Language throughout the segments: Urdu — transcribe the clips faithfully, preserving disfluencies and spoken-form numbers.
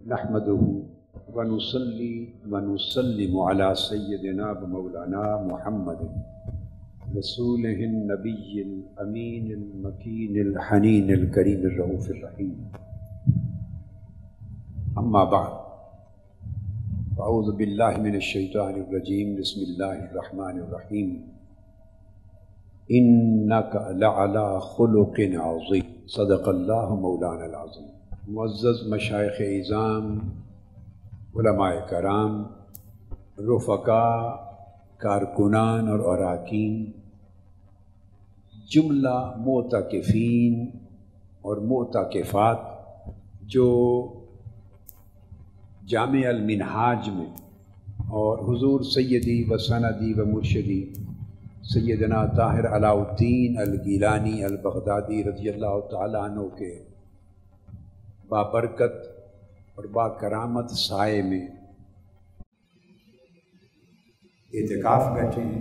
نحمده ونصلي ونسلم على سيدنا ومولانا محمد رسوله النبي الأمين المكين الحنين الكريم الرؤوف الرحيم. أما بعد، أعوذ بالله من الشيطان الرجيم. بسم الله الرحمن الرحيم. إنك لعلى خلق عظيم. صدق الله مولانا العظيم. معزز مشائخ اعظام، علماء کرام، رفقاء، کارکنان اور اراکین، جملہ معتکفین اور معتکفات جو جامع المنہاج میں اور حضور سیدی و سندی و مرشدی سیدنا طاہر علاء الدین الگیلانی البغدادی رضی اللہ تعالیٰ عنہ کے بابرکت اور با کرامت سائے میں اعتکاف بیٹھے ہیں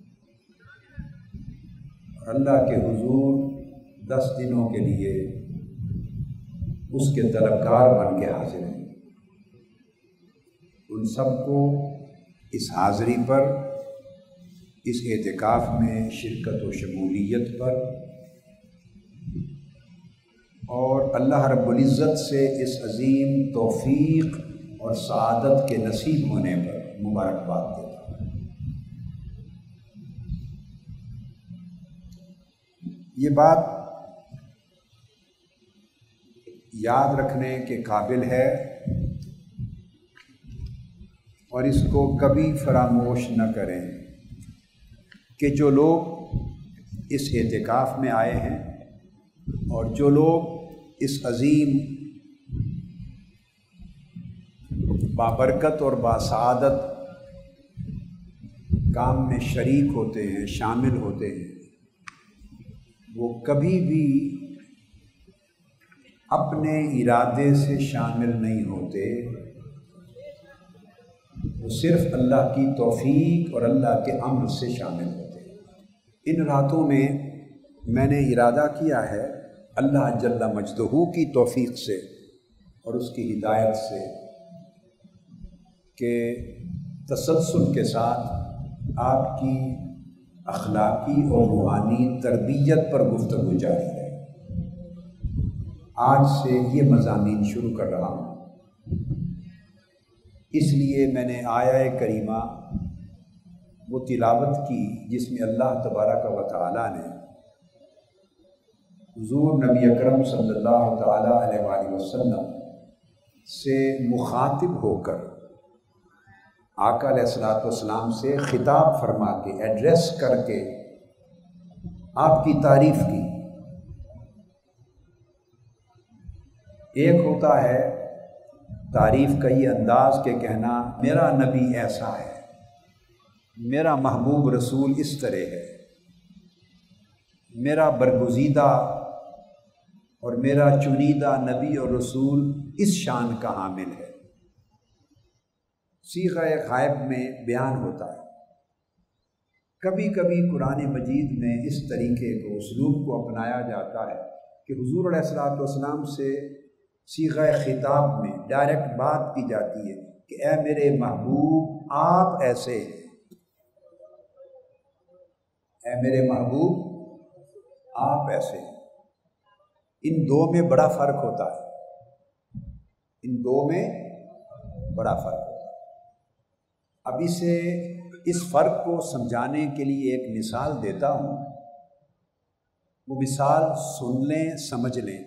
اور اللہ کے حضور دس دنوں کے لیے اس کے طلبگار بن کے حاضر ہیں. ان سب کو اس حاضری پر، اس اعتکاف میں شرکت و شمولیت پر اور اللہ رب العزت سے اس عظیم توفیق اور سعادت کے نصیب ہونے پر مبارکباد دیتا ہوں. یہ بات یاد رکھنے کے قابل ہے اور اس کو کبھی فراموش نہ کریں کہ جو لوگ اس اعتکاف میں آئے ہیں اور جو لوگ اس عظیم بابرکت اور باسعادت کام میں شریک ہوتے ہیں، شامل ہوتے ہیں، وہ کبھی بھی اپنے ارادے سے شامل نہیں ہوتے. وہ صرف اللہ کی توفیق اور اللہ کے امر سے شامل ہوتے ہیں. ان راتوں میں میں نے ارادہ کیا ہے اللہ جل مجدہ کی توفیق سے اور اس کی ہدایت سے کہ تسلسل کے ساتھ آپ کی اخلاقی اور روحانی تربیت پر گفتگو جاری ہے. آج سے یہ مضامین شروع کر رہا ہوں. اس لیے میں نے آیہ کریمہ وہ تلاوت کی جس میں اللہ تبارک و تعالیٰ نے حضور نبی اکرم صلی اللہ تعالیٰ علیہ وآلہ وسلم سے مخاطب ہو کر آقا علیہ الصلوۃ والسلام سے خطاب فرما کے، ایڈریس کر کے آپ کی تعریف کی. ایک ہوتا ہے تعریف کا یہ انداز کہ کہنا میرا نبی ایسا ہے، میرا محبوب رسول اس طرح ہے، میرا برگزیدہ اور میرا چنیدہ نبی اور رسول اس شان کا حامل ہے. صیغہ غائب میں بیان ہوتا ہے. کبھی کبھی قرآن مجید میں اس طریقے کو، اسلوب کو اپنایا جاتا ہے کہ حضور علیہ الصلوۃ والسلام سے صیغہ خطاب میں ڈائریکٹ بات کی جاتی ہے کہ اے میرے محبوب آپ ایسے ہیں، اے میرے محبوب آپ ایسے ہیں. ان دو میں بڑا فرق ہوتا ہے، ان دو میں بڑا فرق ہوتا ہے. اب اسے اس فرق کو سمجھانے کے لیے ایک مثال دیتا ہوں. وہ مثال سن لیں، سمجھ لیں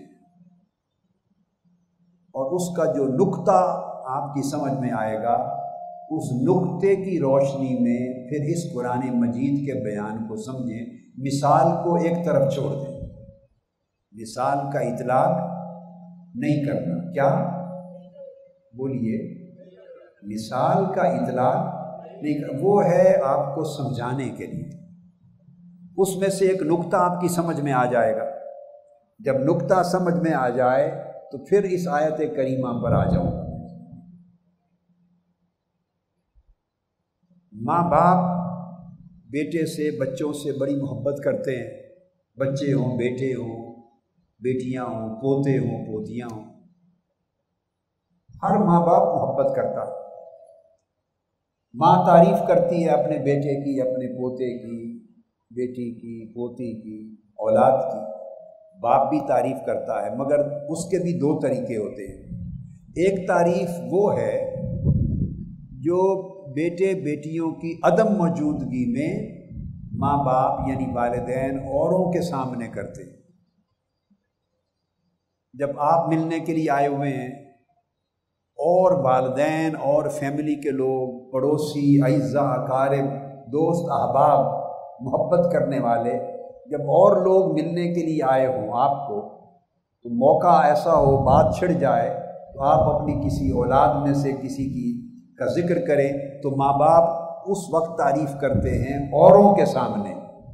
اور اس کا جو نقطہ آپ کی سمجھ میں آئے گا اس نقطے کی روشنی میں پھر اس قرآن مجید کے بیان کو سمجھیں. مثال کو ایک طرف چھوڑ دیں، مثال کا اطلاق نہیں کرنا. کیا بولیے؟ مثال کا اطلاق نہیں کرنا، وہ ہے آپ کو سمجھانے کے لیے. اس میں سے ایک نقطہ آپ کی سمجھ میں آ جائے گا. جب نقطہ سمجھ میں آ جائے تو پھر اس آیت کریمہ پر آ جاؤں. ماں باپ بیٹے سے، بچوں سے بڑی محبت کرتے ہیں. بچے ہوں، بیٹے ہوں، بیٹیاں ہوں، پوتے ہوں، پوتیاں ہوں. ہر ماں باپ محبت کرتا ہے، ماں تعریف کرتی ہے اپنے بیٹے کی، اپنے پوتے کی، بیٹی کی، پوتی کی، اولاد کی، باپ بھی تعریف کرتا ہے، مگر اس کے بھی دو طریقے ہوتے ہیں۔ ایک تعریف وہ ہے جو بیٹے بیٹیوں کی عدم موجودگی میں ماں باپ یعنی والدین اوروں کے سامنے کرتے ہیں۔ جب آپ ملنے کے لیے آئے ہوئے ہیں اور والدین اور فیملی کے لوگ، پڑوسی، اعزاء، اقارب، دوست، احباب، محبت کرنے والے، جب اور لوگ ملنے کے لیے آئے ہوں آپ کو، تو موقع ایسا ہو بات چھڑ جائے تو آپ اپنی کسی اولاد میں سے کسی کی کا ذکر کریں تو ماں باپ اس وقت تعریف کرتے ہیں اوروں کے سامنے۔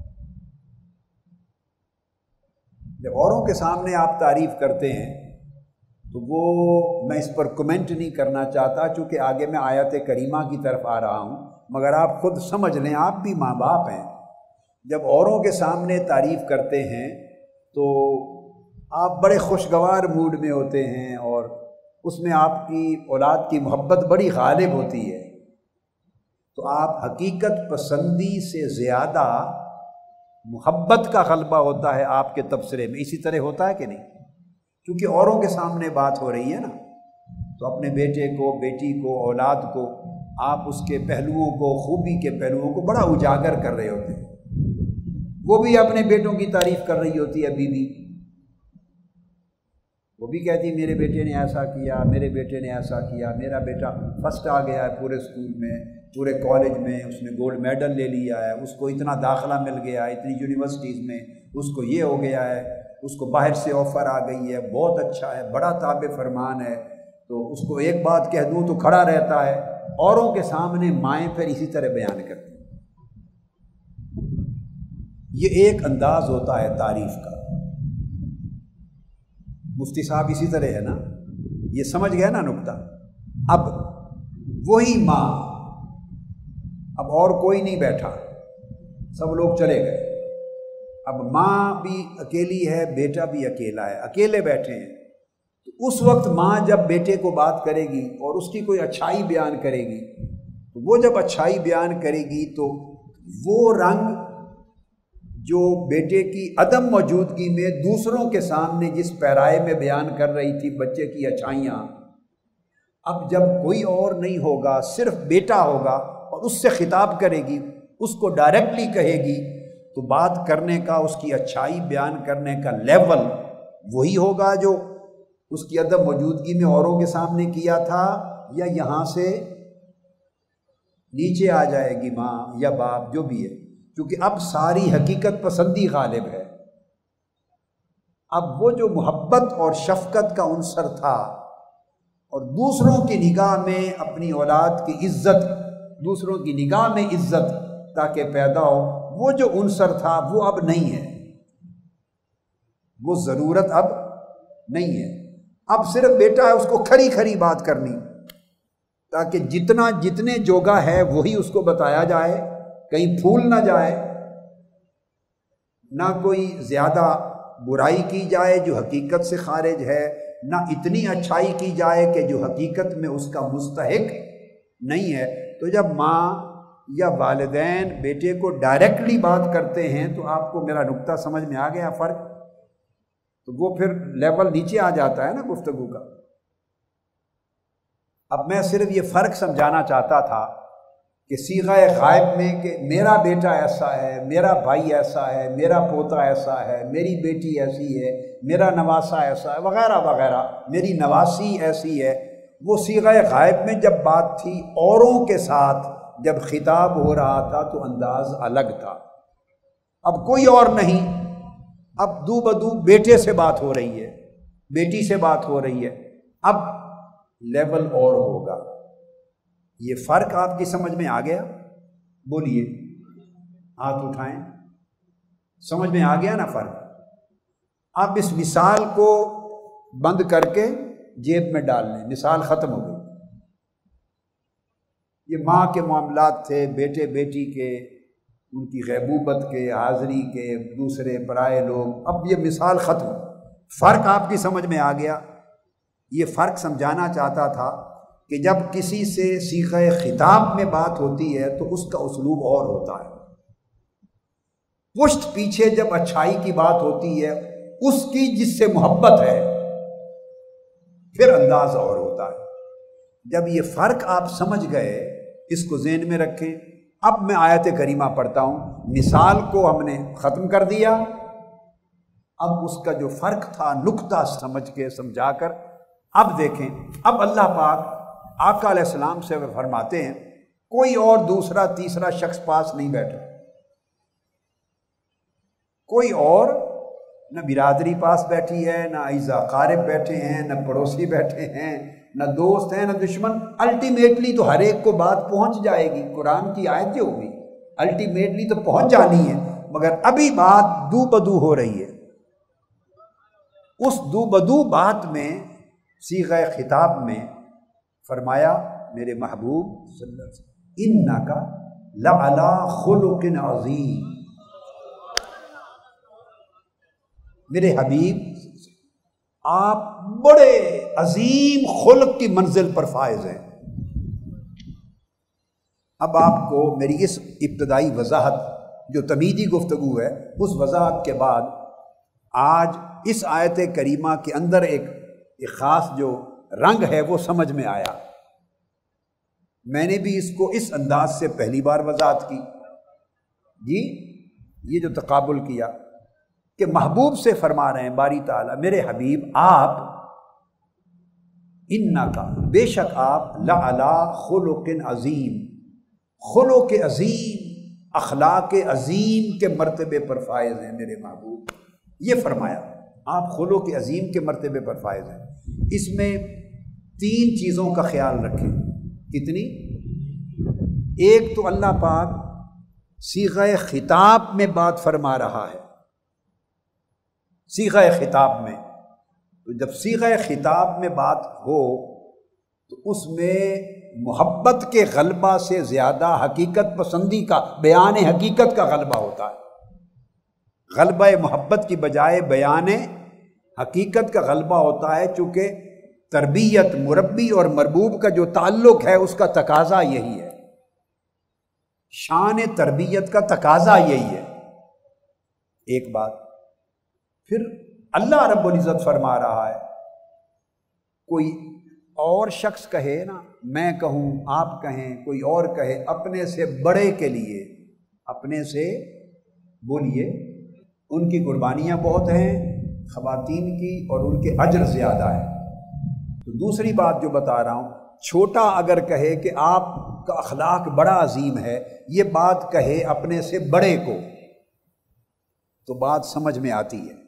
جب اوروں کے سامنے آپ تعریف کرتے ہیں تو وہ میں اس پر کمنٹ نہیں کرنا چاہتا چونکہ آگے میں آیت کریمہ کی طرف آ رہا ہوں، مگر آپ خود سمجھ لیں آپ بھی ماں باپ ہیں۔ جب اوروں کے سامنے تعریف کرتے ہیں تو آپ بڑے خوشگوار موڈ میں ہوتے ہیں اور اس میں آپ کی اولاد کی محبت بڑی غالب ہوتی ہے، تو آپ حقیقت پسندی سے زیادہ محبت کا غلبہ ہوتا ہے آپ کے تبصرے میں۔ اسی طرح ہوتا ہے کہ نہیں؟ کیونکہ اوروں کے سامنے بات ہو رہی ہے نا، تو اپنے بیٹے کو، بیٹی کو، اولاد کو آپ اس کے پہلوؤں کو، خوبی کے پہلوؤں کو بڑا اجاگر کر رہے ہوتے ہیں۔ وہ بھی اپنے بیٹوں کی تعریف کر رہی ہوتی ہے بیوی، وہ بھی کہتی میرے بیٹے نے ایسا کیا، میرے بیٹے نے ایسا کیا، میرا بیٹا فرسٹ آ گیا ہے پورے اسکول میں، پورے کالج میں، اس نے گولڈ میڈل لے لیا ہے، اس کو اتنا داخلہ مل گیا ہے اتنی یونیورسٹیز میں، اس کو یہ ہو گیا ہے، اس کو باہر سے آفر آ گئی ہے، بہت اچھا ہے، بڑا تابع فرمان ہے۔ تو اس کو ایک بات کہہ دوں تو کھڑا رہتا ہے۔ اوروں کے سامنے مائیں پھر اسی طرح بیان کرتی ہیں۔ یہ ایک انداز ہوتا ہے تعریف کا۔ مفتی صاحب اسی طرح ہے نا، یہ سمجھ گئے نا نکتہ۔ اب وہی ماں، اب اور کوئی نہیں بیٹھا، سب لوگ چلے گئے، اب ماں بھی اکیلی ہے، بیٹا بھی اکیلا ہے، اکیلے بیٹھے ہیں۔ تو اس وقت ماں جب بیٹے کو بات کرے گی اور اس کی کوئی اچھائی بیان کرے گی، تو وہ جب اچھائی بیان کرے گی تو وہ رنگ جو بیٹے کی عدم موجودگی میں دوسروں کے سامنے جس پیرائے میں بیان کر رہی تھی بچے کی اچھائیاں، اب جب کوئی اور نہیں ہوگا، صرف بیٹا ہوگا اور اس سے خطاب کرے گی، اس کو ڈائریکٹلی کہے گی، تو بات کرنے کا، اس کی اچھائی بیان کرنے کا لیول وہی ہوگا جو اس کی عدم موجودگی میں اوروں کے سامنے کیا تھا، یا یہاں سے نیچے آ جائے گی ماں یا باپ جو بھی ہے، کیونکہ اب ساری حقیقت پسندی غالب ہے۔ اب وہ جو محبت اور شفقت کا عنصر تھا اور دوسروں کی نگاہ میں اپنی اولاد کی عزت، دوسروں کی نگاہ میں عزت تاکہ پیدا ہو، وہ جو عنصر تھا وہ اب نہیں ہے، وہ ضرورت اب نہیں ہے۔ اب صرف بیٹا ہے، اس کو کھری کھری بات کرنی تاکہ جتنا جتنے جوگا ہے وہی اس کو بتایا جائے، کہیں پھول نہ جائے، نہ کوئی زیادہ برائی کی جائے جو حقیقت سے خارج ہے، نہ اتنی اچھائی کی جائے کہ جو حقیقت میں اس کا مستحق نہیں ہے۔ تو جب ماں یا والدین بیٹے کو ڈائریکٹلی بات کرتے ہیں تو آپ کو میرا نقطہ سمجھ میں آ گیا فرق؟ تو وہ پھر لیول نیچے آ جاتا ہے نا گفتگو کا۔ اب میں صرف یہ فرق سمجھانا چاہتا تھا کہ صیغہ غائب میں کہ میرا بیٹا ایسا ہے، میرا بھائی ایسا ہے، میرا پوتا ایسا ہے، میری بیٹی ایسی ہے، میرا نواسا ایسا ہے، وغیرہ وغیرہ، میری نواسی ایسی ہے، وہ صیغہ غائب میں جب بات تھی، اوروں کے ساتھ جب خطاب ہو رہا تھا تو انداز الگ تھا۔ اب کوئی اور نہیں، اب دو بدو بیٹے سے بات ہو رہی ہے، بیٹی سے بات ہو رہی ہے، اب لیول اور ہوگا۔ یہ فرق آپ کی سمجھ میں آ گیا؟ بولیے، ہاتھ اٹھائیں۔ سمجھ میں آ گیا نا فرق؟ آپ اس مثال کو بند کر کے جیب میں ڈال لیں، مثال ختم ہو گئی۔ یہ ماں کے معاملات تھے، بیٹے بیٹی کے، ان کی غیبوبت کے، حاضری کے، دوسرے پرائے لوگ، اب یہ مثال ختم۔ فرق آپ کی سمجھ میں آ گیا؟ یہ فرق سمجھانا چاہتا تھا کہ جب کسی سے صیغہ خطاب میں بات ہوتی ہے تو اس کا اسلوب اور ہوتا ہے، پشت پیچھے جب اچھائی کی بات ہوتی ہے اس کی جس سے محبت ہے پھر انداز اور ہوتا ہے۔ جب یہ فرق آپ سمجھ گئے، اس کو ذہن میں رکھیں۔ اب میں آیت کریمہ پڑھتا ہوں، مثال کو ہم نے ختم کر دیا، اب اس کا جو فرق تھا نقطہ سمجھ کے سمجھا کر اب دیکھیں۔ اب اللہ پاک آقا علیہ السلام سے فرماتے ہیں کوئی اور دوسرا تیسرا شخص پاس نہیں بیٹھا، کوئی اور نہ برادری پاس بیٹھی ہے، نہ اعزا قارب بیٹھے ہیں، نہ پڑوسی بیٹھے ہیں، نہ دوست ہیں، نہ دشمن۔ الٹیمیٹلی تو ہر ایک کو بات پہنچ جائے گی، قرآن کی آیت جو ہوگی الٹیمیٹلی تو پہنچ جانی ہے، مگر ابھی بات دو بدو ہو رہی ہے۔ اس دو بدو بات میں صیغہ خطاب میں فرمایا میرے محبوب صلی اللہ علیہ وسلم انک لعلی خلق عظیم، میرے حبیب آپ بڑے عظیم خلق کی منزل پر فائز ہیں۔ اب آپ کو میری اس ابتدائی وضاحت جو تمہیدی گفتگو ہے اس وضاحت کے بعد آج اس آیت کریمہ کے اندر ایک ایک خاص جو رنگ ہے وہ سمجھ میں آیا۔ میں نے بھی اس کو اس انداز سے پہلی بار وضاحت کی جی، یہ جو تقابل کیا کہ محبوب سے فرما رہے ہیں باری تعالیٰ میرے حبیب آپ انکا بے شک آپ لعلی خلق عظیم، خلق عظیم، اخلاق عظیم کے مرتبے پر فائز ہیں میرے محبوب۔ یہ فرمایا آپ خلق عظیم کے مرتبے پر فائز ہیں۔ اس میں تین چیزوں کا خیال رکھیں۔ کتنی؟ ایک تو اللہ پاک صیغہ خطاب میں بات فرما رہا ہے، صیغہ خطاب میں، تو جب صیغہ خطاب میں بات ہو تو اس میں محبت کے غلبہ سے زیادہ حقیقت پسندی کا، بیان حقیقت کا غلبہ ہوتا ہے۔ غلبہ محبت کی بجائے بیان حقیقت کا غلبہ ہوتا ہے، چونکہ تربیت مربی اور مربوب کا جو تعلق ہے اس کا تقاضا یہی ہے، شان تربیت کا تقاضا یہی ہے۔ ایک بات، پھر اللہ رب العزت فرما رہا ہے، کوئی اور شخص کہے نا، میں کہوں، آپ کہیں، کوئی اور کہے اپنے سے بڑے کے لیے، اپنے سے بولیے ان کی قربانیاں بہت ہیں خواتین کی اور ان کے اجر زیادہ ہے۔ تو دوسری بات جو بتا رہا ہوں، چھوٹا اگر کہے کہ آپ کا اخلاق بڑا عظیم ہے، یہ بات کہے اپنے سے بڑے کو تو بات سمجھ میں آتی ہے۔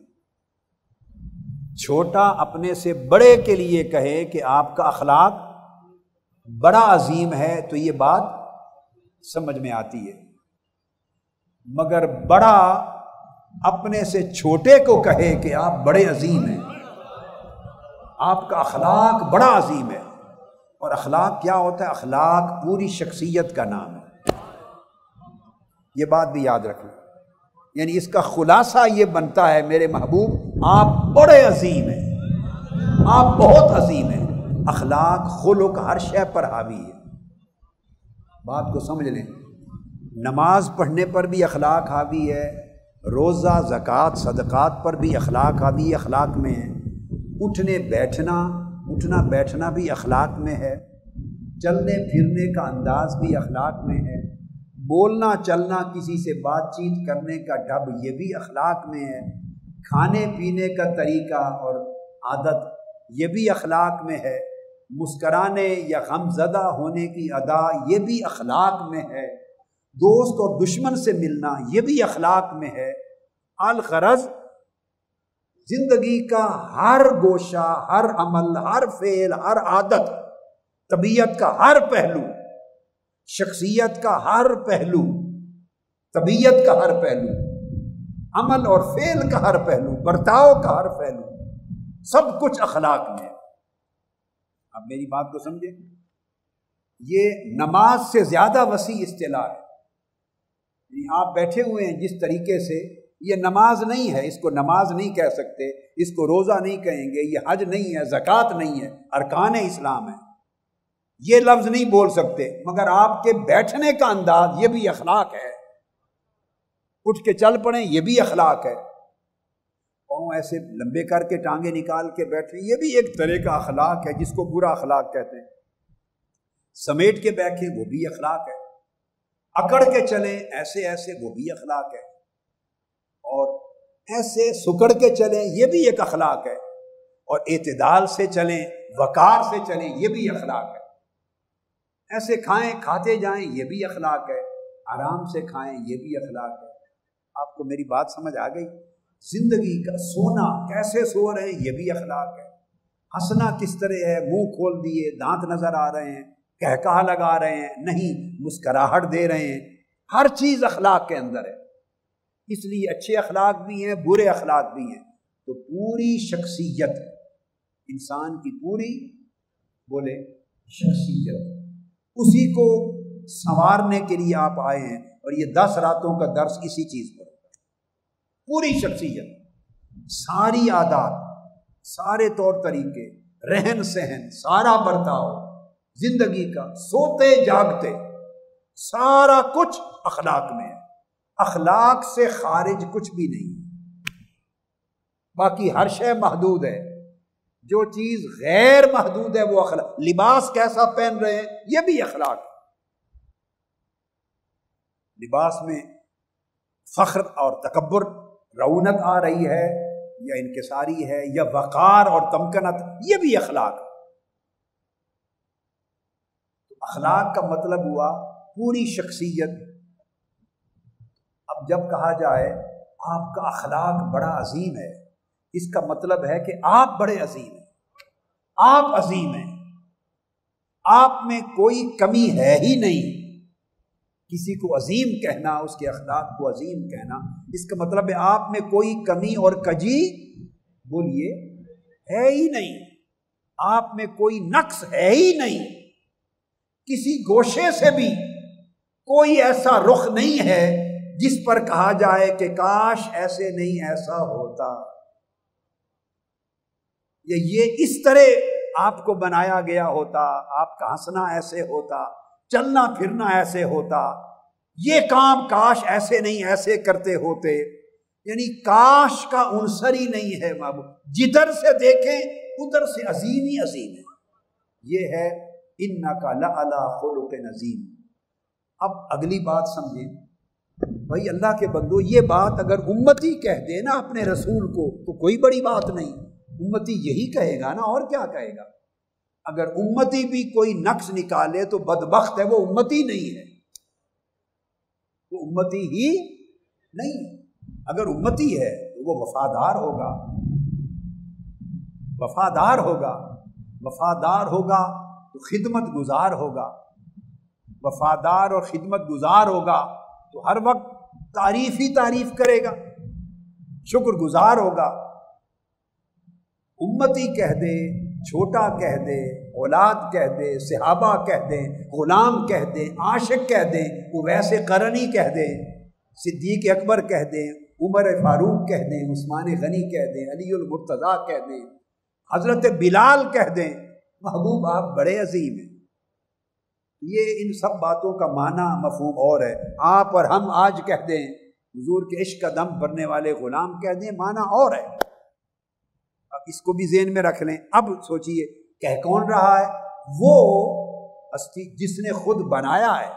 چھوٹا اپنے سے بڑے کے لیے کہے کہ آپ کا اخلاق بڑا عظیم ہے تو یہ بات سمجھ میں آتی ہے، مگر بڑا اپنے سے چھوٹے کو کہے کہ آپ بڑے عظیم ہیں، آپ کا اخلاق بڑا عظیم ہے۔ اور اخلاق کیا ہوتا ہے؟ اخلاق پوری شخصیت کا نام ہے، یہ بات بھی یاد رکھیں۔ یعنی اس کا خلاصہ یہ بنتا ہے میرے محبوب آپ بڑے عظیم ہیں، آپ بہت عظیم ہیں، اخلاق خلق ہر شے پر حاوی ہے۔ بات کو سمجھ لیں، نماز پڑھنے پر بھی اخلاق حاوی ہے، روزہ زکوٰۃ صدقات پر بھی اخلاق حاوی اخلاق میں ہے، اٹھنے بیٹھنا اٹھنا بیٹھنا بھی اخلاق میں ہے، چلنے پھرنے کا انداز بھی اخلاق میں ہے، بولنا چلنا کسی سے بات چیت کرنے کا ڈھب یہ بھی اخلاق میں ہے، کھانے پینے کا طریقہ اور عادت یہ بھی اخلاق میں ہے، مسکرانے یا غم زدہ ہونے کی ادا یہ بھی اخلاق میں ہے، دوست اور دشمن سے ملنا یہ بھی اخلاق میں ہے۔ الغرض زندگی کا ہر گوشہ، ہر عمل، ہر فعل، ہر عادت، طبیعت کا ہر پہلو، شخصیت کا ہر پہلو، طبیعت کا ہر پہلو، عمل اور فعل کا ہر پہلو، برتاؤ کا ہر پہلو، سب کچھ اخلاق میں ہے۔ اب میری بات کو سمجھیں، یہ نماز سے زیادہ وسیع اصطلاح ہے۔ آپ بیٹھے ہوئے ہیں جس طریقے سے یہ نماز نہیں ہے، اس کو نماز نہیں کہہ سکتے، اس کو روزہ نہیں کہیں گے، یہ حج نہیں ہے، زکوٰۃ نہیں ہے، ارکان اسلام ہے، یہ لفظ نہیں بول سکتے، مگر آپ کے بیٹھنے کا انداز یہ بھی اخلاق ہے، اٹھ کے چل پڑیں یہ بھی اخلاق ہے، پاؤں ایسے لمبے کر کے ٹانگیں نکال کے بیٹھیں یہ بھی ایک طرح کا اخلاق ہے جس کو برا اخلاق کہتے ہیں، سمیٹ کے بیٹھیں وہ بھی اخلاق ہے، اکڑ کے چلیں ایسے ایسے وہ بھی اخلاق ہے، اور ایسے سکڑ کے چلیں یہ بھی ایک اخلاق ہے، اور اعتدال سے چلیں، وقار سے چلیں یہ بھی اخلاق ہے، ایسے کھائیں کھاتے جائیں یہ بھی اخلاق ہے، آرام سے کھائیں یہ بھی اخلاق ہے۔ آپ کو میری بات سمجھ آ گئی؟ زندگی کا سونا کیسے سو رہے ہیں یہ بھی اخلاق ہے، ہنسنا کس طرح ہے، منہ کھول دیے دانت نظر آ رہے ہیں، کہکہا لگا رہے ہیں، نہیں مسکراہٹ دے رہے ہیں، ہر چیز اخلاق کے اندر ہے، اس لیے اچھے اخلاق بھی ہیں برے اخلاق بھی ہیں، تو پوری شخصیت انسان کی پوری بولے شخصیت اسی کو سنوارنے کے لیے آپ آئے ہیں، اور یہ دس راتوں کا درس اسی چیز پر، پوری شخصیت، ساری عادات، سارے طور طریقے، رہن سہن، سارا برتاؤ زندگی کا، سوتے جاگتے، سارا کچھ اخلاق میں ہے، اخلاق سے خارج کچھ بھی نہیں، باقی ہر شے محدود ہے، جو چیز غیر محدود ہے وہ اخلاق، لباس کیسا پہن رہے ہیں یہ بھی اخلاق، لباس میں فخر اور تکبر، رونق آ رہی ہے یا انکساری ہے یا وقار اور تمکنت، یہ بھی اخلاق، اخلاق کا مطلب ہوا پوری شخصیت۔ اب جب کہا جائے آپ کا اخلاق بڑا عظیم ہے، اس کا مطلب ہے کہ آپ بڑے عظیم ہیں، آپ عظیم ہیں، آپ میں کوئی کمی ہے ہی نہیں، کسی کو عظیم کہنا، اس کے اخلاق کو عظیم کہنا، اس کا مطلب ہے آپ میں کوئی کمی اور کجی بولیے ہے ہی نہیں، آپ میں کوئی نقص ہے ہی نہیں، کسی گوشے سے بھی کوئی ایسا رخ نہیں ہے جس پر کہا جائے کہ کاش ایسے نہیں ایسا ہوتا، یا یہ اس طرح آپ کو بنایا گیا ہوتا، آپ کا ہنسنا ایسے ہوتا، چلنا پھرنا ایسے ہوتا، یہ کام کاش ایسے نہیں ایسے کرتے ہوتے، یعنی کاش کا عنصر ہی نہیں ہے محبوب، جدھر سے دیکھیں ادھر سے عظیم ہی عظیم ہے، یہ ہے اِنَّكَ لَعَلَىٰ خُلُقٍ عَظِيمٍ۔ اب اگلی بات سمجھیں، بھائی اللہ کے بندو، یہ بات اگر امتی کہہ دے نا اپنے رسول کو تو کوئی بڑی بات نہیں، امتی یہی کہے گا نا، اور کیا کہے گا؟ اگر امتی بھی کوئی نقص نکالے تو بدبخت ہے، وہ امتی نہیں ہے، وہ امتی ہی نہیں ہے، اگر امتی ہے تو وہ وفادار ہوگا، وفادار ہوگا، وفادار ہوگا تو خدمت گزار ہوگا، وفادار اور خدمت گزار ہوگا تو ہر وقت تعریف ہی تعریف کرے گا، شکر گزار ہوگا۔ امتی کہہ دے، چھوٹا کہہ دے، اولاد کہہ دے، صحابہ کہہ دیں، غلام کہہ دیں، عاشق کہہ دیں، اویس قرنی کہہ دیں، صدیق اکبر کہہ دیں، عمر فاروق کہہ دیں، عثمان غنی کہہ دیں، علی المرتضیٰ کہہ دیں، حضرت بلال کہہ دیں، محبوب آپ بڑے عظیم ہیں، یہ ان سب باتوں کا معنی مفہوم اور ہے۔ آپ اور ہم آج کہہ دیں حضور کے عشق کا دم بھرنے والے غلام کہہ دیں، معنی اور ہے، اب اس کو بھی ذہن میں رکھ لیں۔ اب سوچئے کہہ کون رہا ہے؟ وہ ہستی جس نے خود بنایا ہے،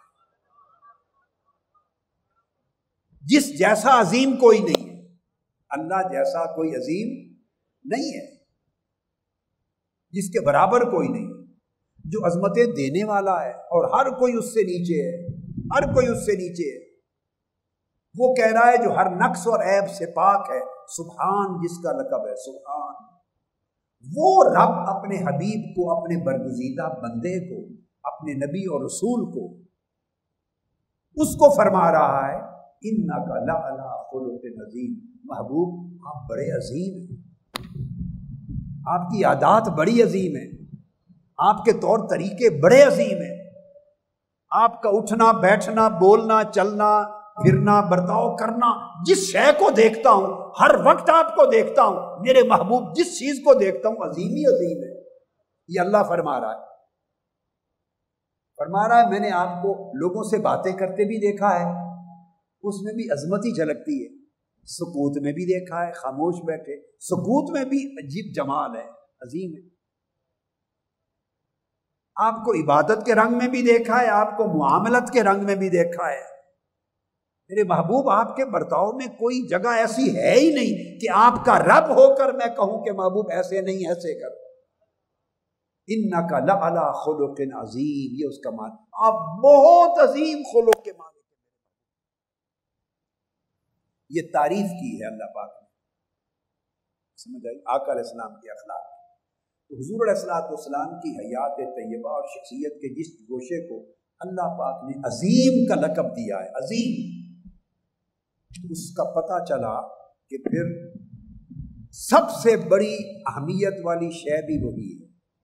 جس جیسا عظیم کوئی نہیں ہے، اللہ جیسا کوئی عظیم نہیں ہے، جس کے برابر کوئی نہیں، جو عظمتیں دینے والا ہے اور ہر کوئی اس سے نیچے ہے، ہر کوئی اس سے نیچے ہے، وہ کہہ رہا ہے جو ہر نقص اور عیب سے پاک ہے، سبحان جس کا لقب ہے، سبحان۔ وہ رب اپنے حبیب کو، اپنے برگزیدہ بندے کو، اپنے نبی اور رسول کو، اس کو فرما رہا ہے اِنَّكَ لَعَلَىٰ خُلُقٍ عَظِيمٍ، محبوب آپ بڑے عظیم ہیں، آپ کی عادات بڑی عظیم ہیں، آپ کے طور طریقے بڑے عظیم ہیں، آپ کا اٹھنا بیٹھنا بولنا چلنا پھرنا، برتاؤ کرنا، جس شے کو دیکھتا ہوں ہر وقت آپ کو دیکھتا ہوں، میرے محبوب جس چیز کو دیکھتا ہوں عظیم ہی عظیم ہے۔ یہ اللہ فرما رہا ہے، فرما رہا ہے میں نے آپ کو لوگوں سے باتیں کرتے بھی دیکھا ہے، اس میں بھی عظمت ہی جھلکتی ہے، سکوت میں بھی دیکھا ہے، خاموش بیٹھے سکوت میں بھی عجیب جمال ہے، عظیم ہے۔ آپ کو عبادت کے رنگ میں بھی دیکھا ہے، آپ کو معاملت کے رنگ میں بھی دیکھا ہے۔ میرے محبوب آپ کے برتاؤ میں کوئی جگہ ایسی ہے ہی نہیں کہ آپ کا رب ہو کر میں کہوں کہ محبوب ایسے نہیں ایسے کر۔ اِنَّكَ لَعَلَىٰ خُلُقٍ عَظِيمٍ، یہ اس کا معنی، آپ بہت عظیم خلق کے معنی، یہ تعریف کی ہے اللہ پاک نے، سمجھ آئی؟ آقا علیہ السلام کے اخلاق، تو حضور علیہ الصلوۃ والسلام کی حیات طیبہ اور شخصیت کے جس گوشے کو اللہ پاک نے عظیم کا لقب دیا ہے، عظیم، اس کا پتہ چلا کہ پھر سب سے بڑی اہمیت والی شے بھی وہی ہے،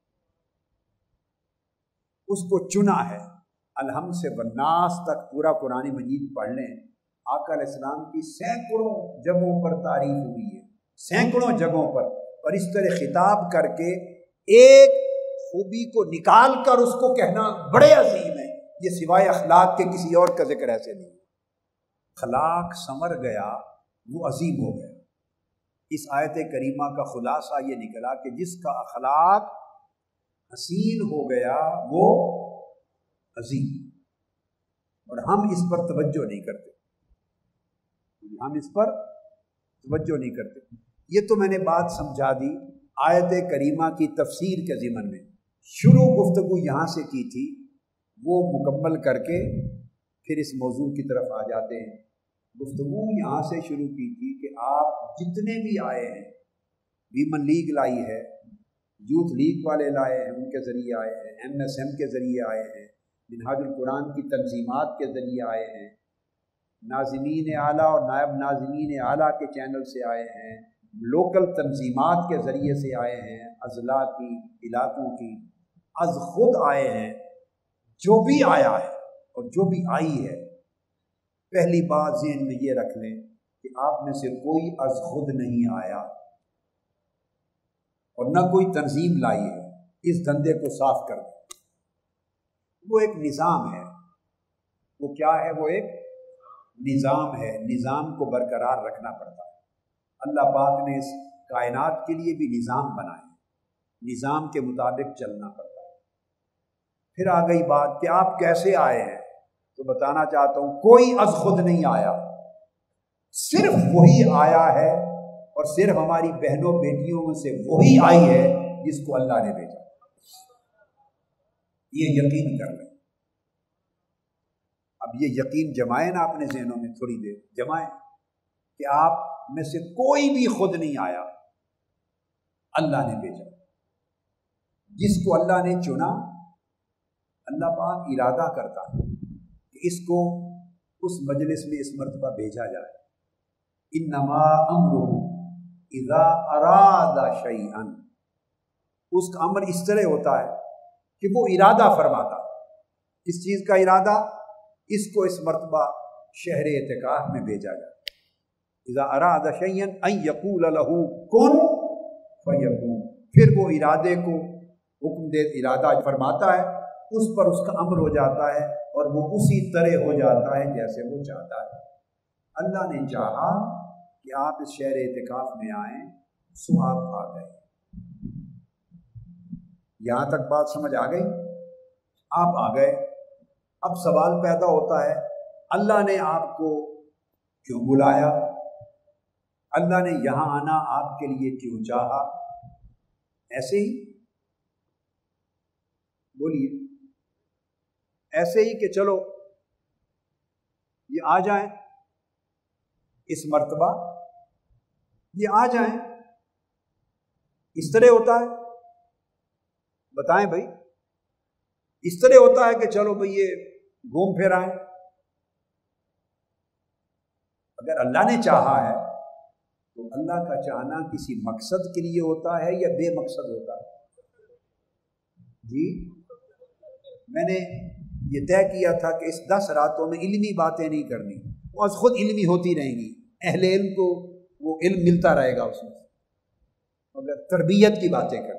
اس کو چنا ہے۔ الحمد سے والناس تک پورا قرآن مجید پڑھ لیں، آقا علیہ السلام کی سینکڑوں جگہوں پر تعریف ہوئی ہے، سینکڑوں جگہوں پر، اور اس طرح خطاب کر کے ایک خوبی کو نکال کر اس کو کہنا بڑے عظیم ہے، یہ سوائے اخلاق کے کسی اور کا ذکر ایسے نہیں۔ اخلاق سمر گیا وہ عظیم ہو گیا۔ اس آیت کریمہ کا خلاصہ یہ نکلا کہ جس کا اخلاق حسین ہو گیا وہ عظیم، اور ہم اس پر توجہ نہیں کرتے، ہم اس پر توجہ نہیں کرتے۔ یہ تو میں نے بات سمجھا دی آیت کریمہ کی تفسیر کے ضمن میں، شروع گفتگو یہاں سے کی تھی، وہ مکمل کر کے پھر اس موضوع کی طرف آ جاتے ہیں۔ گفتگو یہاں سے شروع کی تھی کہ آپ جتنے بھی آئے ہیں، ویمن لیگ لائی ہے، یوتھ لیگ والے لائے ہیں، ان کے ذریعے آئے ہیں، ایم ایس ایم کے ذریعے آئے ہیں، منہاج القرآن کی تنظیمات کے ذریعے آئے ہیں، ناظمین اعلیٰ اور نائب ناظمین اعلیٰ کے چینل سے آئے ہیں، لوکل تنظیمات کے ذریعے سے آئے ہیں، اضلاع کی، علاقوں کی، از خود آئے ہیں۔ جو بھی آیا ہے اور جو بھی آئی ہے، پہلی بات ذہن میں یہ رکھ لیں کہ آپ میں سے کوئی از خود نہیں آیا اور نہ کوئی تنظیم لائی ہے، اس دھندے کو صاف کر دیں۔ وہ ایک نظام ہے، وہ کیا ہے؟ وہ ایک نظام ہے، نظام کو برقرار رکھنا پڑتا ہے۔ اللہ پاک نے اس کائنات کے لیے بھی نظام بنائے، نظام کے مطابق چلنا پڑتا ہے۔ پھر آ گئی بات کہ آپ کیسے آئے ہیں، تو بتانا چاہتا ہوں کوئی از خود نہیں آیا، صرف وہی آیا ہے، اور صرف ہماری بہنوں بیٹیوں میں سے وہی آئی ہے جس کو اللہ نے بھیجا، یہ یقین کر لیں۔ اب یہ یقین جمائیں نا اپنے ذہنوں میں، تھوڑی دیر جمائیں کہ آپ میں سے کوئی بھی خود نہیں آیا، اللہ نے بھیجا۔ جس کو اللہ نے چنا، اللہ پاک ارادہ کرتا ہے کہ اس کو اس مجلس میں اس مرتبہ بھیجا جائے۔ انما امرہ اذا اراد شیئا، اس کا امر اس طرح ہوتا ہے کہ وہ ارادہ فرماتا۔ کس چیز کا ارادہ؟ اس کو اس مرتبہ شہر اعتکاف میں بھیجا جائے۔ اذا اراد شیئا ان یقول له کن فیکون، پھر وہ ارادے کو حکم دے، ارادہ فرماتا ہے، اس پر اس کا امر ہو جاتا ہے، اور وہ اسی طرح ہو جاتا ہے جیسے وہ چاہتا ہے۔ اللہ نے چاہا کہ آپ اس شہر اعتکاف میں آئیں، سو آپ آ گئے۔ یہاں تک بات سمجھ آ گئی؟ آپ آ گئے۔ اب سوال پیدا ہوتا ہے، اللہ نے آپ کو کیوں بلایا؟ اللہ نے یہاں آنا آپ کے لیے کیوں چاہا؟ ایسے ہی بولیے، ایسے ہی کہ چلو یہ آ جائیں اس مرتبہ، یہ آ جائیں، اس طرح ہوتا ہے؟ بتائیں بھائی، اس طرح ہوتا ہے کہ چلو بھائی یہ گھوم پھر آئیں؟ اگر اللہ نے چاہا ہے تو اللہ کا چاہنا کسی مقصد کے لیے ہوتا ہے یا بے مقصد ہوتا ہے؟ جی، میں نے یہ طے کیا تھا کہ اس دس راتوں میں علمی باتیں نہیں کرنی، وہ از خود علمی ہوتی رہیں گی، اہل علم کو وہ علم ملتا رہے گا اس میں، مگر تربیت کی باتیں کرنا،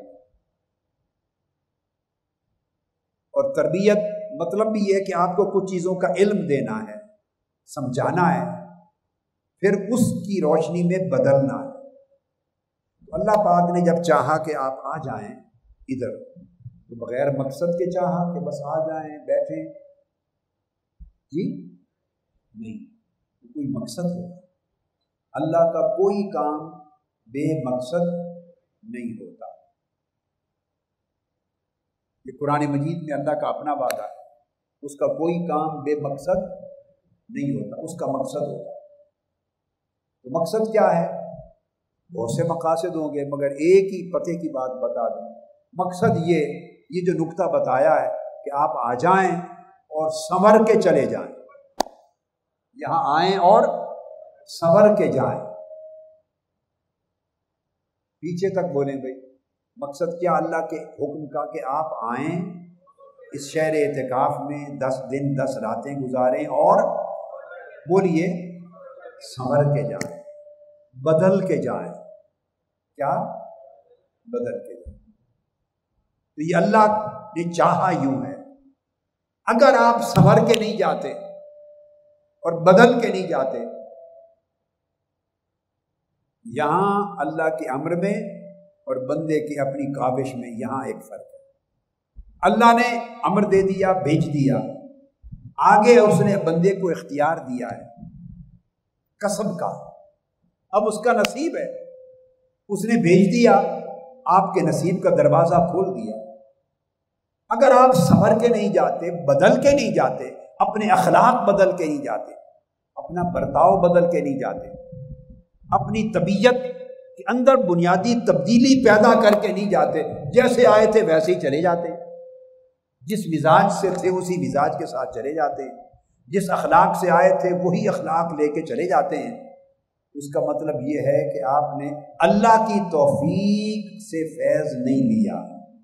اور تربیت مطلب بھی یہ ہے کہ آپ کو کچھ چیزوں کا علم دینا ہے، سمجھانا ہے، پھر اس کی روشنی میں بدلنا ہے۔ تو اللہ پاک نے جب چاہا کہ آپ آ جائیں ادھر، تو بغیر مقصد کے چاہا کہ بس آ جائیں بیٹھیں، جی نہیں، کوئی مقصد ہوگا۔ اللہ کا کوئی کام بے مقصد نہیں ہوتا۔ یہ قرآن مجید میں اللہ کا اپنا وعدہ ہے، اس کا کوئی کام بے مقصد نہیں ہوتا، اس کا مقصد ہوتا ہے۔ تو مقصد کیا ہے؟ بہت سے مقاصد ہوں گے، مگر ایک ہی پتے کی بات بتا دیں۔ مقصد یہ یہ جو نقطہ بتایا ہے کہ آپ آ جائیں اور سنور کے چلے جائیں، یہاں آئیں اور سنور کے جائیں۔ پیچھے تک بولیں بھائی، مقصد کیا اللہ کے حکم کا کہ آپ آئیں اس شہر اعتکاف میں دس دن دس راتیں گزاریں اور بولیے سنور کے جائیں، بدل کے جائیں۔ کیا؟ بدل کے جائیں۔ تو یہ اللہ نے چاہا یوں ہے۔ اگر آپ سنور کے نہیں جاتے اور بدل کے نہیں جاتے، یہاں اللہ کے امر میں اور بندے کی اپنی کاوش میں یہاں ایک فرق ہے۔ اللہ نے امر دے دیا، بھیج دیا، آگے اس نے بندے کو اختیار دیا ہے کسب کا، اب اس کا نصیب ہے، اس نے بھیج دیا، آپ کے نصیب کا دروازہ کھول دیا۔ اگر آپ سنور کے نہیں جاتے، بدل کے نہیں جاتے، اپنے اخلاق بدل کے نہیں جاتے، اپنا برتاؤ بدل کے نہیں جاتے، اپنی طبیعت کے اندر بنیادی تبدیلی پیدا کر کے نہیں جاتے، جیسے آئے تھے ویسے ہی چلے جاتے، جس مزاج سے تھے اسی مزاج کے ساتھ چلے جاتے ہیں، جس اخلاق سے آئے تھے وہی اخلاق لے کے چلے جاتے ہیں، اس کا مطلب یہ ہے کہ آپ نے اللہ کی توفیق سے فیض نہیں لیا،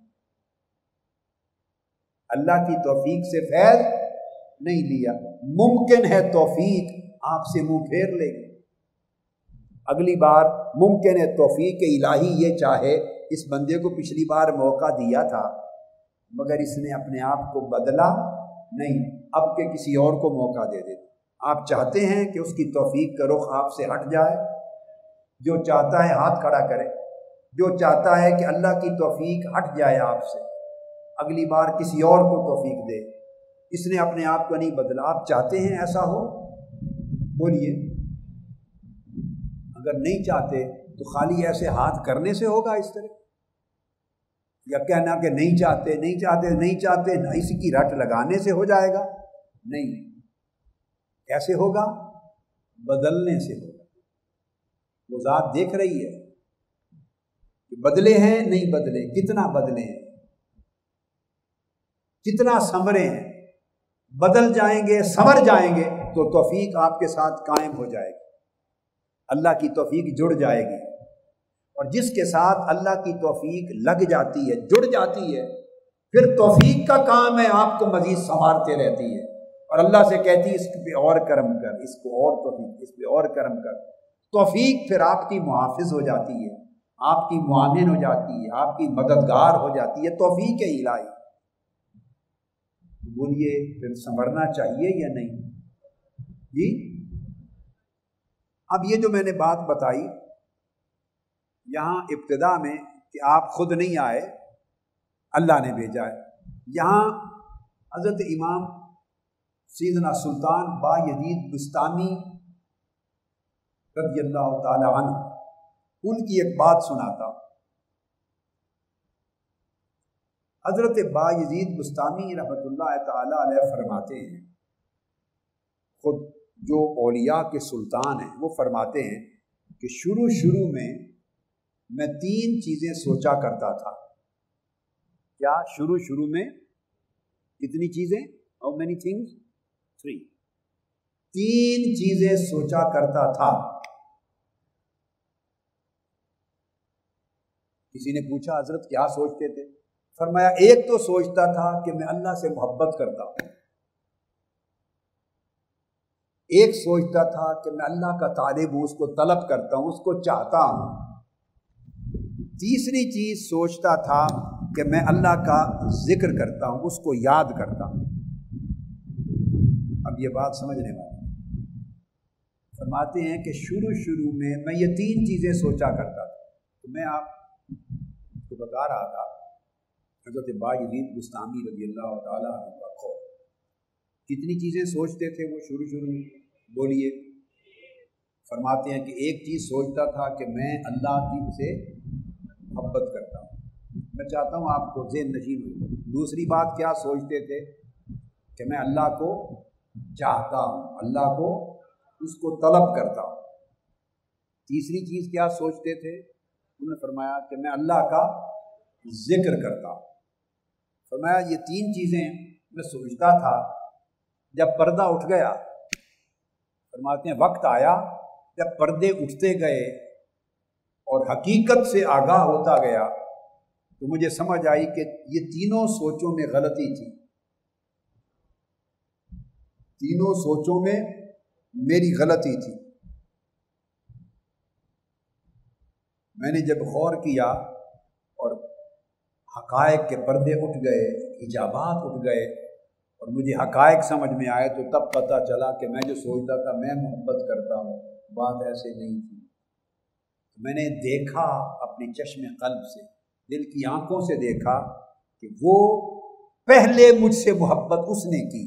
اللہ کی توفیق سے فیض نہیں لیا۔ ممکن ہے توفیق آپ سے منہ پھیر لے گی، اگلی بار ممکن ہے توفیق الہی یہ چاہے اس بندے کو پچھلی بار موقع دیا تھا مگر اس نے اپنے آپ کو بدلا نہیں، اب کے کسی اور کو موقع دے دے۔ آپ چاہتے ہیں کہ اس کی توفیق کا رخ آپ سے ہٹ جائے، جو چاہتا ہے ہاتھ کھڑا کرے، جو چاہتا ہے کہ اللہ کی توفیق ہٹ جائے آپ سے، اگلی بار کسی اور کو توفیق دے، اس نے اپنے آپ کو نہیں بدلا۔ آپ چاہتے ہیں ایسا ہو؟ بولیے۔ اگر نہیں چاہتے تو خالی ایسے ہاتھ کرنے سے ہوگا اس طرح، یا کہنا کہ نہیں چاہتے نہیں چاہتے نہیں چاہتے اسی کی رٹ لگانے سے ہو جائے گا؟ نہیں، کیسے ہوگا؟ بدلنے سے ہوگا۔ وہ ذات دیکھ رہی ہے کہ بدلے ہیں نہیں بدلے، کتنا بدلے ہیں، کتنا سنورے ہیں۔ بدل جائیں گے، سنور جائیں گے تو توفیق آپ کے ساتھ قائم ہو جائے گی، اللہ کی توفیق جڑ جائے گی، اور جس کے ساتھ اللہ کی توفیق لگ جاتی ہے، جڑ جاتی ہے، پھر توفیق کا کام ہے آپ کو مزید سنوارتے رہتی ہے، اور اللہ سے کہتی ہے اس پہ اور کرم کر، اس کو اور توفیق، اس پہ اور کرم کر۔ توفیق پھر آپ کی محافظ ہو جاتی ہے، آپ کی معاون ہو جاتی ہے، آپ کی مددگار ہو جاتی ہے، توفیق الہی۔ بولیے پھر سنورنا چاہیے یا نہیں؟ جی اب یہ جو میں نے بات بتائی یہاں ابتدا میں کہ آپ خود نہیں آئے، اللہ نے بھیجا ہے، یہاں حضرت امام سیدنا سلطان با یزید بستامی رضی اللہ تعالی عنہ، ان کی ایک بات سناتا ہوں۔ حضرت با یزید بستامی رحمۃ اللہ تعالی علیہ فرماتے ہیں، خود جو اولیاء کے سلطان ہیں وہ فرماتے ہیں کہ شروع شروع میں میں تین چیزیں سوچا کرتا تھا۔ کیا؟ شروع شروع میں کتنی چیزیں؟ How many things? Three. تین چیزیں سوچا کرتا تھا۔ کسی نے پوچھا حضرت کیا سوچتے تھے؟ فرمایا ایک تو سوچتا تھا کہ میں اللہ سے محبت کرتا ہوں، ایک سوچتا تھا کہ میں اللہ کا طالب ہوں، اس کو طلب کرتا ہوں، اس کو چاہتا ہوں۔ تیسری چیز سوچتا تھا کہ میں اللہ کا ذکر کرتا ہوں، اس کو یاد کرتا ہوں۔ اب یہ بات سمجھنے والی، فرماتے ہیں کہ شروع شروع میں میں یہ تین چیزیں سوچا کرتا تھا۔ تو میں آپ کو بتا رہا تھا حضرت باجید بستامی رضی اللہ تعالیٰ عنہ کا قول، کتنی چیزیں سوچتے تھے وہ شروع شروع میں، بولیے۔ فرماتے ہیں کہ ایک چیز سوچتا تھا کہ میں اللہ کی سے محبت کرتا ہوں، میں چاہتا ہوں آپ کو ذہن نشین ہو۔ دوسری بات کیا سوچتے تھے کہ میں اللہ کو چاہتا ہوں، اللہ کو اس کو طلب کرتا ہوں۔ تیسری چیز کیا سوچتے تھے؟ انہوں نے فرمایا کہ میں اللہ کا ذکر کرتا ہوں۔ فرمایا یہ تین چیزیں میں سوچتا تھا، جب پردہ اٹھ گیا، فرماتے ہیں وقت آیا جب پردے اٹھتے گئے اور حقیقت سے آگاہ ہوتا گیا تو مجھے سمجھ آئی کہ یہ تینوں سوچوں میں غلطی تھی، تینوں سوچوں میں میری غلطی تھی۔ میں نے جب غور کیا اور حقائق کے پردے اٹھ گئے، ایجابات اٹھ گئے اور مجھے حقائق سمجھ میں آئے تو تب پتہ چلا کہ میں جو سوچتا تھا میں محبت کرتا ہوں، بات ایسے نہیں تھی۔ میں نے دیکھا اپنی چشم قلب سے، دل کی آنکھوں سے دیکھا کہ وہ پہلے مجھ سے محبت اس نے کی،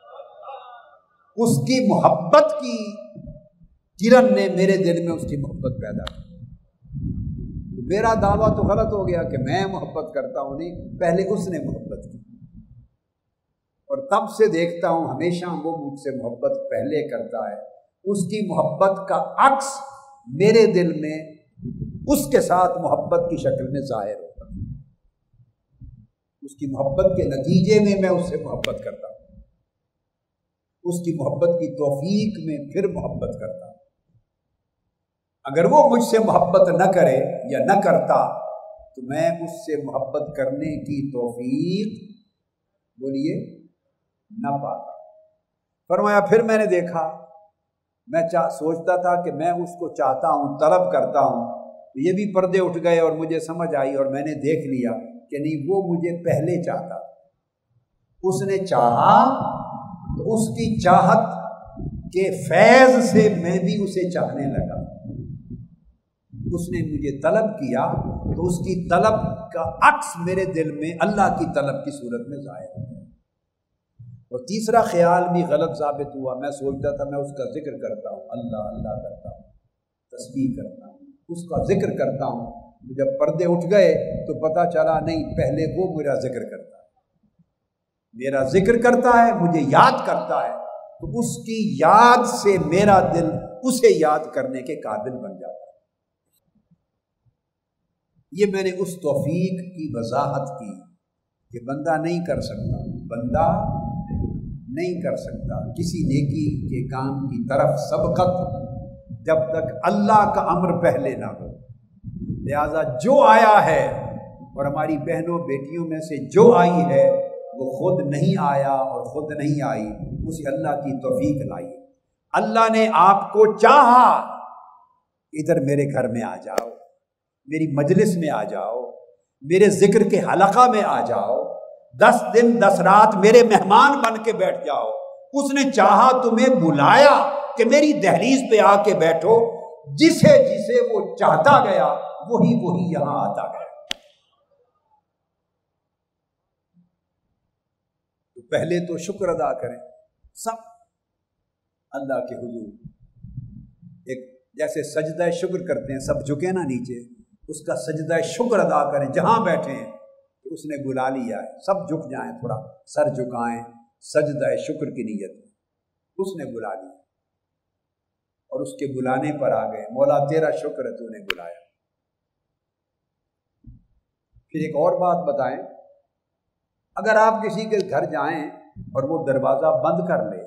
اس کی محبت کی کرن نے میرے دل میں اس کی محبت پیدا کی۔ میرا دعویٰ تو غلط ہو گیا کہ میں محبت کرتا ہوں، نہیں، پہلے اس نے محبت کی۔ اور تب سے دیکھتا ہوں ہمیشہ وہ مجھ سے محبت پہلے کرتا ہے، اس کی محبت کا عکس میرے دل میں اس کے ساتھ محبت کی شکل میں ظاہر ہوتا ہے، اس کی محبت کے نتیجے میں میں اس سے محبت کرتا ہوں، اس کی محبت کی توفیق میں پھر محبت کرتا ہوں۔ اگر وہ مجھ سے محبت نہ کرے یا نہ کرتا تو میں اس سے محبت کرنے کی توفیق بولیے نہ پاتا۔ فرمایا پھر میں نے دیکھا، میں چاہ سوچتا تھا کہ میں اس کو چاہتا ہوں، طلب کرتا ہوں، تو یہ بھی پردے اٹھ گئے اور مجھے سمجھ آئی اور میں نے دیکھ لیا کہ نہیں، وہ مجھے پہلے چاہتا، اس نے چاہا تو اس کی چاہت کے فیض سے میں بھی اسے چاہنے لگا، اس نے مجھے طلب کیا تو اس کی طلب کا عکس میرے دل میں اللہ کی طلب کی صورت میں ظاہر ہو گیا۔ اور تیسرا خیال بھی غلط ثابت ہوا، میں سوچتا تھا میں اس کا ذکر کرتا ہوں، اللہ اللہ کرتا ہوں، تسبیح کرتا ہوں، اس کا ذکر کرتا ہوں۔ جب پردے اٹھ گئے تو پتہ چلا نہیں، پہلے وہ میرا ذکر کرتا ہے، میرا ذکر کرتا ہے، مجھے یاد کرتا ہے، تو اس کی یاد سے میرا دل اسے یاد کرنے کے قابل بن جاتا ہے۔ یہ میں نے اس توفیق کی وضاحت کی کہ بندہ نہیں کر سکتا، بندہ نہیں کر سکتا کسی نیکی کے کام کی طرف سبقت جب تک اللہ کا امر پہلے نہ ہو۔ لہذا جو آیا ہے، اور ہماری بہنوں بیٹیوں میں سے جو آئی ہے، وہ خود نہیں آیا اور خود نہیں آئی، اسے اللہ کی توفیق لائی۔ اللہ نے آپ کو چاہا، ادھر میرے گھر میں آ جاؤ، میری مجلس میں آ جاؤ، میرے ذکر کے حلقہ میں آ جاؤ، دس دن دس رات میرے مہمان بن کے بیٹھ جاؤ۔ اس نے چاہا تمہیں بلایا کہ میری دہلیز پہ آ کے بیٹھو، جسے جسے وہ چاہتا گیا وہی وہی یہاں آتا گیا۔ تو پہلے تو شکر ادا کریں سب اللہ کے حضور، ایک جیسے سجدہ شکر کرتے ہیں، سب جھکے نا نیچے، اس کا سجدہ شکر ادا کریں جہاں بیٹھے ہیں کہ اس نے بلا لیا ہے، سب جھک جائیں، تھوڑا سر جھکائیں سجدہ شکر کی نیت میں، اس نے بلا لیا اور اس کے بلانے پر آ گئے، مولا تیرا شکر ہے تو نے بلایا۔ پھر ایک اور بات بتائیں، اگر آپ کسی کے گھر جائیں اور وہ دروازہ بند کر لے،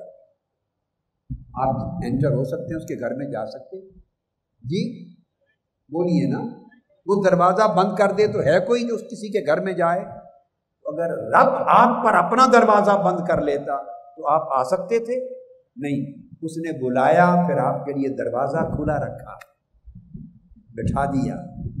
آپ انٹر ہو سکتے ہیں اس کے گھر میں، جا سکتے جی بولیے نا، وہ دروازہ بند کر دے تو ہے کوئی جو اس کسی کے گھر میں جائے؟ اگر رب آپ پر اپنا دروازہ بند کر لیتا تو آپ آ سکتے تھے؟ نہیں، اس نے بلایا، پھر آپ کے لیے دروازہ کھلا رکھا، بٹھا دیا،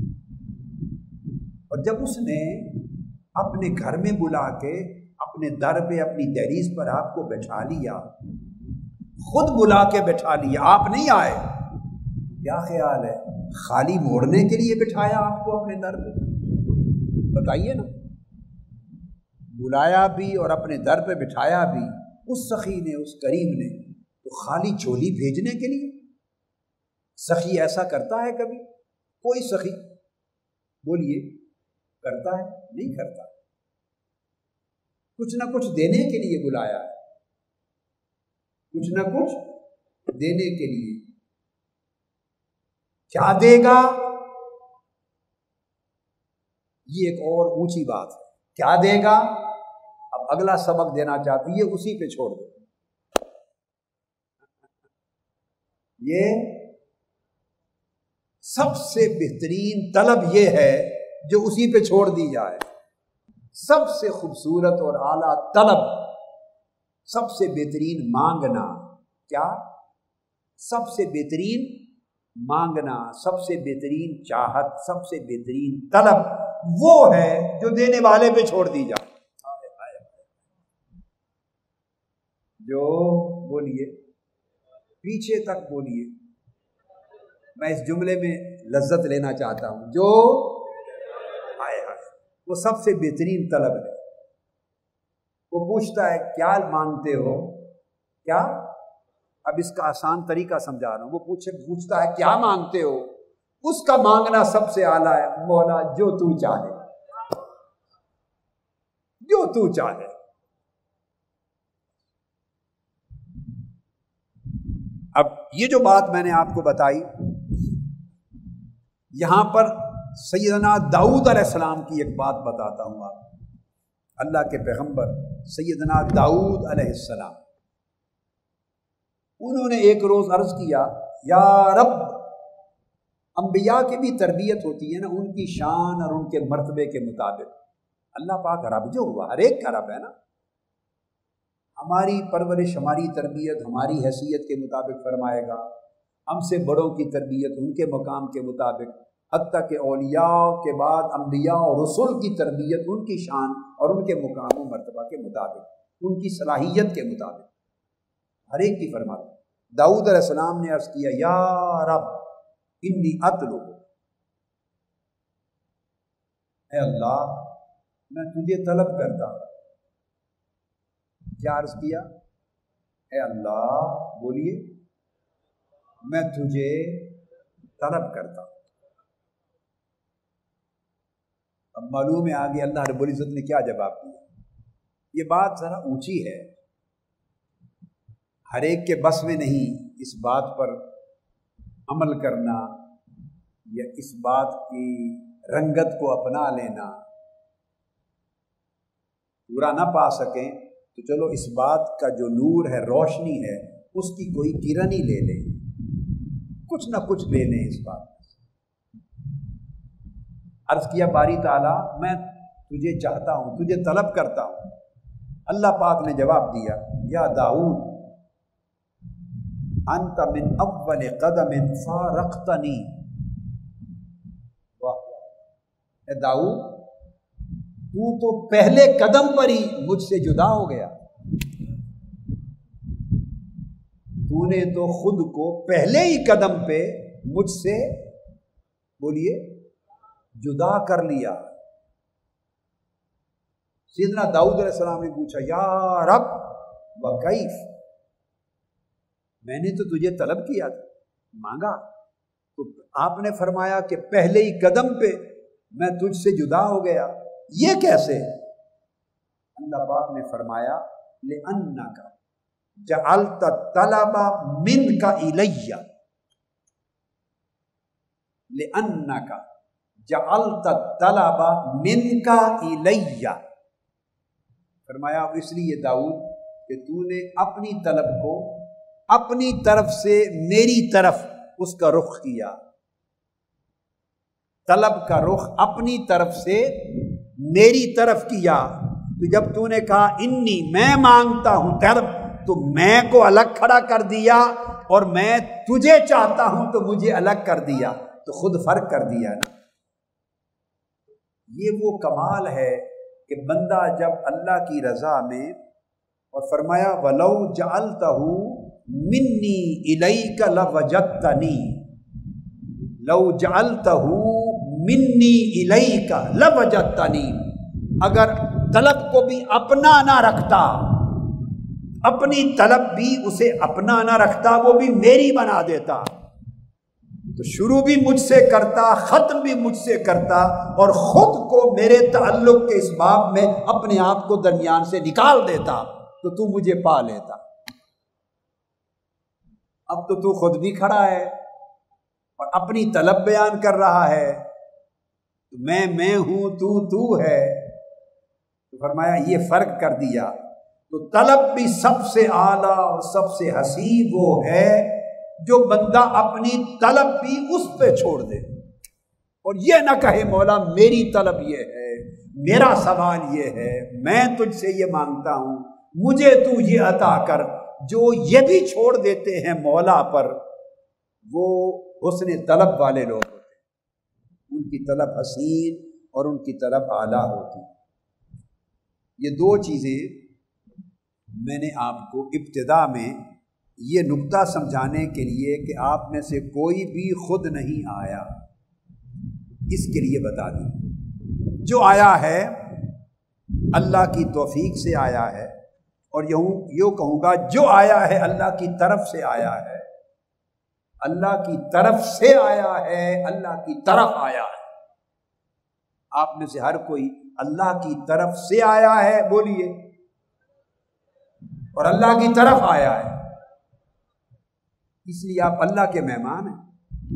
اور جب اس نے اپنے گھر میں بلا کے اپنے در پہ اپنی دہلیز پر آپ کو بٹھا لیا، خود بلا کے بٹھا لیا، آپ نہیں آئے، کیا خیال ہے خالی موڑنے کے لیے بٹھایا آپ کو اپنے در پہ؟ بتائیے نا، بلایا بھی اور اپنے در پہ بٹھایا بھی، اس سخی نے، اس کریم نے، تو خالی چولی بھیجنے کے لیے؟ سخی ایسا کرتا ہے کبھی؟ کوئی سخی بولیے کرتا ہے؟ نہیں کرتا، کچھ نہ کچھ دینے کے لیے بلایا ہے، کچھ نہ کچھ دینے کے لیے۔ کیا دے گا یہ ایک اور اونچی بات ہے، کیا دے گا؟ اب اگلا سبق دینا چاہتی ہے، اسی پہ چھوڑ دو، یہ سب سے بہترین طلب یہ ہے جو اسی پہ چھوڑ دی جائے، سب سے خوبصورت اور اعلیٰ طلب، سب سے بہترین مانگنا، کیا؟ سب سے بہترین مانگنا، سب سے بہترین چاہت، سب سے بہترین طلب وہ ہے جو دینے والے پہ چھوڑ دی جائے۔ جو بولیے پیچھے تک بولیے، میں اس جملے میں لذت لینا چاہتا ہوں، جو آئے آئے وہ سب سے بہترین طلب ہے۔ وہ پوچھتا ہے کیا مانگتے ہو؟ کیا؟ اب اس کا آسان طریقہ سمجھا رہا ہوں، وہ پوچھے پوچھتا ہے کیا مانگتے ہو؟ اس کا مانگنا سب سے اعلیٰ ہے، مولا جو تو چاہے، جو تو چاہے۔ اب یہ جو بات میں نے آپ کو بتائی، یہاں پر سیدنا داؤد علیہ السلام کی ایک بات بتاتا ہوں آپ، اللہ کے پیغمبر سیدنا داؤد علیہ السلام، انہوں نے ایک روز عرض کیا یا رب، انبیاء کی بھی تربیت ہوتی ہے نا ان کی شان اور ان کے مرتبے کے مطابق، اللہ پاک رب جو ہوا ہر ایک کا رب ہے نا، ہماری پرورش، ہماری تربیت ہماری حیثیت کے مطابق فرمائے گا، ہم سے بڑوں کی تربیت ان کے مقام کے مطابق، حتیٰ کہ اولیاء کے بعد انبیاء اور رسول کی تربیت ان کی شان اور ان کے مقام و مرتبہ کے مطابق، ان کی صلاحیت کے مطابق ہر ایک کی فرماتا۔ داؤد علیہ السلام نے عرض کیا یا رب انی اطلب، اے اللہ میں تجھے طلب کرتا ہوں۔ کیا عرض کیا؟ اے اللہ، بولیے میں تجھے طلب کرتا ہوں۔ اب معلوم ہے آگے اللہ رب العزت نے کیا جواب دیا۔ یہ بات ذرا اونچی ہے، ہر ایک کے بس میں نہیں اس بات پر عمل کرنا یا اس بات کی رنگت کو اپنا لینا، پورا نہ پا سکیں تو چلو اس بات کا جو نور ہے، روشنی ہے، اس کی کوئی کرن ہی لے لیں، کچھ نہ کچھ لے لیں اس بات میں۔ عرض کیا باری تعالیٰ میں تجھے چاہتا ہوں، تجھے طلب کرتا ہوں۔ اللہ پاک نے جواب دیا یا داؤد انت من اول قدم فارقتنی، اے داؤد تو تو پہلے قدم پر ہی مجھ سے جدا ہو گیا، تو نے تو خود کو پہلے ہی قدم پہ مجھ سے، بولیے، جدا کر لیا۔ سیدنا داؤد علیہ السلام نے پوچھا یا رب وکیف، میں نے تو تجھے طلب کیا تھا، مانگا، تو آپ نے فرمایا کہ پہلے ہی قدم پہ میں تجھ سے جدا ہو گیا، یہ کیسے؟ اللہ پاک نے فرمایا لِأَنَّكَ جَعَلْتَ الطَّلَبَ مِنْكَ إِلَيَّ، لِأَنَّكَ جَعَلْتَ الطَّلَبَ مِنْكَ إِلَيَّ، فرمایا اس لیے داؤد کہ تو نے اپنی طلب کو اپنی طرف سے میری طرف اس کا رخ کیا، طلب کا رخ اپنی طرف سے میری طرف کیا، تو جب تو نے کہا انی میں مانگتا ہوں طلب تو میں کو الگ کھڑا کر دیا اور میں تجھے چاہتا ہوں تو مجھے الگ کر دیا، تو خود فرق کر دیا نا۔ یہ وہ کمال ہے کہ بندہ جب اللہ کی رضا میں، اور فرمایا وَلَوْ جَعَلْتَهُ مِنِّي إِلَيْكَ لَوَجَدْتَنِي، لَوْ جَعَلْتَهُ مِنِّي إِلَيْكَ لَوَجَدْتَنِي، اگر طلب کو بھی اپنا نہ رکھتا، اپنی طلب بھی اسے اپنا نہ رکھتا، وہ بھی میری بنا دیتا، تو شروع بھی مجھ سے کرتا، ختم بھی مجھ سے کرتا، اور خود کو میرے تعلق کے اس باب میں اپنے آپ کو درمیان سے نکال دیتا، تو تو مجھے پا لیتا۔ اب تو تو خود بھی کھڑا ہے اور اپنی طلب بیان کر رہا ہے، میں میں ہوں، تو تو ہے، تو فرمایا یہ فرق کر دیا۔ تو طلب بھی سب سے اعلیٰ اور سب سے حسین وہ ہے جو بندہ اپنی طلب بھی اس پہ چھوڑ دے، اور یہ نہ کہے مولا میری طلب یہ ہے، میرا سوال یہ ہے، میں تجھ سے یہ مانگتا ہوں، مجھے تو یہ عطا کر۔ جو یہ بھی چھوڑ دیتے ہیں مولا پر، وہ حسن طلب والے لوگ ہوتے ہیں، ان کی طلب حسین اور ان کی طلب اعلیٰ ہوتی ہے۔ یہ دو چیزیں میں نے آپ کو ابتدا میں یہ نقطہ سمجھانے کے لیے کہ آپ میں سے کوئی بھی خود نہیں آیا، اس کے لیے بتا دی۔ جو آیا ہے اللہ کی توفیق سے آیا ہے، اور یوں یوں کہوں گا جو آیا ہے اللہ کی طرف سے آیا ہے، اللہ کی طرف سے آیا ہے، اللہ کی طرف آیا ہے۔ آپ میں سے ہر کوئی اللہ کی طرف سے آیا ہے، بولیے، اور اللہ کی طرف آیا ہے، اس لیے آپ اللہ کے مہمان ہیں۔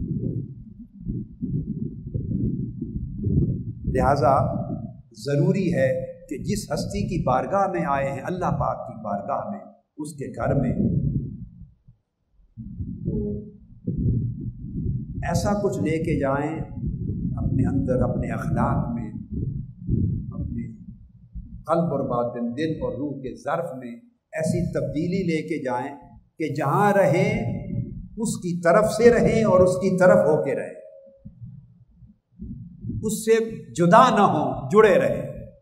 لہذا ضروری ہے کہ جس ہستی کی بارگاہ میں آئے ہیں، اللہ پاک کی بارگاہ میں، اس کے گھر میں، تو ایسا کچھ لے کے جائیں اپنے اندر، اپنے اخلاق میں، اپنے قلب اور باطن، دل اور روح کے ظرف میں ایسی تبدیلی لے کے جائیں کہ جہاں رہیں اس کی طرف سے رہیں اور اس کی طرف ہو کے رہیں، اس سے جدا نہ ہوں، جڑے رہیں،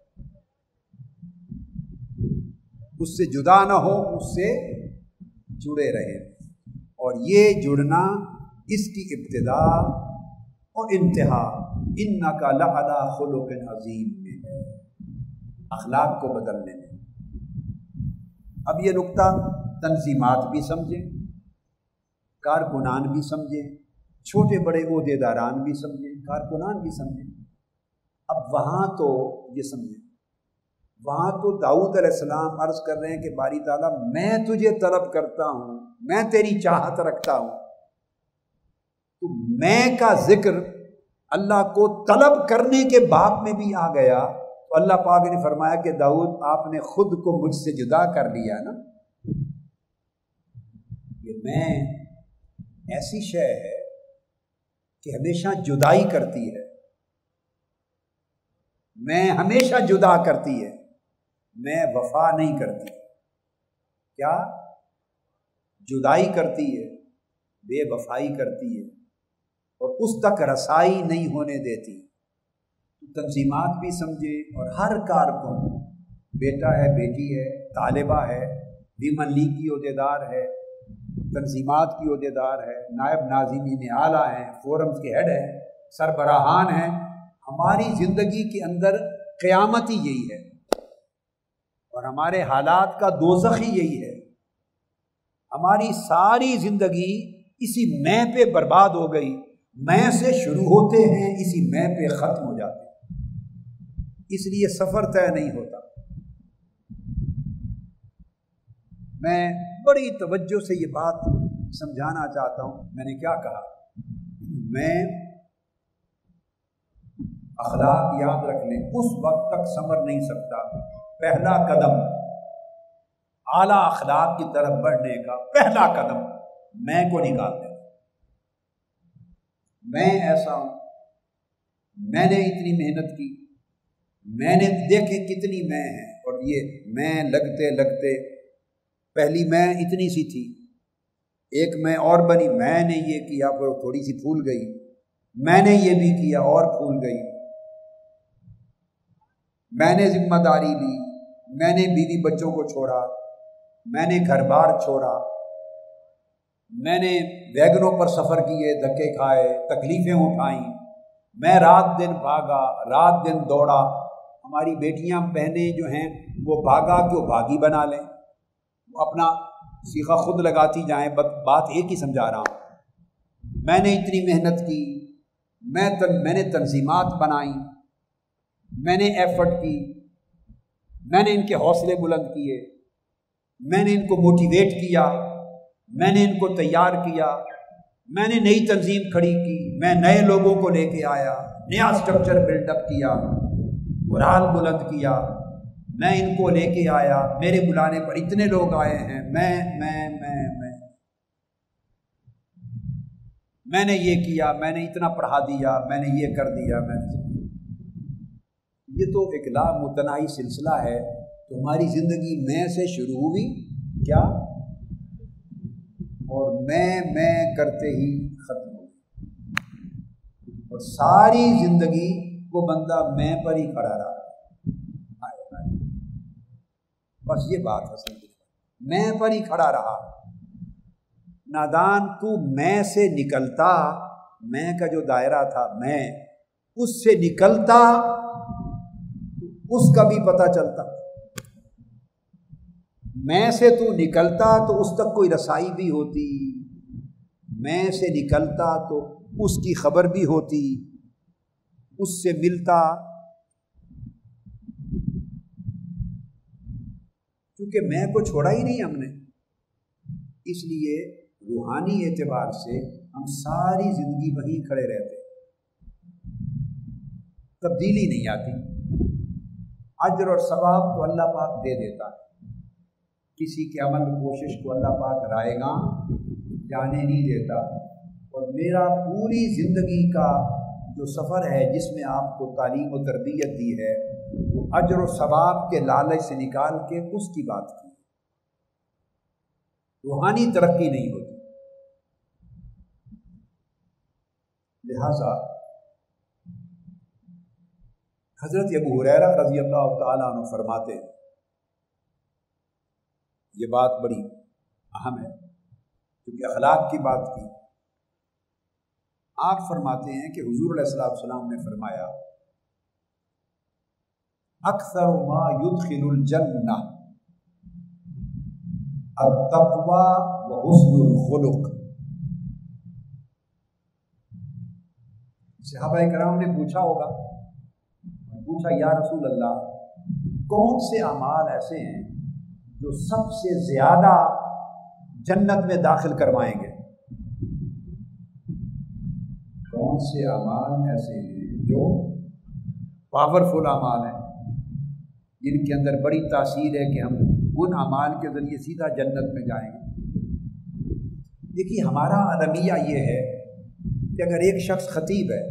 اس سے جدا نہ ہو، اس سے جڑے رہیں۔ اور یہ جڑنا، اس کی ابتدا اور انتہا انک لعلی خلق عظیم میں ہے، اخلاق کو بدلنے میں۔ اب یہ نقطہ تنظیمات بھی سمجھیں، کارکنان بھی سمجھیں، چھوٹے بڑے عہدے داران بھی سمجھیں، کارکنان بھی سمجھیں۔ اب وہاں تو یہ سمجھیں، وہاں تو داؤد علیہ السلام عرض کر رہے ہیں کہ باری تعالیٰ میں تجھے طلب کرتا ہوں، میں تیری چاہت رکھتا ہوں، تو میں کا ذکر اللہ کو طلب کرنے کے باب میں بھی آ گیا، تو اللہ پاک نے فرمایا کہ داؤد آپ نے خود کو مجھ سے جدا کر لیا نا۔ یہ میں ایسی شے ہے کہ ہمیشہ جدائی کرتی ہے، میں ہمیشہ جدا کرتی ہے، میں وفا نہیں کرتی۔ کیا؟ جدائی کرتی ہے، بے وفائی کرتی ہے، اور اس تک رسائی نہیں ہونے دیتی۔ تنظیمات بھی سمجھے، اور ہر کارکن، بیٹا ہے، بیٹی ہے، طالبہ ہے، ویمن لیگ کی عہدیدار ہے، تنظیمات کی عہدیدار ہے، نائب ناظمین اعلیٰ ہیں، فورمز کے ہیڈ ہیں، سربراہان ہیں۔ ہماری زندگی کے اندر قیامت ہی یہی ہے، اور ہمارے حالات کا دوزخ ہی یہی ہے۔ ہماری ساری زندگی اسی میں پہ برباد ہو گئی، میں سے شروع ہوتے ہیں، اسی میں پہ ختم ہو جاتے ہیں، اس لیے سفر طے نہیں ہوتا۔ میں بڑی توجہ سے یہ بات سمجھانا چاہتا ہوں۔ میں نے کیا کہا؟ میں اخلاق یاد رکھ لیں، اس وقت تک سنور نہیں سکتا۔ پہلا قدم اعلیٰ اخلاق کی طرف بڑھنے کا پہلا قدم میں کو نکال دینا۔ میں ایسا ہوں، میں نے اتنی محنت کی، میں نے دیکھے کتنی میں ہیں، اور یہ میں لگتے لگتے پہلی میں اتنی سی تھی، ایک میں اور بنی، میں نے یہ کیا پھر تھوڑی سی پھول گئی، میں نے یہ بھی کیا اور پھول گئی، میں نے ذمہ داری لی، میں نے بیوی بچوں کو چھوڑا، میں نے گھر بار چھوڑا، میں نے ویگنوں پر سفر کیے، دھکے کھائے، تکلیفیں اٹھائیں، میں رات دن بھاگا، رات دن دوڑا۔ ہماری بیٹیاں بہنیں جو ہیں وہ بھاگا کہ وہ بھاگی بنا لیں، وہ اپنا سیخہ خود لگاتی جائیں، بات ایک ہی سمجھا رہا ہوں۔ میں نے اتنی محنت کی، میں تن میں نے تنظیمات بنائیں، میں نے ایفرٹ کی، میں نے ان کے حوصلے بلند کیے، میں نے ان کو موٹیویٹ کیا، میں نے ان کو تیار کیا، میں نے نئی تنظیم کھڑی کی، میں نئے لوگوں کو لے کے آیا، نیا سٹرکچر بلڈ اپ کیا، قرآن بلند کیا، میں ان کو لے کے آیا، میرے بلانے پر اتنے لوگ آئے ہیں، میں میں میں میں میں نے یہ کیا، میں نے اتنا پڑھا دیا، میں نے یہ کر دیا، میں نے یہ تو ایک لا متناہی سلسلہ ہے۔ تو ہماری زندگی میں سے شروع ہوئی کیا، اور میں میں کرتے ہی ختم ہو گئی، اور ساری زندگی وہ بندہ میں پر ہی کھڑا رہا۔ بس یہ بات ہے، میں پر ہی کھڑا رہا۔ نادان تو میں سے نکلتا، میں کا جو دائرہ تھا میں، اس سے نکلتا اس کا بھی پتہ چلتا، میں سے تو نکلتا تو اس تک کوئی رسائی بھی ہوتی، میں سے نکلتا تو اس کی خبر بھی ہوتی، اس سے ملتا۔ کیونکہ میں کو چھوڑا ہی نہیں ہم نے، اس لیے روحانی اعتبار سے ہم ساری زندگی وہیں کھڑے رہتے، تبدیلی نہیں آتی۔ اجر اور ثواب تو اللہ پاک دے دیتا ہے، کسی کے عمل کوشش کو اللہ پاک رائے گاں جانے نہیں دیتا۔ اور میرا پوری زندگی کا جو سفر ہے جس میں آپ کو تعلیم و تربیت دی ہے، وہ اجر و ثواب کے لالچ سے نکال کے اس کی بات کی، روحانی ترقی نہیں ہوتی۔ لہذا حضرت ابو ہریرہ رضی اللہ تعالیٰ عنہ فرماتے ہیں، یہ بات بڑی اہم ہے کیونکہ اخلاق کی بات کی۔ آپ فرماتے ہیں کہ حضور علیہ الصلوۃ والسلام نے فرمایا، اکثر ما يدخل الجنہ التقوی وحسن الخلق۔ صحابہ کرام نے پوچھا ہوگا، پوچھا یا رسول اللہ، کون سے اعمال ایسے ہیں جو سب سے زیادہ جنت میں داخل کروائیں گے؟ کون سے اعمال ایسے ہیں جو پاورفل اعمال ہیں، جن کے اندر بڑی تاثیر ہے کہ ہم ان اعمال کے ذریعے سیدھا جنت میں جائیں گے؟ دیکھیے ہمارا المیہ یہ ہے کہ اگر ایک شخص خطیب ہے،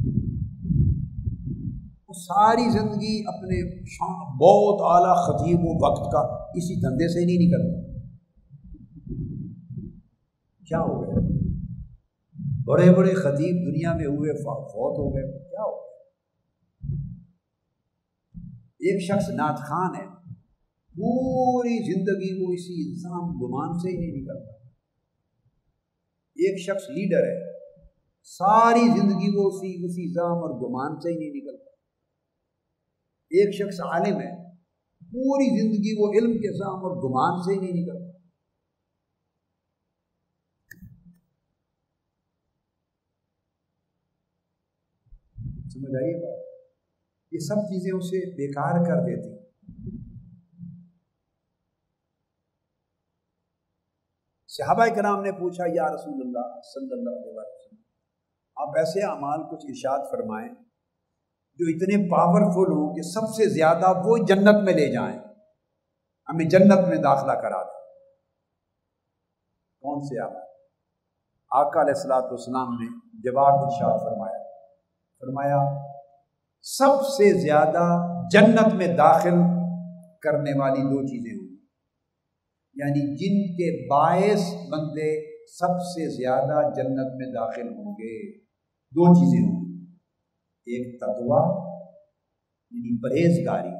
وہ ساری زندگی اپنے بہت اعلیٰ خطیب و وقت کا اسی دھندے سے ہی نہیں نکلتا، کیا ہو گیا؟ بڑے بڑے خطیب دنیا میں ہوئے فوت ہو گئے، کیا ہو گیا؟ ایک شخص نعت خان ہے، پوری زندگی وہ اسی الزام گمان سے ہی نہیں نکلتا۔ ایک شخص لیڈر ہے، ساری زندگی وہ اسی اسی الزام اور گمان سے ہی نہیں نکلتا۔ ایک شخص عالم ہے، پوری زندگی وہ علم کے الزام اور گمان سے ہی نہیں نکلتا۔ سمجھ آئیے بات؟ یہ سب چیزیں اسے بیکار کر دیتی۔ صحابہ کرام نے پوچھا یا رسول اللہ صلی اللہ علیہ وسلم، آپ ایسے اعمال کچھ ارشاد فرمائیں جو اتنے پاورفل ہوں کہ سب سے زیادہ وہ جنت میں لے جائیں، ہمیں جنت میں داخلہ کرا دیں۔ کون سے اعمال؟ آقا علیہ الصلوۃ والسلام نے جواب ارشاد فرمایا فرمایا سب سے زیادہ جنت میں داخل کرنے والی دو چیزیں ہوں، یعنی جن کے باعث بندے سب سے زیادہ جنت میں داخل ہوں گے، دو چیزیں ہوں گی، ایک تقویٰ یعنی پرہیزگاری،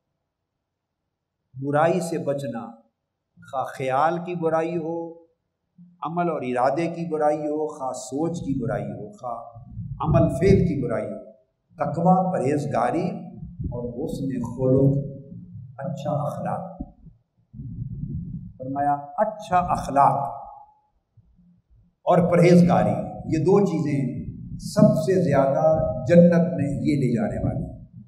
برائی سے بچنا، خواہ خیال کی برائی ہو، عمل اور ارادے کی برائی ہو، خواہ سوچ کی برائی ہو، خواہ عمل فعل کی برائی ہو۔ تقویٰ پرہیزگاری اور حسن خلق اچھا اخلاق، فرمایا اچھا اخلاق اور پرہیزگاری، یہ دو چیزیں سب سے زیادہ جنت میں یہ لے جانے والی۔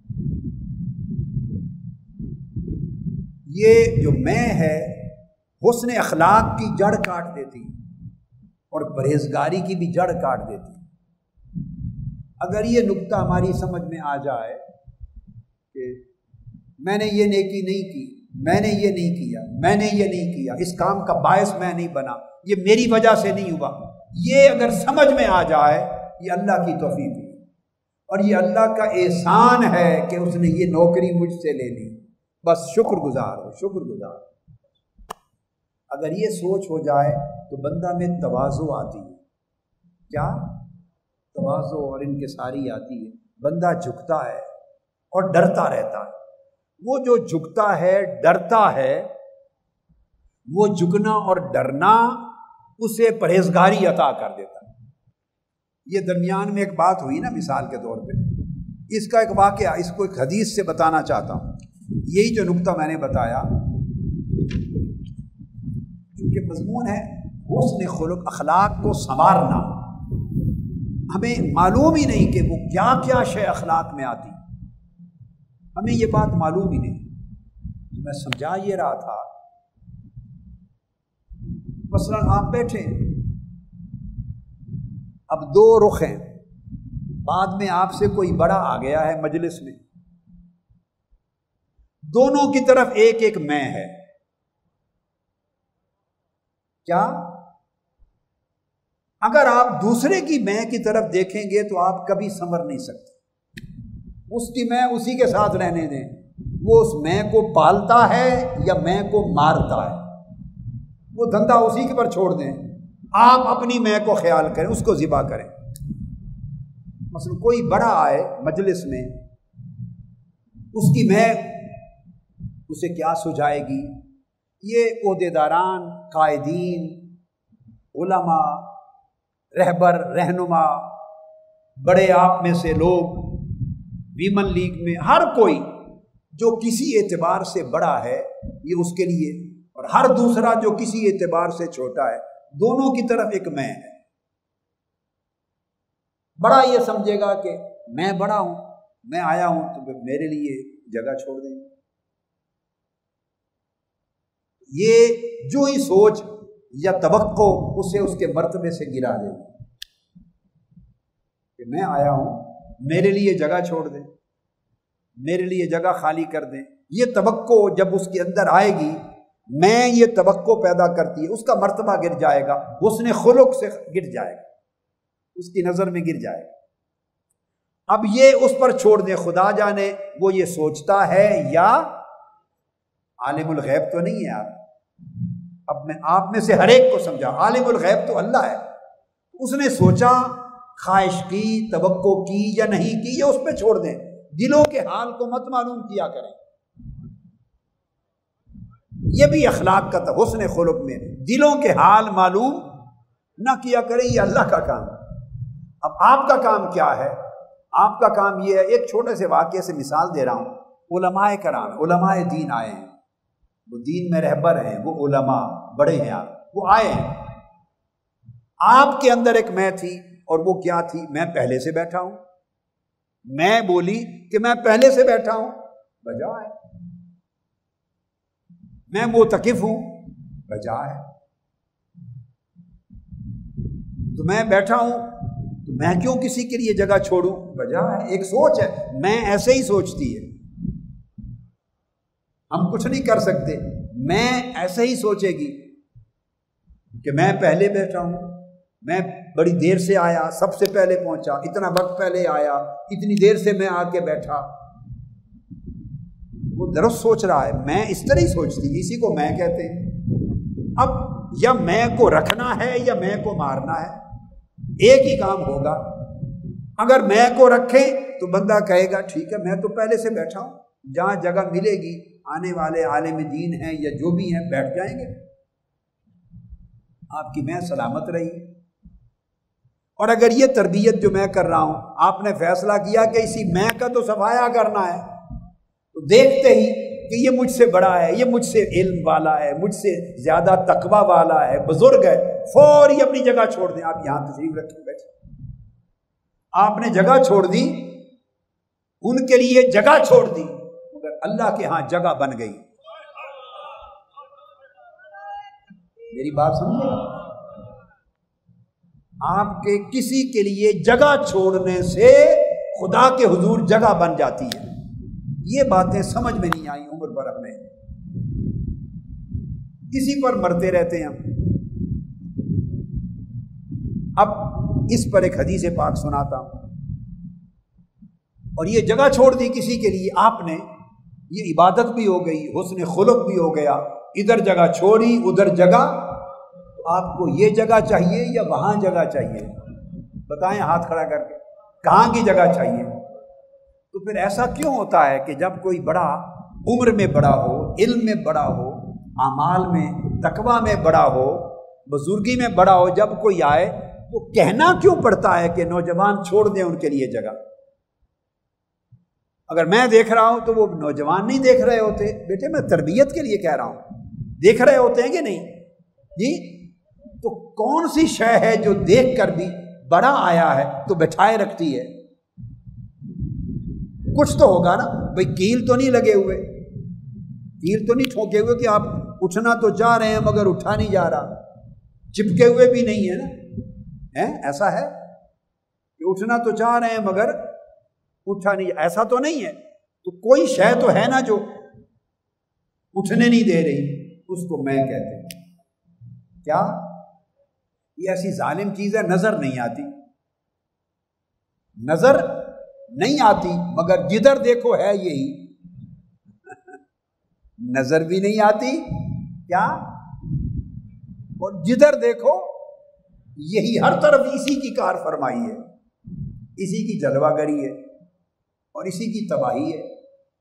یہ جو میں ہے حسن اخلاق کی جڑ کاٹ دیتی اور پرہیزگاری کی بھی جڑ کاٹ دیتی۔ اگر یہ نکتہ ہماری سمجھ میں آ جائے کہ میں نے یہ نیکی نہیں کی، میں نے یہ نہیں کیا، میں نے یہ نہیں کیا، اس کام کا باعث میں نہیں بنا، یہ میری وجہ سے نہیں ہوا، یہ اگر سمجھ میں آ جائے یہ اللہ کی توفیق ہے اور یہ اللہ کا احسان ہے کہ اس نے یہ نوکری مجھ سے لے لی، بس شکر گزار ہو، شکر گزار۔ اگر یہ سوچ ہو جائے تو بندہ میں تواضع آتی ہے، کیا تواضع اور انکساری آتی ہے، بندہ جھکتا ہے اور ڈرتا رہتا ہے۔ وہ جو جھکتا ہے ڈرتا ہے، وہ جھکنا اور ڈرنا اسے پرہیزگاری عطا کر دیتا ہے۔ یہ درمیان میں ایک بات ہوئی نا مثال کے طور پہ، اس کا ایک واقعہ اس کو ایک حدیث سے بتانا چاہتا ہوں۔ یہی جو نکتہ میں نے بتایا کیونکہ مضمون ہے حسن خلق، اخلاق کو سنوارنا، ہمیں معلوم ہی نہیں کہ وہ کیا کیا شے اخلاق میں آتی، ہمیں یہ بات معلوم ہی نہیں۔ میں سمجھا یہ رہا تھا، مثلاً آپ بیٹھے، اب دو رخ ہیں، بعد میں آپ سے کوئی بڑا آ گیا ہے مجلس میں، دونوں کی طرف ایک ایک میں ہے، کیا اگر آپ دوسرے کی میں کی طرف دیکھیں گے تو آپ کبھی سنور نہیں سکتے، اس کی میں اسی کے ساتھ رہنے دیں، وہ اس میں کو پالتا ہے یا میں کو مارتا ہے، وہ دھندا اسی کے پر چھوڑ دیں، آپ اپنی میں کو خیال کریں، اس کو ذبح کریں۔ مثلا کوئی بڑا آئے مجلس میں، اس کی میں اسے کیا سجائے گی؟ یہ عہدیداران، قائدین، علماء، رہبر، رہنما، بڑے آپ میں سے لوگ، ویمن لیگ میں ہر کوئی جو کسی اعتبار سے بڑا ہے یہ اس کے لیے، اور ہر دوسرا جو کسی اعتبار سے چھوٹا ہے، دونوں کی طرف ایک میں ہے۔ بڑا یہ سمجھے گا کہ میں بڑا ہوں، میں آیا ہوں تو میرے لیے جگہ چھوڑ دیں۔ یہ جو ہی سوچ یا توقع اسے اس کے مرتبے سے گرا دے کہ میں آیا ہوں، میرے لیے جگہ چھوڑ دیں، میرے لیے جگہ خالی کر دیں۔ یہ توقع جب اس کے اندر آئے گی، میں یہ توقع پیدا کرتی ہے، اس کا مرتبہ گر جائے گا، حسن خلق سے گر جائے گا، اس کی نظر میں گر جائے گا۔ اب یہ اس پر چھوڑ دیں، خدا جانے وہ یہ سوچتا ہے یا عالم الغیب تو نہیں ہے آپ۔ اب میں آپ میں سے ہر ایک کو سمجھا، عالم الغیب تو اللہ ہے، اس نے سوچا، خواہش کی، توقع کی یا نہیں کی، یہ اس پہ چھوڑ دیں، دلوں کے حال کو مت معلوم کیا کریں۔ یہ بھی اخلاق کا تھا، حسن خلق میں دلوں کے حال معلوم نہ کیا کریں، یہ اللہ کا کام ہے۔ اب آپ کا کام کیا ہے؟ آپ کا کام یہ ہے، ایک چھوٹے سے واقعے سے مثال دے رہا ہوں۔ علماء کرام، علماء دین آئے ہیں، وہ دین میں رہبر ہیں، وہ علماء بڑے ہیں، آپ وہ آئے ہیں، آپ کے اندر ایک میں تھی، اور وہ کیا تھی؟ میں پہلے سے بیٹھا ہوں۔ میں بولی کہ میں پہلے سے بیٹھا ہوں، بجا ہے۔ میں معتکف ہوں، بجا ہے۔ تو میں بیٹھا ہوں تو میں کیوں کسی کے لیے جگہ چھوڑوں؟ بجا ہے، ایک سوچ ہے، میں ایسے ہی سوچتی ہے، ہم کچھ نہیں کر سکتے، میں ایسے ہی سوچے گی کہ میں پہلے بیٹھا ہوں، میں بڑی دیر سے آیا، سب سے پہلے پہنچا، اتنا وقت پہلے آیا، اتنی دیر سے میں آ کے بیٹھا۔ وہ درست سوچ رہا ہے، میں اس طرح ہی سوچتی، اسی کو میں کہتے ہیں۔ اب یا میں کو رکھنا ہے یا میں کو مارنا ہے، ایک ہی کام ہوگا۔ اگر میں کو رکھیں تو بندہ کہے گا ٹھیک ہے میں تو پہلے سے بیٹھا ہوں، جہاں جگہ ملے گی آنے والے عالم دین ہیں یا جو بھی ہیں بیٹھ جائیں گے، آپ کی میں سلامت رہی۔ اور اگر یہ تربیت جو میں کر رہا ہوں آپ نے فیصلہ کیا کہ اسی میں کا تو صفایا کرنا ہے، تو دیکھتے ہی کہ یہ مجھ سے بڑا ہے، یہ مجھ سے علم والا ہے، مجھ سے زیادہ تقوی والا ہے، بزرگ ہے، فوری اپنی جگہ چھوڑ دیں۔ آپ یہاں تشریف رکھیں بیٹھے، آپ نے جگہ چھوڑ دی، ان کے لیے جگہ چھوڑ دی، مگر اللہ کے ہاں جگہ بن گئی۔ میری بات سمجھے؟ آپ کے کسی کے لیے جگہ چھوڑنے سے خدا کے حضور جگہ بن جاتی ہے۔ یہ باتیں سمجھ میں نہیں آئی عمر بھر میں، اسی پر مرتے رہتے ہیں ہم۔ اب اس پر ایک حدیث پاک سناتا ہوں، اور یہ جگہ چھوڑ دی کسی کے لیے آپ نے، یہ عبادت بھی ہو گئی، حسن خلق بھی ہو گیا، ادھر جگہ چھوڑی ادھر جگہ، تو آپ کو یہ جگہ چاہیے یا وہاں جگہ چاہیے؟ بتائیں ہاتھ کھڑا کر کے، کہاں کی جگہ چاہیے؟ تو پھر ایسا کیوں ہوتا ہے کہ جب کوئی بڑا عمر میں بڑا ہو، علم میں بڑا ہو، اعمال میں تقویٰ میں بڑا ہو، بزرگی میں بڑا ہو، جب کوئی آئے تو کہنا کیوں پڑتا ہے کہ نوجوان چھوڑ دیں ان کے لیے جگہ؟ اگر میں دیکھ رہا ہوں تو وہ نوجوان نہیں دیکھ رہے ہوتے، بیٹے میں تربیت کے لیے کہہ رہا ہوں، دیکھ رہے ہوتے ہیں کہ نہیں جی؟ تو کون سی شے ہے جو دیکھ کر بھی بڑا آیا ہے تو بٹھائے رکھتی ہے؟ کچھ تو ہوگا نا بھئی، کیل تو نہیں لگے ہوئے، کیل تو نہیں ٹھوکے ہوئے کہ آپ اٹھنا تو چاہ رہے ہیں مگر اٹھا نہیں جا رہا، چپکے ہوئے بھی نہیں ہے نا، ایسا ہے کہ اٹھنا تو چاہ رہے ہیں مگر اٹھا نہیں، ایسا تو نہیں ہے۔ تو کوئی شے تو ہے نا جو اٹھنے نہیں دے رہی، اس کو میں کہتے ہیں کیا؟ یہ ایسی ظالم چیز ہے، نظر نہیں آتی، نظر نہیں آتی، مگر جدھر دیکھو ہے یہی، نظر بھی نہیں آتی کیا، اور جدھر دیکھو یہی، ہر طرف اسی کی کار فرمائی ہے، اسی کی جلوہ گری ہے اور اسی کی تباہی ہے۔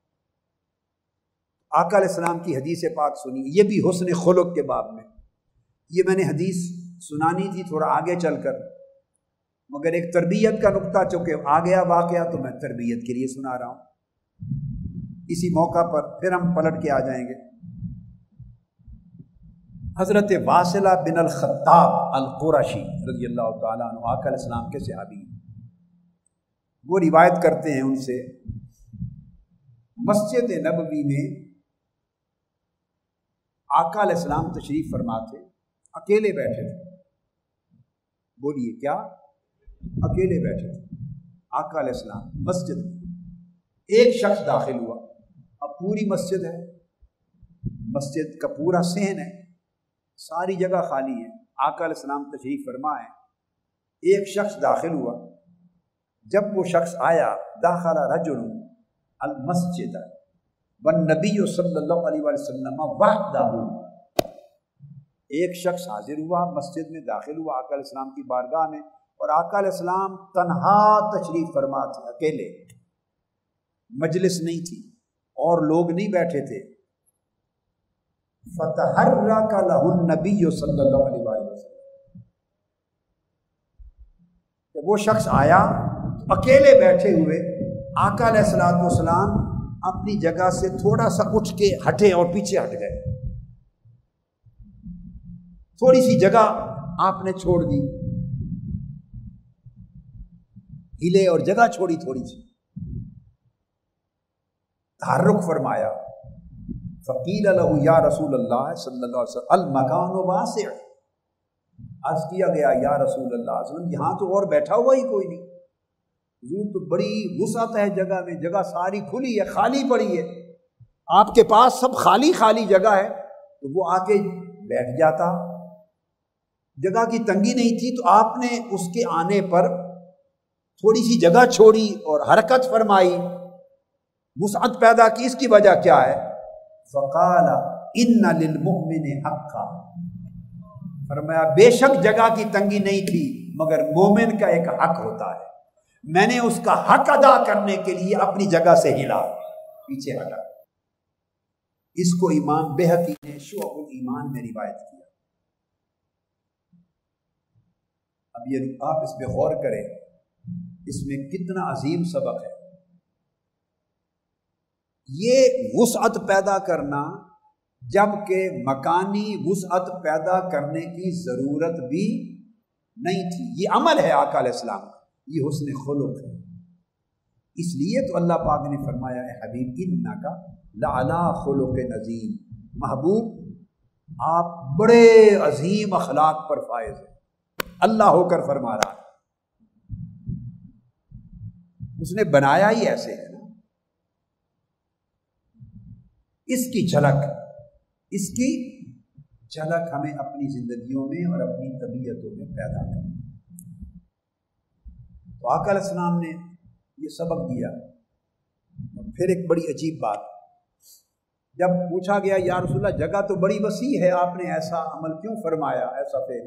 آقا علیہ السلام کی حدیث پاک سنی، یہ بھی حسن خلق کے باب میں، یہ میں نے حدیث سنانی تھی تھوڑا آگے چل کر، مگر ایک تربیت کا نقطہ چونکہ آ گیا واقعہ تو میں تربیت کے لیے سنا رہا ہوں۔ اسی موقع پر پھر ہم پلٹ کے آ جائیں گے۔ حضرت واصلہ بن الخطاب القرشی رضی اللہ تعالیٰ عنہ آقا علیہ السلام کے صحابی، وہ روایت کرتے ہیں ان سے، مسجد نبوی میں آقا علیہ السلام تشریف فرما تھے، اکیلے بیٹھے تھے، بولیے کیا؟ اکیلے بیٹھے تھے آقا علیہ السلام مسجد میں، ایک شخص داخل ہوا، اب پوری مسجد ہے، مسجد کا پورا صحن ہے، ساری جگہ خالی ہے، آقا علیہ السلام تشریف فرما ہے، ایک شخص داخل ہوا، جب وہ شخص آیا، داخل رجل المسجد والنبی صلی اللہ علیہ وسلم وحدہ، ایک شخص حاضر ہوا مسجد میں، داخل ہوا آقا علیہ السلام کی بارگاہ میں، اور آقا علیہ السلام تنہا تشریف فرما تھے، اکیلے، مجلس نہیں تھی اور لوگ نہیں بیٹھے تھے۔ فتحرک لہ النبی صلی اللہ علیہ وسلم، جب وہ شخص آیا تو اکیلے بیٹھے ہوئے آقا علیہ الصلوۃ والسلام اپنی جگہ سے تھوڑا سا اٹھ کے ہٹے اور پیچھے ہٹ گئے، تھوڑی سی جگہ آپ نے چھوڑ دی، ہلے اور جگہ چھوڑی تھوڑی سی، تحرک فرمایا۔ فقیل لہ یا رسول اللہ صلی اللہ علیہ وسلم المکان واسع، عرض کیا گیا یا رسول اللہ صلی اللہ علیہ وسلم یہاں تو اور بیٹھا ہوا ہی کوئی نہیں، حضور تو بڑی وسعت ہے جگہ میں، جگہ ساری کھلی ہے، خالی پڑی ہے، آپ کے پاس سب خالی خالی جگہ ہے، تو وہ آ کے بیٹھ جاتا، جگہ کی تنگی نہیں تھی، تو آپ نے اس کے آنے پر تھوڑی سی جگہ چھوڑی اور حرکت فرمائی، وسعت پیدا کی، اس کی وجہ کیا ہے؟ فقال ان للمؤمن حقا، فرمایا بے شک جگہ کی تنگی نہیں تھی مگر مومن کا ایک حق ہوتا ہے، میں نے اس کا حق ادا کرنے کے لیے اپنی جگہ سے ہلا، پیچھے ہٹا۔ اس کو امام بہقی نے شعب الایمان میں روایت کیا۔ اب یہ آپ اس پہ غور کریں، اس میں کتنا عظیم سبق ہے۔ یہ وسعت پیدا کرنا جبکہ مکانی وسعت پیدا کرنے کی ضرورت بھی نہیں تھی، یہ عمل ہے آقا علیہ السلام کا، یہ حسن خلق ہے۔ اس لیے تو اللہ پاک نے فرمایا ہے حبیب انکا لعلی خلق عظیم، محبوب آپ بڑے عظیم اخلاق پر فائز ہیں، اللہ ہو کر فرما رہا ہے، اس نے بنایا ہی ایسے ہے نا۔ اس کی جھلک اس کی جھلک ہمیں اپنی زندگیوں میں اور اپنی طبیعتوں میں پیدا کرنا۔ تو آقا علیہ السلام نے یہ سبق دیا۔ اور پھر ایک بڑی عجیب بات، جب پوچھا گیا یا رسول اللہ جگہ تو بڑی وسیع ہے، آپ نے ایسا عمل کیوں فرمایا، ایسا فعل؟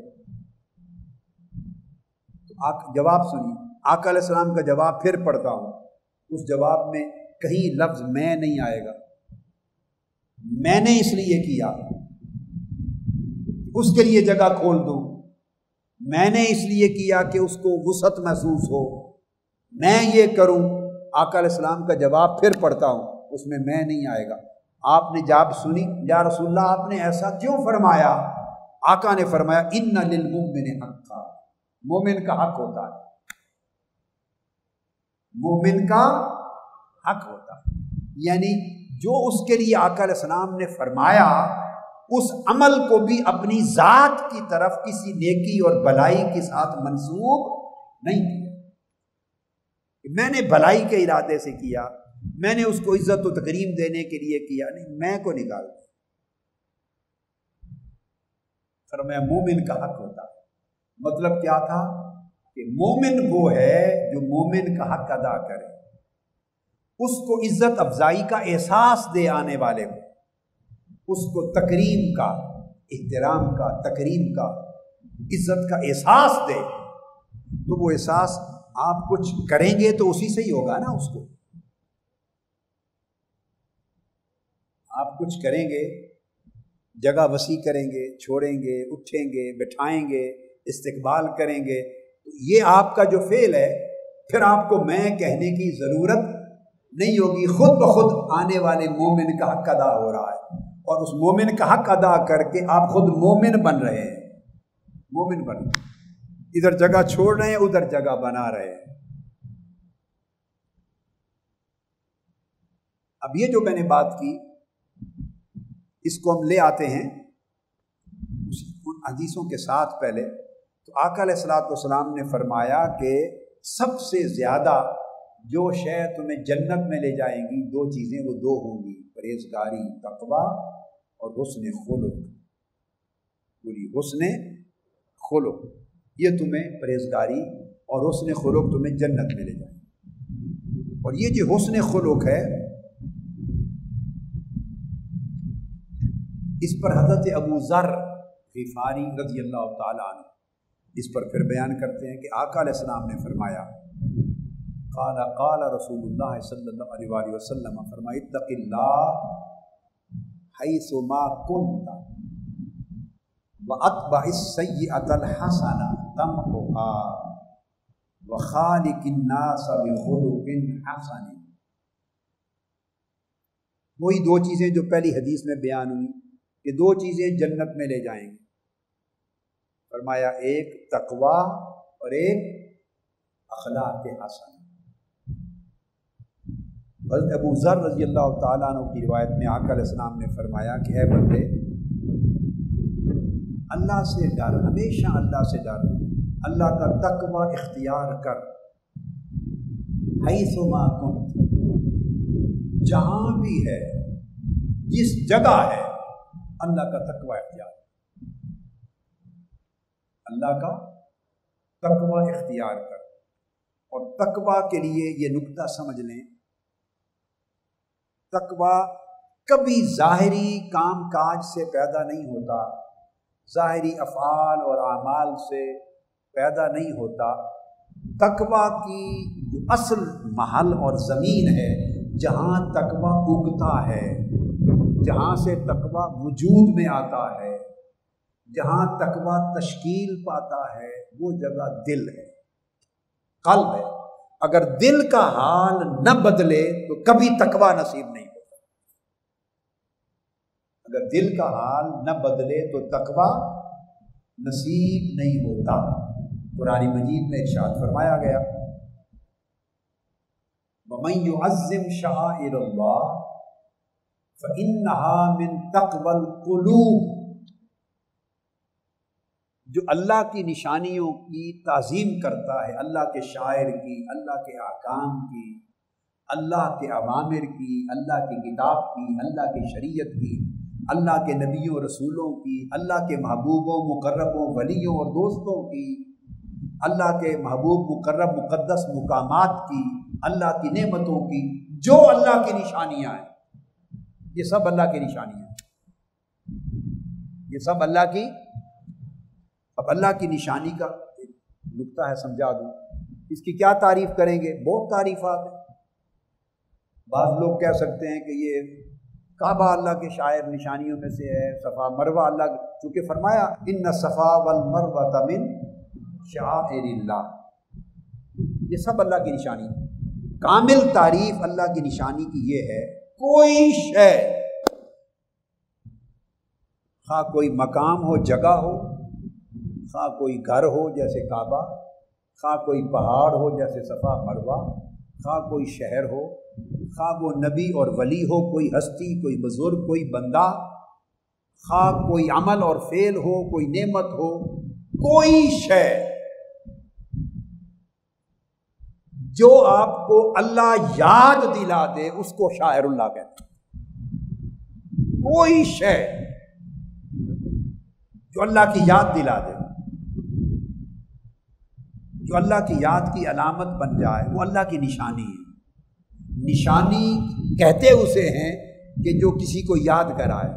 تو جواب سنیے، آقا علیہ السلام کا جواب پھر پڑھتا ہوں۔ اس جواب میں کہیں لفظ میں نہیں آئے گا، میں نے اس لیے کیا اس کے لیے جگہ کھول دوں، میں نے اس لیے کیا کہ اس کو وسعت محسوس ہو، میں یہ کروں۔ آقا علیہ السلام کا جواب پھر پڑھتا ہوں، اس میں میں نہیں آئے گا۔ آپ نے جواب سنی، یا رسول اللہ آپ نے ایسا کیوں فرمایا؟ آقا نے فرمایا ان للمؤمن حقا، مومن کا حق ہوتا ہے، مومن کا حق ہوتا ہے، یعنی جو اس کے لیے آقا علیہ السلام نے فرمایا اس عمل کو بھی اپنی ذات کی طرف کسی نیکی اور بلائی کے ساتھ منسوب نہیں کیا، میں نے بلائی کے ارادے سے کیا، میں نے اس کو عزت و تکریم دینے کے لیے کیا، نہیں، میں کو نکال دیا۔ فرمایا مومن کا حق ہوتا ہے، مطلب کیا تھا کہ مومن وہ ہے جو مومن کا حق ادا کرے، اس کو عزت افزائی کا احساس دے، آنے والے کو اس کو تکریم کا، احترام کا، تکریم کا، عزت کا احساس دے، تو وہ احساس آپ کچھ کریں گے تو اسی سے ہی ہوگا نا۔ اس کو آپ کچھ کریں گے، جگہ وسیع کریں گے، چھوڑیں گے، اٹھیں گے، بٹھائیں گے، استقبال کریں گے، تو یہ آپ کا جو فعل ہے، پھر آپ کو میں کہنے کی ضرورت نہیں ہوگی، خود بخود آنے والے مومن کا حق ادا ہو رہا ہے، اور اس مومن کا حق ادا کر کے آپ خود مومن بن رہے ہیں، مومن بن رہے ہیں، ادھر جگہ چھوڑ رہے ہیں، ادھر جگہ بنا رہے ہیں۔ اب یہ جو میں نے بات کی اس کو ہم لے آتے ہیں ان حدیثوں کے ساتھ۔ پہلے تو آقا علیہ الصلوۃ والسلام نے فرمایا کہ سب سے زیادہ جو شے تمہیں جنت میں لے جائیں گی، دو چیزیں وہ دو ہوں گی، پرہیزگاری، تقویٰ اور حسن خلق۔ پوری حسن خلق، یہ تمہیں پرہیزگاری اور حسن خلق تمہیں جنت میں لے جائیں گی۔ اور یہ جو حسن خلق ہے، اس پر حضرت ابو ذر غفاری رضی اللہ تعالیٰ عنہ اس پر پھر بیان کرتے ہیں کہ آقا علیہ السلام نے فرمایا، قال قال رسول اللہ صلی اللہ علیہ وآلہ وسلم، فرمایا اتق اللہ حیث ما کنت واتبع السیئۃ الحسنۃ تمحها وخالق الناس بخلق حسن۔ وہی دو چیزیں جو پہلی حدیث میں بیان ہوئی کہ دو چیزیں جنت میں لے جائیں گے، فرمایا ایک تقویٰ اور ایک اخلاق حسن۔ حضرت ابو ذر رضی اللہ تعالیٰ عنہ کی روایت میں آقا علیہ السلام نے فرمایا کہ اے بندے، اللہ سے ڈر، ہمیشہ اللہ سے ڈر، اللہ کا تقویٰ اختیار کر، حیث ما کنت، جہاں بھی ہے، جس جگہ ہے، اللہ کا تقویٰ اختیار، اللہ کا تقویٰ اختیار کر۔ اور تقویٰ کے لیے یہ نکتہ سمجھ لیں، تقویٰ کبھی ظاہری کام کاج سے پیدا نہیں ہوتا، ظاہری افعال اور اعمال سے پیدا نہیں ہوتا۔ تقویٰ کی جو اصل محل اور زمین ہے جہاں تقویٰ اگتا ہے، جہاں سے تقویٰ وجود میں آتا ہے، جہاں تقویٰ تشکیل پاتا ہے، وہ جگہ دل ہے، قلب ہے۔ اگر دل کا حال نہ بدلے تو کبھی تقویٰ نصیب نہیں ہوتا۔ اگر دل کا حال نہ بدلے تو تقویٰ نصیب نہیں ہوتا۔ قرآن مجید میں ارشاد فرمایا گیا وَمَن يُعَظِّمْ شَعَائِرَ اللَّهِ فَإِنَّهَا مِن تَقْوَى الْقُلُوبِ، جو اللہ کی نشانیوں کی تعظیم کرتا ہے، اللہ کے شاعر کی، اللہ کے احکام کی، اللہ کے اوامر کی، اللہ کی کتاب کی، اللہ کی شریعت کی، اللہ کے نبیوں رسولوں کی، اللہ کے محبوبوں مقربوں ولیوں اور دوستوں کی، اللہ کے محبوب مقرب مقدس مقامات کی، اللہ کی نعمتوں کی، جو اللہ کی نشانیاں ہیں، یہ سب اللہ کی نشانیاں ہیں، یہ سب اللہ کی۔ اب اللہ کی نشانی کا ایک نقطہ ہے، سمجھا دوں، اس کی کیا تعریف کریں گے؟ بہت تعریفات ہیں۔ بعض لوگ کہہ سکتے ہیں کہ یہ کعبہ اللہ کے شاعر نشانیوں میں سے ہے، صفا مروہ اللہ، چونکہ فرمایا ان الصفا والمروہ من شعائر اللہ، یہ سب اللہ کی نشانی ہے۔ کامل تعریف اللہ کی نشانی کی یہ ہے، کوئی شے، خواہ کوئی مقام ہو، جگہ ہو، خواہ کوئی گھر ہو جیسے کعبہ، خواہ کوئی پہاڑ ہو جیسے صفا مروہ، خواہ کوئی شہر ہو، خواہ وہ نبی اور ولی ہو، کوئی ہستی، کوئی بزرگ، کوئی بندہ، خواہ کوئی عمل اور فعل ہو، کوئی نعمت ہو، کوئی شے جو آپ کو اللہ یاد دلا دے اس کو شاعر اللہ کہتے ہیں۔ کوئی شے جو اللہ کی یاد دلا دے، جو اللہ کی یاد کی علامت بن جائے، وہ اللہ کی نشانی ہے۔ نشانی کہتے اسے ہیں کہ جو کسی کو یاد کرائے،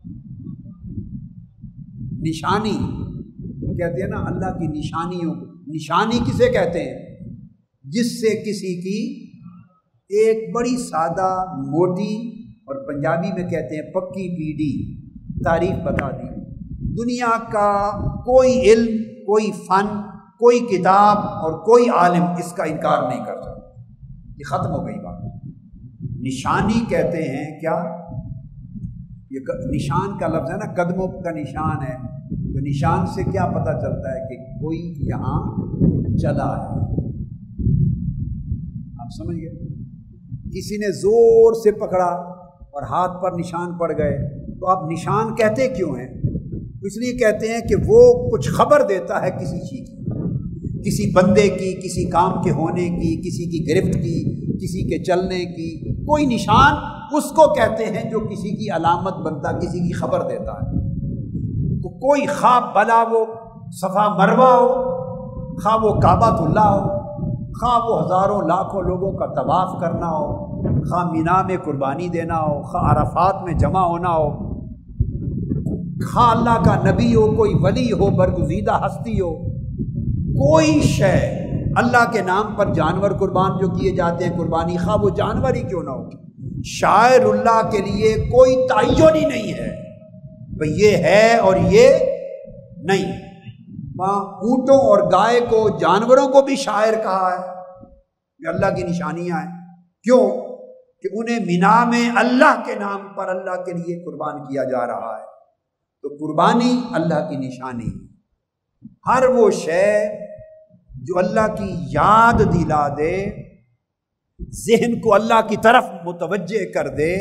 نشانی کہتے ہیں نا اللہ کی نشانیوں کو۔ نشانی کسے کہتے ہیں؟ جس سے کسی کی ایک بڑی سادہ موٹی، اور پنجابی میں کہتے ہیں پکی پیڑھی، تعریف بتا دی۔ دنیا کا کوئی علم، کوئی فن، کوئی کتاب اور کوئی عالم اس کا انکار نہیں کر سکتا، یہ ختم ہو گئی بات۔ نشانی کہتے ہیں کیا؟ یہ نشان کا لفظ ہے نا، قدموں کا نشان ہے، تو نشان سے کیا پتہ چلتا ہے کہ کوئی یہاں چلا ہے، آپ سمجھ گئے؟ کسی نے زور سے پکڑا اور ہاتھ پر نشان پڑ گئے، تو آپ نشان کہتے کیوں ہیں؟ اس لیے کہتے ہیں کہ وہ کچھ خبر دیتا ہے کسی چیز کی، کسی بندے کی، کسی کام کے ہونے کی، کسی کی گرفت کی، کسی کے چلنے کی۔ کوئی نشان اس کو کہتے ہیں جو کسی کی علامت بنتا، کسی کی خبر دیتا ہے۔ تو کوئی خواب بلا وہ صفا مروہ ہو، خواہ وہ کعبۃ اللہ ہو، خواہ وہ ہزاروں لاکھوں لوگوں کا طواف کرنا ہو، خواہ مینا میں قربانی دینا ہو، خواہ عرفات میں جمع ہونا ہو، خواہ اللہ کا نبی ہو، کوئی ولی ہو، برگزیدہ ہستی ہو، کوئی شے اللہ کے نام پر جانور قربان جو کیے جاتے ہیں قربانی، خواہ وہ جانور ہی کیوں نہ ہو، شاعر اللہ کے لیے کوئی تعین ہی نہیں ہے بھئی یہ ہے اور یہ نہیں۔ وہاں اونٹوں اور گائے کو، جانوروں کو بھی شاعر کہا ہے، یہ اللہ کی نشانیاں ہیں۔ کیوں؟ کہ انہیں مینا میں اللہ کے نام پر اللہ کے لیے قربان کیا جا رہا ہے، تو قربانی اللہ کی نشانی ہے۔ ہر وہ شے جو اللہ کی یاد دلا دے، ذہن کو اللہ کی طرف متوجہ کر دے،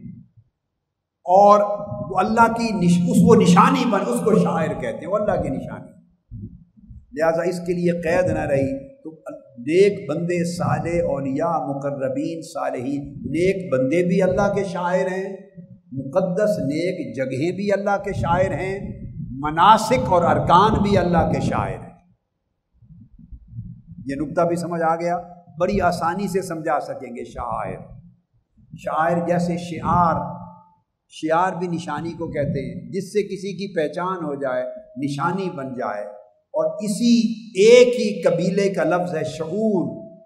اور وہ اللہ کی نش... اس وہ نشانی بن، اس کو شاعر کہتے ہیں، وہ اللہ کی نشانی۔ لہٰذا اس کے لیے قید نہ رہی تو نیک بندے، صالح اولیاء، مقربین، صالحین، نیک بندے بھی اللہ کے شاعر ہیں، مقدس نیک جگہیں بھی اللہ کے شاعر ہیں، مناسک اور ارکان بھی اللہ کے شاعر ہیں۔ یہ نقطہ بھی سمجھ آ گیا؟ بڑی آسانی سے سمجھا سکیں گے۔ شاعر شاعر جیسے شعار، شعار بھی نشانی کو کہتے ہیں، جس سے کسی کی پہچان ہو جائے، نشانی بن جائے۔ اور اسی ایک ہی قبیلے کا لفظ ہے شعور۔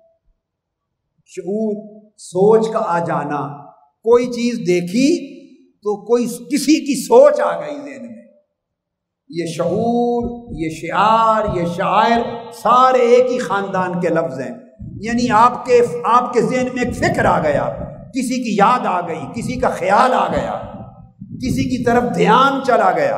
شعور سوچ کا آ جانا، کوئی چیز دیکھی تو کوئی کسی کی سوچ آ گئی ذہن میں، یہ شعور، یہ شعار، یہ شاعر سارے ایک ہی خاندان کے لفظ ہیں۔ یعنی آپ کے آپ کے ذہن میں ایک فکر آ گیا، کسی کی یاد آ گئی، کسی کا خیال آ گیا، کسی کی طرف دھیان چلا گیا۔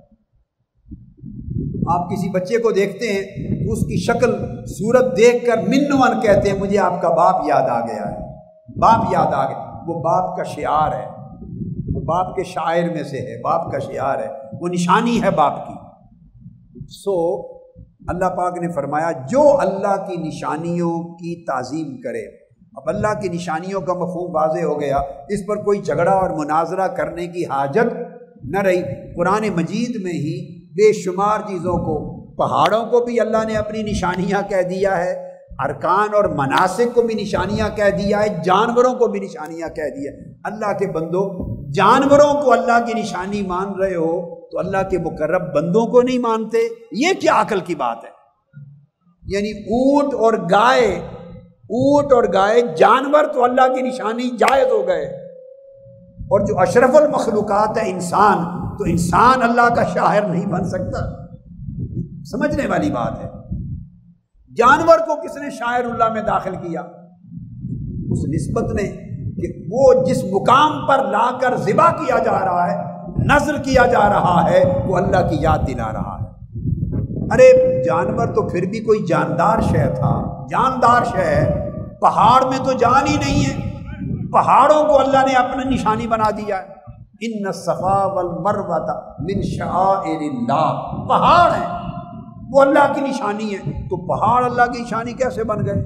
آپ کسی بچے کو دیکھتے ہیں تو اس کی شکل صورت دیکھ کر منون کہتے ہیں مجھے آپ کا باپ یاد آ گیا ہے، باپ یاد آ گیا۔ وہ باپ کا شعار ہے، وہ باپ کے شاعر میں سے ہے، باپ کا شعار ہے، وہ نشانی ہے باپ کی۔ سو اللہ پاک نے فرمایا جو اللہ کی نشانیوں کی تعظیم کرے۔ اب اللہ کی نشانیوں کا مفہوم واضح ہو گیا، اس پر کوئی جھگڑا اور مناظرہ کرنے کی حاجت نہ رہی۔ قرآن مجید میں ہی بے شمار چیزوں کو، پہاڑوں کو بھی اللہ نے اپنی نشانیاں کہہ دیا ہے، ارکان اور مناسک کو بھی نشانیاں کہہ دیا ہے، جانوروں کو بھی نشانیاں کہہ دیا ہے۔ اللہ کے بندوں، جانوروں کو اللہ کی نشانی مان رہے ہو تو اللہ کے مقرب بندوں کو نہیں مانتے؟ یہ کیا عقل کی بات ہے؟ یعنی اونٹ اور گائے، اونٹ اور گائے جانور تو اللہ کی نشانی جائز ہو گئے، اور جو اشرف المخلوقات ہے انسان، تو انسان اللہ کا شاعر نہیں بن سکتا۔ سمجھنے والی بات ہے۔ جانور کو کس نے شاعر اللہ میں داخل کیا؟ اس نسبت نے کہ وہ جس مقام پر لا کر ذبح کیا جا رہا ہے، نذر کیا جا رہا ہے، وہ اللہ کی یاد دلا رہا ہے۔ ارے جانور تو پھر بھی کوئی جاندار شے تھا، جاندار شے ہے، پہاڑ میں تو جان ہی نہیں ہے، پہاڑوں کو اللہ نے اپنا نشانی بنا دیا ہے۔ ان الصفا والمروۃ من شعائر اللہ، پہاڑ ہیں وہ اللہ کی نشانی ہے، تو پہاڑ اللہ کی نشانی کیسے بن گئے؟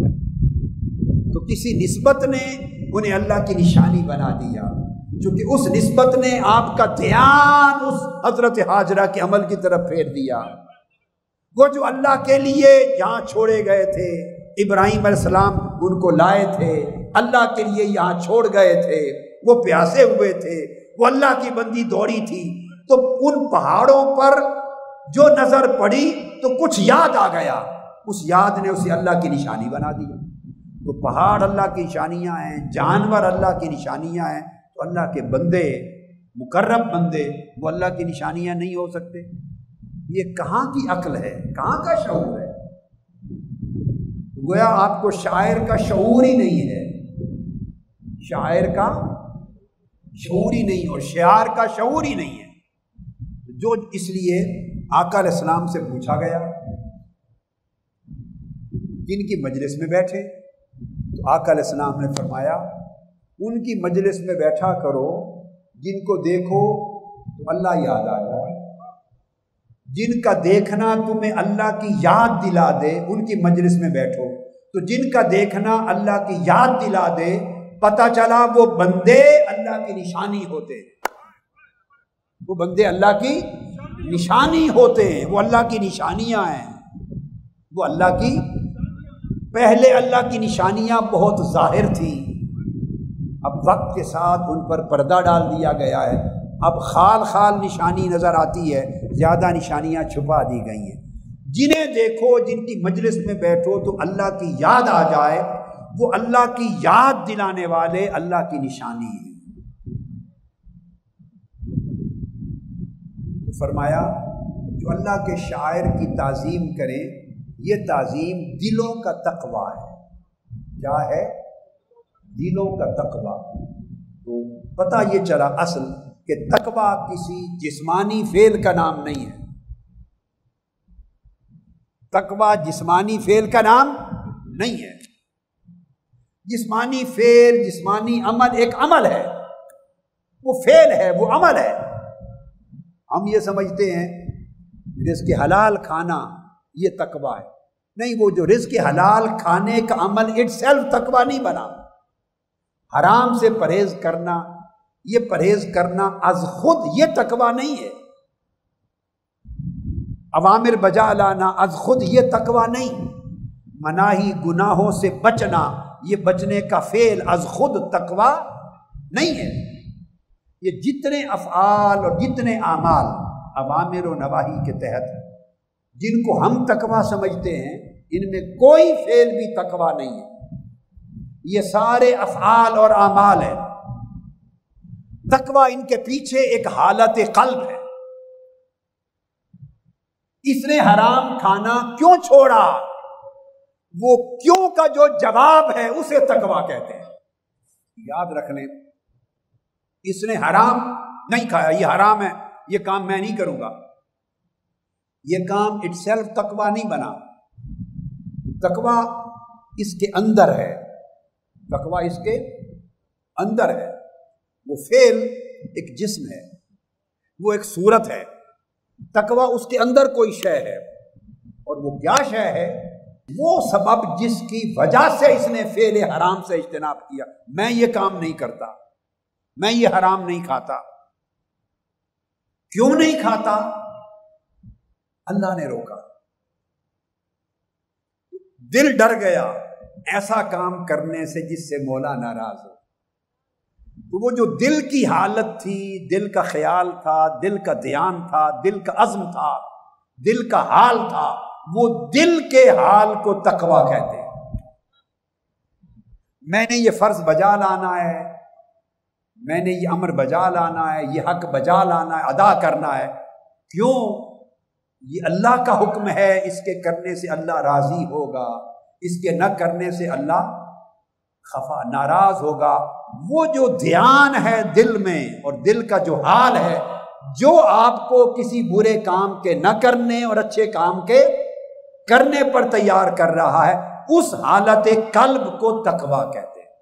تو کسی نسبت نے انہیں اللہ کی نشانی بنا دیا، چونکہ اس نسبت نے آپ کا دھیان اس حضرت ہاجرہ کے عمل کی طرف پھیر دیا۔ وہ جو اللہ کے لیے یہاں چھوڑے گئے تھے، ابراہیم علیہ السلام ان کو لائے تھے، اللہ کے لیے یہاں چھوڑ گئے تھے، وہ پیاسے ہوئے تھے، وہ اللہ کی بندی دوڑی تھی، تو ان پہاڑوں پر جو نظر پڑی تو کچھ یاد آ گیا، اس یاد نے اسے اللہ کی نشانی بنا دیا۔ تو پہاڑ اللہ کی نشانیاں ہیں، جانور اللہ کی نشانیاں ہیں، تو اللہ کے بندے، مقرب بندے، وہ اللہ کی نشانیاں نہیں ہو سکتے؟ یہ کہاں کی عقل ہے، کہاں کا شعور ہے؟ گویا آپ کو شاعر کا شعور ہی نہیں ہے، شاعر کا شعور ہی نہیں، اور شعار کا شعور ہی نہیں ہے۔ جو اس لیے آقا علیہ السلام سے پوچھا گیا، جن کی مجلس میں بیٹھے، تو آقا علیہ السلام نے فرمایا ان کی مجلس میں بیٹھا کرو جن کو دیکھو تو اللہ یاد آ جائے، جن کا دیکھنا تمہیں اللہ کی یاد دلا دے ان کی مجلس میں بیٹھو۔ تو جن کا دیکھنا اللہ کی یاد دلا دے، پتہ چلا وہ بندے اللہ کی نشانی ہوتے ہیں، وہ بندے اللہ کی نشانی ہوتے ہیں، وہ اللہ کی نشانیاں ہیں، وہ اللہ کی، پہلے اللہ کی نشانیاں بہت ظاہر تھیں، اب وقت کے ساتھ ان پر پردہ ڈال دیا گیا ہے، اب خال خال نشانی نظر آتی ہے، زیادہ نشانیاں چھپا دی گئی ہیں۔ جنہیں دیکھو، جن کی مجلس میں بیٹھو تو اللہ کی یاد آ جائے، وہ اللہ کی یاد دلانے والے اللہ کی نشانی ہیں۔ تو فرمایا جو اللہ کے شاعر کی تعظیم کریں، یہ تعظیم دلوں کا تقویٰ ہے۔ کیا ہے؟ دلوں کا تقویٰ۔ تو پتہ یہ چلا اصل کہ تقویٰ کسی جسمانی فعل کا نام نہیں ہے، تقویٰ جسمانی فعل کا نام نہیں ہے۔ جسمانی فعل، جسمانی عمل ایک عمل ہے، وہ فعل ہے، وہ عمل ہے۔ ہم یہ سمجھتے ہیں رزق حلال کھانا یہ تقویٰ ہے، نہیں، وہ جو رزق حلال کھانے کا عمل اٹ سیلف تقویٰ نہیں بنا۔ حرام سے پرہیز کرنا، یہ پرہیز کرنا از خود یہ تقویٰ نہیں ہے۔ اوامر بجا لانا از خود یہ تقویٰ نہیں، مناہی گناہوں سے بچنا یہ بچنے کا فعل از خود تقویٰ نہیں ہے۔ یہ جتنے افعال اور جتنے اعمال اوامر و نواہی کے تحت جن کو ہم تقویٰ سمجھتے ہیں، ان میں کوئی فعل بھی تقویٰ نہیں ہے، یہ سارے افعال اور اعمال ہیں۔ تقویٰ ان کے پیچھے ایک حالت قلب ہے۔ اس نے حرام کھانا کیوں چھوڑا، وہ کیوں کا جو جواب ہے اسے تقویٰ کہتے ہیں۔ یاد رکھ لیں، اس نے حرام نہیں کھایا، یہ حرام ہے، یہ کام میں نہیں کروں گا، یہ کام اٹ سیلف تقویٰ نہیں بنا۔ تقویٰ اس کے اندر ہے، تقویٰ اس کے اندر ہے۔ وہ فعل ایک جسم ہے، وہ ایک صورت ہے، تقویٰ اس کے اندر کوئی شے ہے، اور وہ کیا شے ہے؟ وہ سبب جس کی وجہ سے اس نے فعل حرام سے اجتناب کیا۔ میں یہ کام نہیں کرتا، میں یہ حرام نہیں کھاتا۔ کیوں نہیں کھاتا؟ اللہ نے روکا، دل ڈر گیا ایسا کام کرنے سے جس سے مولا ناراض ہو۔ تو وہ جو دل کی حالت تھی، دل کا خیال تھا، دل کا دھیان تھا، دل کا عزم تھا، دل کا حال تھا، وہ دل کے حال کو تقویٰ کہتے ہیں۔ میں نے یہ فرض بجا لانا ہے، میں نے یہ امر بجا لانا ہے، یہ حق بجا لانا ہے، ادا کرنا ہے۔ کیوں؟ یہ اللہ کا حکم ہے، اس کے کرنے سے اللہ راضی ہوگا، اس کے نہ کرنے سے اللہ خفا ناراض ہوگا۔ وہ جو دھیان ہے دل میں اور دل کا جو حال ہے، جو آپ کو کسی برے کام کے نہ کرنے اور اچھے کام کے کرنے پر تیار کر رہا ہے، اس حالت قلب کو تقویٰ کہتے ہیں۔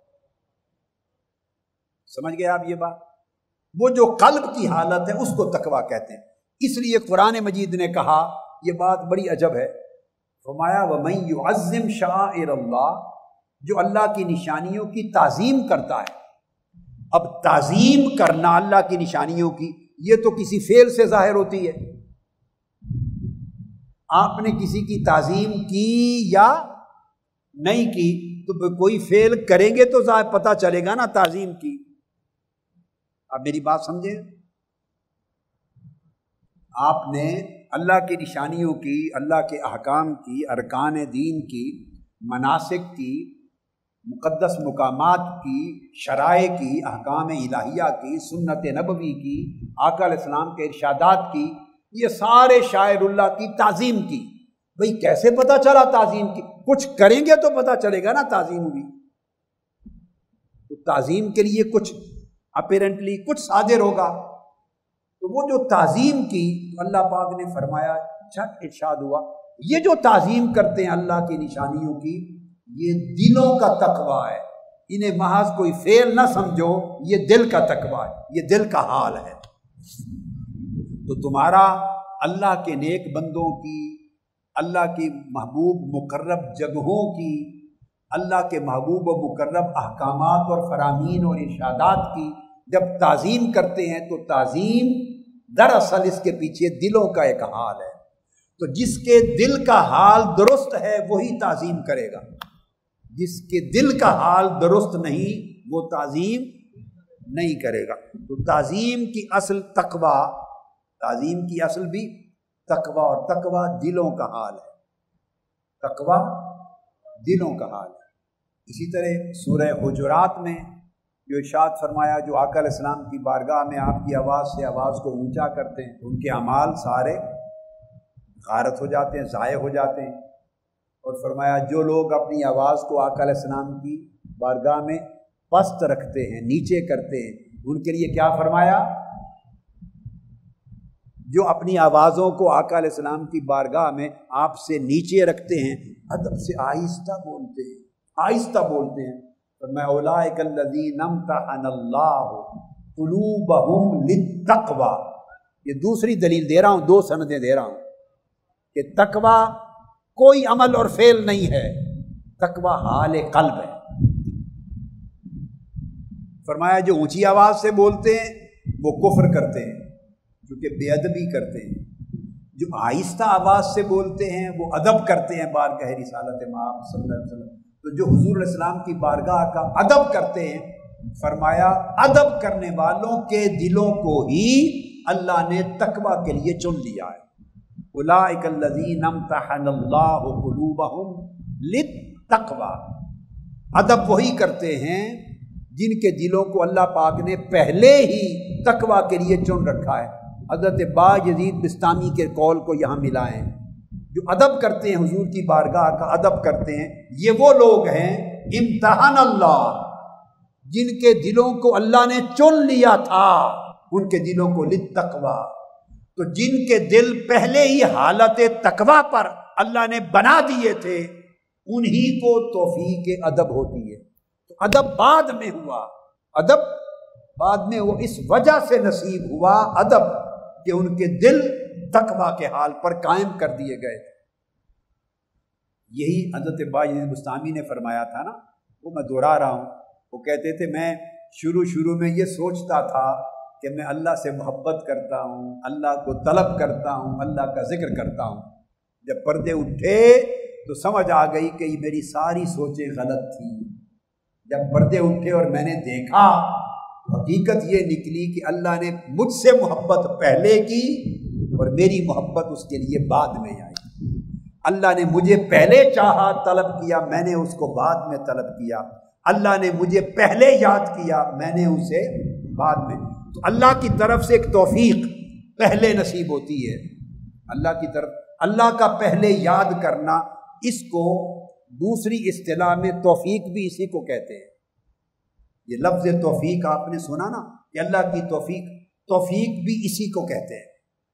سمجھ گئے آپ یہ بات؟ وہ جو قلب کی حالت ہے اس کو تقویٰ کہتے ہیں۔ اس لیے قرآن مجید نے کہا، یہ بات بڑی عجب ہے، فرمایا وَمَن يُعَظِّمْ شَعَائِرَ اللَّهِ، جو اللہ کی نشانیوں کی تعظیم کرتا ہے۔ اب تعظیم کرنا اللہ کی نشانیوں کی، یہ تو کسی فعل سے ظاہر ہوتی ہے۔ آپ نے کسی کی تعظیم کی یا نہیں کی تو کوئی فعل کریں گے تو ظاہر پتہ چلے گا نا تعظیم کی۔ آپ میری بات سمجھیں، آپ نے اللہ کی نشانیوں کی، اللہ کے احکام کی، ارکان دین کی، مناسک کی، مقدس مقامات کی، شرائع کی، احکام الہیہ کی، سنت نبوی کی، آقا علیہ السلام کے ارشادات کی، یہ سارے شاعر اللہ کی تعظیم کی۔ بھئی کیسے پتہ چلا تعظیم کی؟ کچھ کریں گے تو پتہ چلے گا نا تعظیم ہوئی۔ تو تعظیم کے لیے کچھ اپیرنٹلی کچھ صادر ہوگا۔ تو وہ جو تعظیم کی، تو اللہ پاک نے فرمایا، جھٹ ارشاد ہوا، یہ جو تعظیم کرتے ہیں اللہ کی نشانیوں کی، یہ دلوں کا تقویٰ ہے۔ انہیں محض کوئی فعل نہ سمجھو، یہ دل کا تقویٰ ہے، یہ دل کا حال ہے۔ تو تمہارا اللہ کے نیک بندوں کی، اللہ کی محبوب مقرب جگہوں کی، اللہ کے محبوب و مقرب احکامات اور فرامین اور ارشادات کی جب تعظیم کرتے ہیں، تو تعظیم دراصل اس کے پیچھے دلوں کا ایک حال ہے۔ تو جس کے دل کا حال درست ہے وہی تعظیم کرے گا، جس کے دل کا حال درست نہیں وہ تعظیم نہیں کرے گا۔ تو تعظیم کی اصل تقویٰ، تعظیم کی اصل بھی تقویٰ، اور تقویٰ دلوں کا حال ہے، تقویٰ دلوں کا حال ہے۔ اسی طرح سورہ حجرات میں جو ارشاد فرمایا، جو آقا علیہ السلام کی بارگاہ میں آپ کی آواز سے آواز کو اونچا کرتے ہیں، ان کے اعمال سارے غارت ہو جاتے ہیں، ضائع ہو جاتے ہیں۔ اور فرمایا جو لوگ اپنی آواز کو آقا علیہ السلام کی بارگاہ میں پست رکھتے ہیں، نیچے کرتے ہیں، ان کے لیے کیا فرمایا؟ جو اپنی آوازوں کو آقا علیہ السلام کی بارگاہ میں آپ سے نیچے رکھتے ہیں، ادب سے آہستہ بولتے ہیں، آہستہ بولتے ہیں، فرمایا اولئک الذین امتحن اللہ قلوبہم للتقوی۔ یہ دوسری دلیل دے رہا ہوں، دو سندیں دے رہا ہوں کہ تقوی کوئی عمل اور فعل نہیں ہے، تقوی حال قلب ہے۔ فرمایا جو اونچی آواز سے بولتے ہیں وہ کفر کرتے ہیں کیونکہ بے ادبی کرتے ہیں، جو آہستہ آواز سے بولتے ہیں وہ ادب کرتے ہیں بارگاہ رسالت مآب صلی اللہ علیہ وسلم۔ تو جو حضور علیہ السلام کی بارگاہ کا ادب کرتے ہیں فرمایا ادب کرنے والوں کے دلوں کو ہی اللہ نے تقوی کے لیے چن لیا ہے۔ اولئک الذین امتحن اللہ قلوبہم للتقوی، ادب وہی کرتے ہیں جن کے دلوں کو اللہ پاک نے پہلے ہی تقوی کے لیے چن رکھا ہے۔ حضرت بایزید بستامی کے قول کو یہاں ملائیں، جو ادب کرتے ہیں حضور کی بارگاہ کا ادب کرتے ہیں، یہ وہ لوگ ہیں امتحان اللہ، جن کے دلوں کو اللہ نے چن لیا تھا، ان کے دلوں کو للتقوی۔ تو جن کے دل پہلے ہی حالت تقوی پر اللہ نے بنا دیے تھے، انہی کو توفیق ادب ہوتی ہے۔ تو ادب بعد میں ہوا، ادب بعد میں وہ اس وجہ سے نصیب ہوا ادب کہ ان کے دل تقوی کے حال پر قائم کر دیے گئے۔ یہی حضرت بایزید بستامی نے فرمایا تھا نا، وہ میں دوہرا رہا ہوں، وہ کہتے تھے میں شروع شروع میں یہ سوچتا تھا کہ میں اللہ سے محبت کرتا ہوں، اللہ کو طلب کرتا ہوں، اللہ کا ذکر کرتا ہوں۔ جب پردے اٹھے تو سمجھ آ گئی کہ یہ میری ساری سوچیں غلط تھیں۔ جب پردے اٹھے اور میں نے دیکھا، حقیقت یہ نکلی کہ اللہ نے مجھ سے محبت پہلے کی اور میری محبت اس کے لیے بعد میں آئی۔ اللہ نے مجھے پہلے چاہا، طلب کیا، میں نے اس کو بعد میں طلب کیا۔ اللہ نے مجھے پہلے یاد کیا، میں نے اسے بعد میں۔ تو اللہ کی طرف سے ایک توفیق پہلے نصیب ہوتی ہے، اللہ کی طرف اللہ کا پہلے یاد کرنا، اس کو دوسری اصطلاح میں توفیق بھی اسی کو کہتے ہیں۔ یہ لفظ توفیق آپ نے سنا نا کہ اللہ کی توفیق، توفیق بھی اسی کو کہتے ہیں۔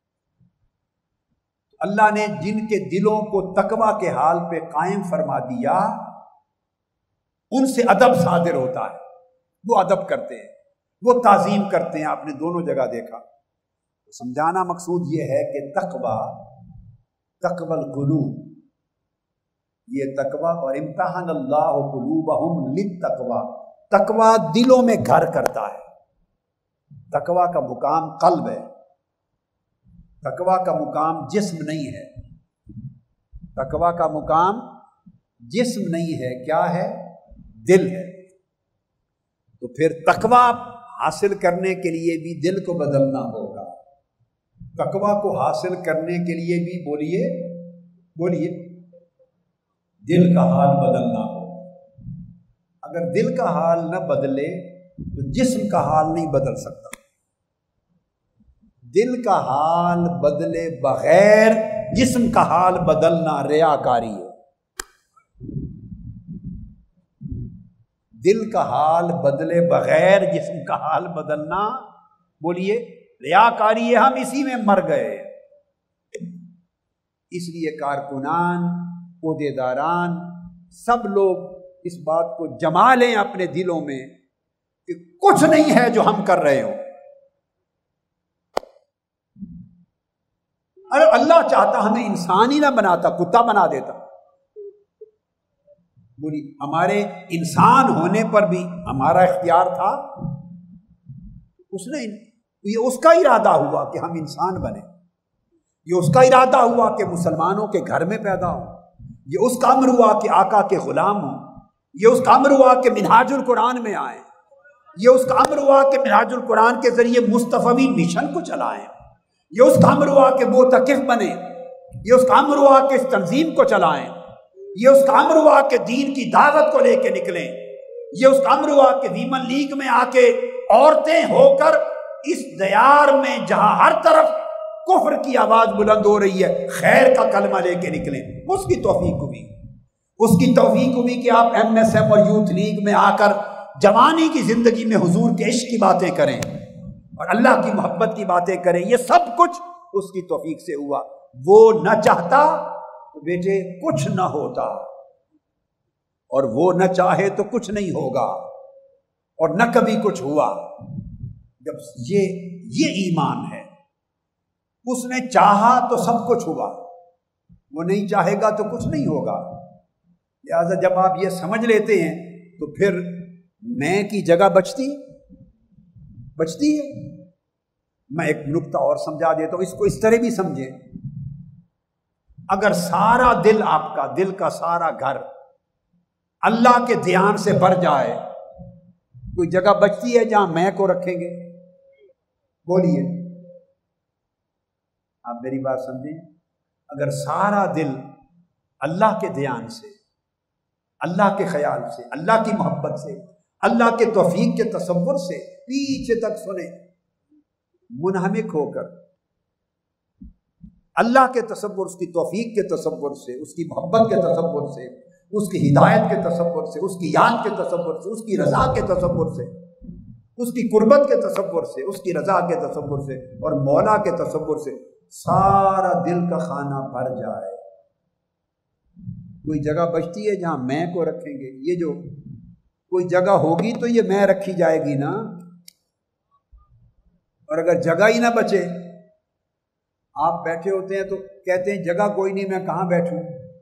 اللہ نے جن کے دلوں کو تقوی کے حال پہ قائم فرما دیا، ان سے ادب صادر ہوتا ہے، وہ ادب کرتے ہیں، وہ تعظیم کرتے ہیں۔ آپ نے دونوں جگہ دیکھا۔ سمجھانا مقصود یہ ہے کہ تقوی، تقوی القلوب، یہ تقوی اور امتحان اللہ قلوبہم للتقوی، تقوی دلوں میں گھر کرتا ہے۔ تقوی کا مقام قلب ہے، تقوی کا مقام جسم نہیں ہے، تقوی کا مقام جسم نہیں ہے، کیا ہے؟ دل ہے۔ تو پھر تقوی حاصل کرنے کے لیے بھی دل کو بدلنا ہوگا، تقوی کو حاصل کرنے کے لیے بھی بولیے بولیے دل کا حال بدلنا ہوگا۔ اگر دل کا حال نہ بدلے تو جسم کا حال نہیں بدل سکتا۔ دل کا حال بدلے بغیر جسم کا حال بدلنا ریاکاری ہے۔ دل کا حال بدلے بغیر جسم کا حال بدلنا، بولیے ریاکاری ہے۔ ہم اسی میں مر گئے۔ اس لیے کارکنان، عہدیداران، سب لوگ اس بات کو جما لیں اپنے دلوں میں کہ کچھ نہیں ہے جو ہم کر رہے ہوں۔ ارے اللہ چاہتا ہمیں انسان ہی نہ بناتا، کتا بنا دیتا۔ بولی ہمارے انسان ہونے پر بھی ہمارا اختیار تھا، اس نے، یہ اس کا ارادہ ہوا کہ ہم انسان بنے، یہ اس کا ارادہ ہوا کہ مسلمانوں کے گھر میں پیدا ہوں، یہ اس کا امر ہوا کہ آقا کے غلام ہوں، یہ اس کا امر ہوا کہ منہاج القرآن میں آئیں، یہ اس کا امر ہوا کہ منہاج القرآن کے ذریعے مصطفی مشن کو چلائیں، یہ اس کا امر ہوا کہ معتکف بنے، یہ اس کا امر ہوا کہ اس تنظیم کو چلائیں، یہ اس کا امر ہوا کہ دین کی دعوت کو لے کے نکلیں، یہ اس کا امر ہوا کہ ویمن لیگ میں آ کے عورتیں ہو کر اس دیار میں جہاں ہر طرف کفر کی آواز بلند ہو رہی ہے، خیر کا کلمہ لے کے نکلیں۔ اس کی توفیق ہوئی، اس کی توفیق ہوئی کہ آپ ایم ایس ایم اور یوتھ لیگ میں آ کر جوانی کی زندگی میں حضور کے عشق کی باتیں کریں اور اللہ کی محبت کی باتیں کریں۔ یہ سب کچھ اس کی توفیق سے ہوا۔ وہ نہ چاہتا تو بیٹے کچھ نہ ہوتا، اور وہ نہ چاہے تو کچھ نہیں ہوگا، اور نہ کبھی کچھ ہوا۔ جب یہ یہ ایمان ہے، اس نے چاہا تو سب کچھ ہوا، وہ نہیں چاہے گا تو کچھ نہیں ہوگا۔ لہذا جب آپ یہ سمجھ لیتے ہیں تو پھر میں کی جگہ بچتی بچتی ہے۔ میں ایک نکتہ اور سمجھا دیتا ہوں، اس کو اس طرح بھی سمجھیں۔ اگر سارا دل، آپ کا دل کا سارا گھر اللہ کے دھیان سے بھر جائے کوئی جگہ بچتی ہے جہاں میں کو رکھیں گے؟ بولیے، آپ میری بات سمجھیں۔ اگر سارا دل اللہ کے دھیان سے، اللہ کے خیال سے، اللہ کی محبت سے، اللہ کے توفیق کے تصور سے پیچھے تک سنے، منہمک ہو کر اللہ کے تصور، اس کی توفیق کے تصور سے، اس کی محبت کے تصور سے، اس کی ہدایت کے تصور سے، اس کی یاد کے تصور سے، اس کی رضا کے تصور سے، اس کی قربت کے تصور سے، اس کی رضا کے تصور سے اور مولا کے تصور سے سارا دل کا خانہ بھر جائے، کوئی جگہ بچتی ہے جہاں میں کو رکھیں گے؟ یہ جو کوئی جگہ ہوگی تو یہ میں رکھی جائے گی نا، اور اگر جگہ ہی نہ بچے، آپ بیٹھے ہوتے ہیں تو کہتے ہیں جگہ کوئی نہیں، میں کہاں بیٹھوں،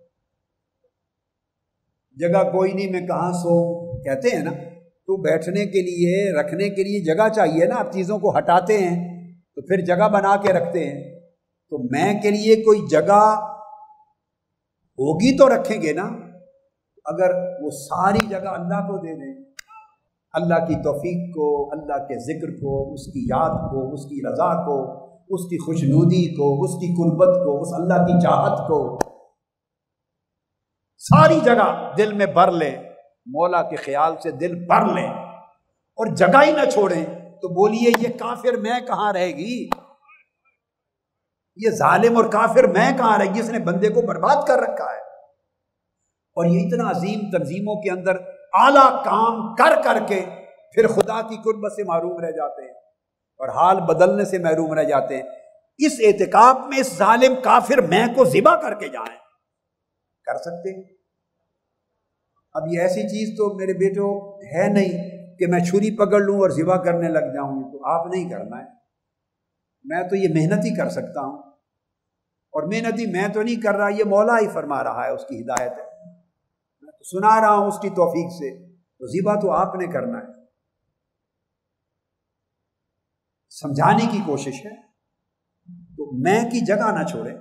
جگہ کوئی نہیں، میں کہاں سوؤں، کہتے ہیں نا۔ تو بیٹھنے کے لیے، رکھنے کے لیے جگہ چاہیے نا، آپ چیزوں کو ہٹاتے ہیں تو پھر جگہ بنا کے رکھتے ہیں، تو میں کے لیے کوئی جگہ ہوگی تو رکھیں گے نا۔ اگر وہ ساری جگہ اللہ کو دے دیں، اللہ کی توفیق کو، اللہ کے ذکر کو، اس کی یاد کو، اس کی رضا کو، اس کی خوشنودی کو، اس کی قربت کو، اس اللہ کی چاہت کو ساری جگہ دل میں بھر لیں، مولا کے خیال سے دل بھر لیں اور جگہ ہی نہ چھوڑیں، تو بولیے یہ کافر میں کہاں رہے گی؟ یہ ظالم اور کافر میں کہاں رہے گی جس نے بندے کو برباد کر رکھا ہے؟ اور یہ اتنا عظیم تنظیموں کے اندر اعلیٰ کام کر کر کے پھر خدا کی قربت سے محروم رہ جاتے ہیں اور حال بدلنے سے محروم رہ جاتے ہیں۔ اس اعتکاف میں اس ظالم کافر میں کو ذبح کر کے جائیں، کر سکتے ہیں؟ اب یہ ایسی چیز تو میرے بیٹوں ہے نہیں کہ میں چھری پکڑ لوں اور ذبح کرنے لگ جاؤں، تو آپ نہیں کرنا ہے، میں تو یہ محنت ہی کر سکتا ہوں، اور محنت ہی میں تو نہیں کر رہا، یہ مولا ہی فرما رہا ہے، اس کی ہدایت ہے، میں تو سنا رہا ہوں اس کی توفیق سے، تو ذبح تو آپ نے کرنا ہے۔ سمجھانے کی کوشش ہے، تو میں کی جگہ نہ چھوڑیں،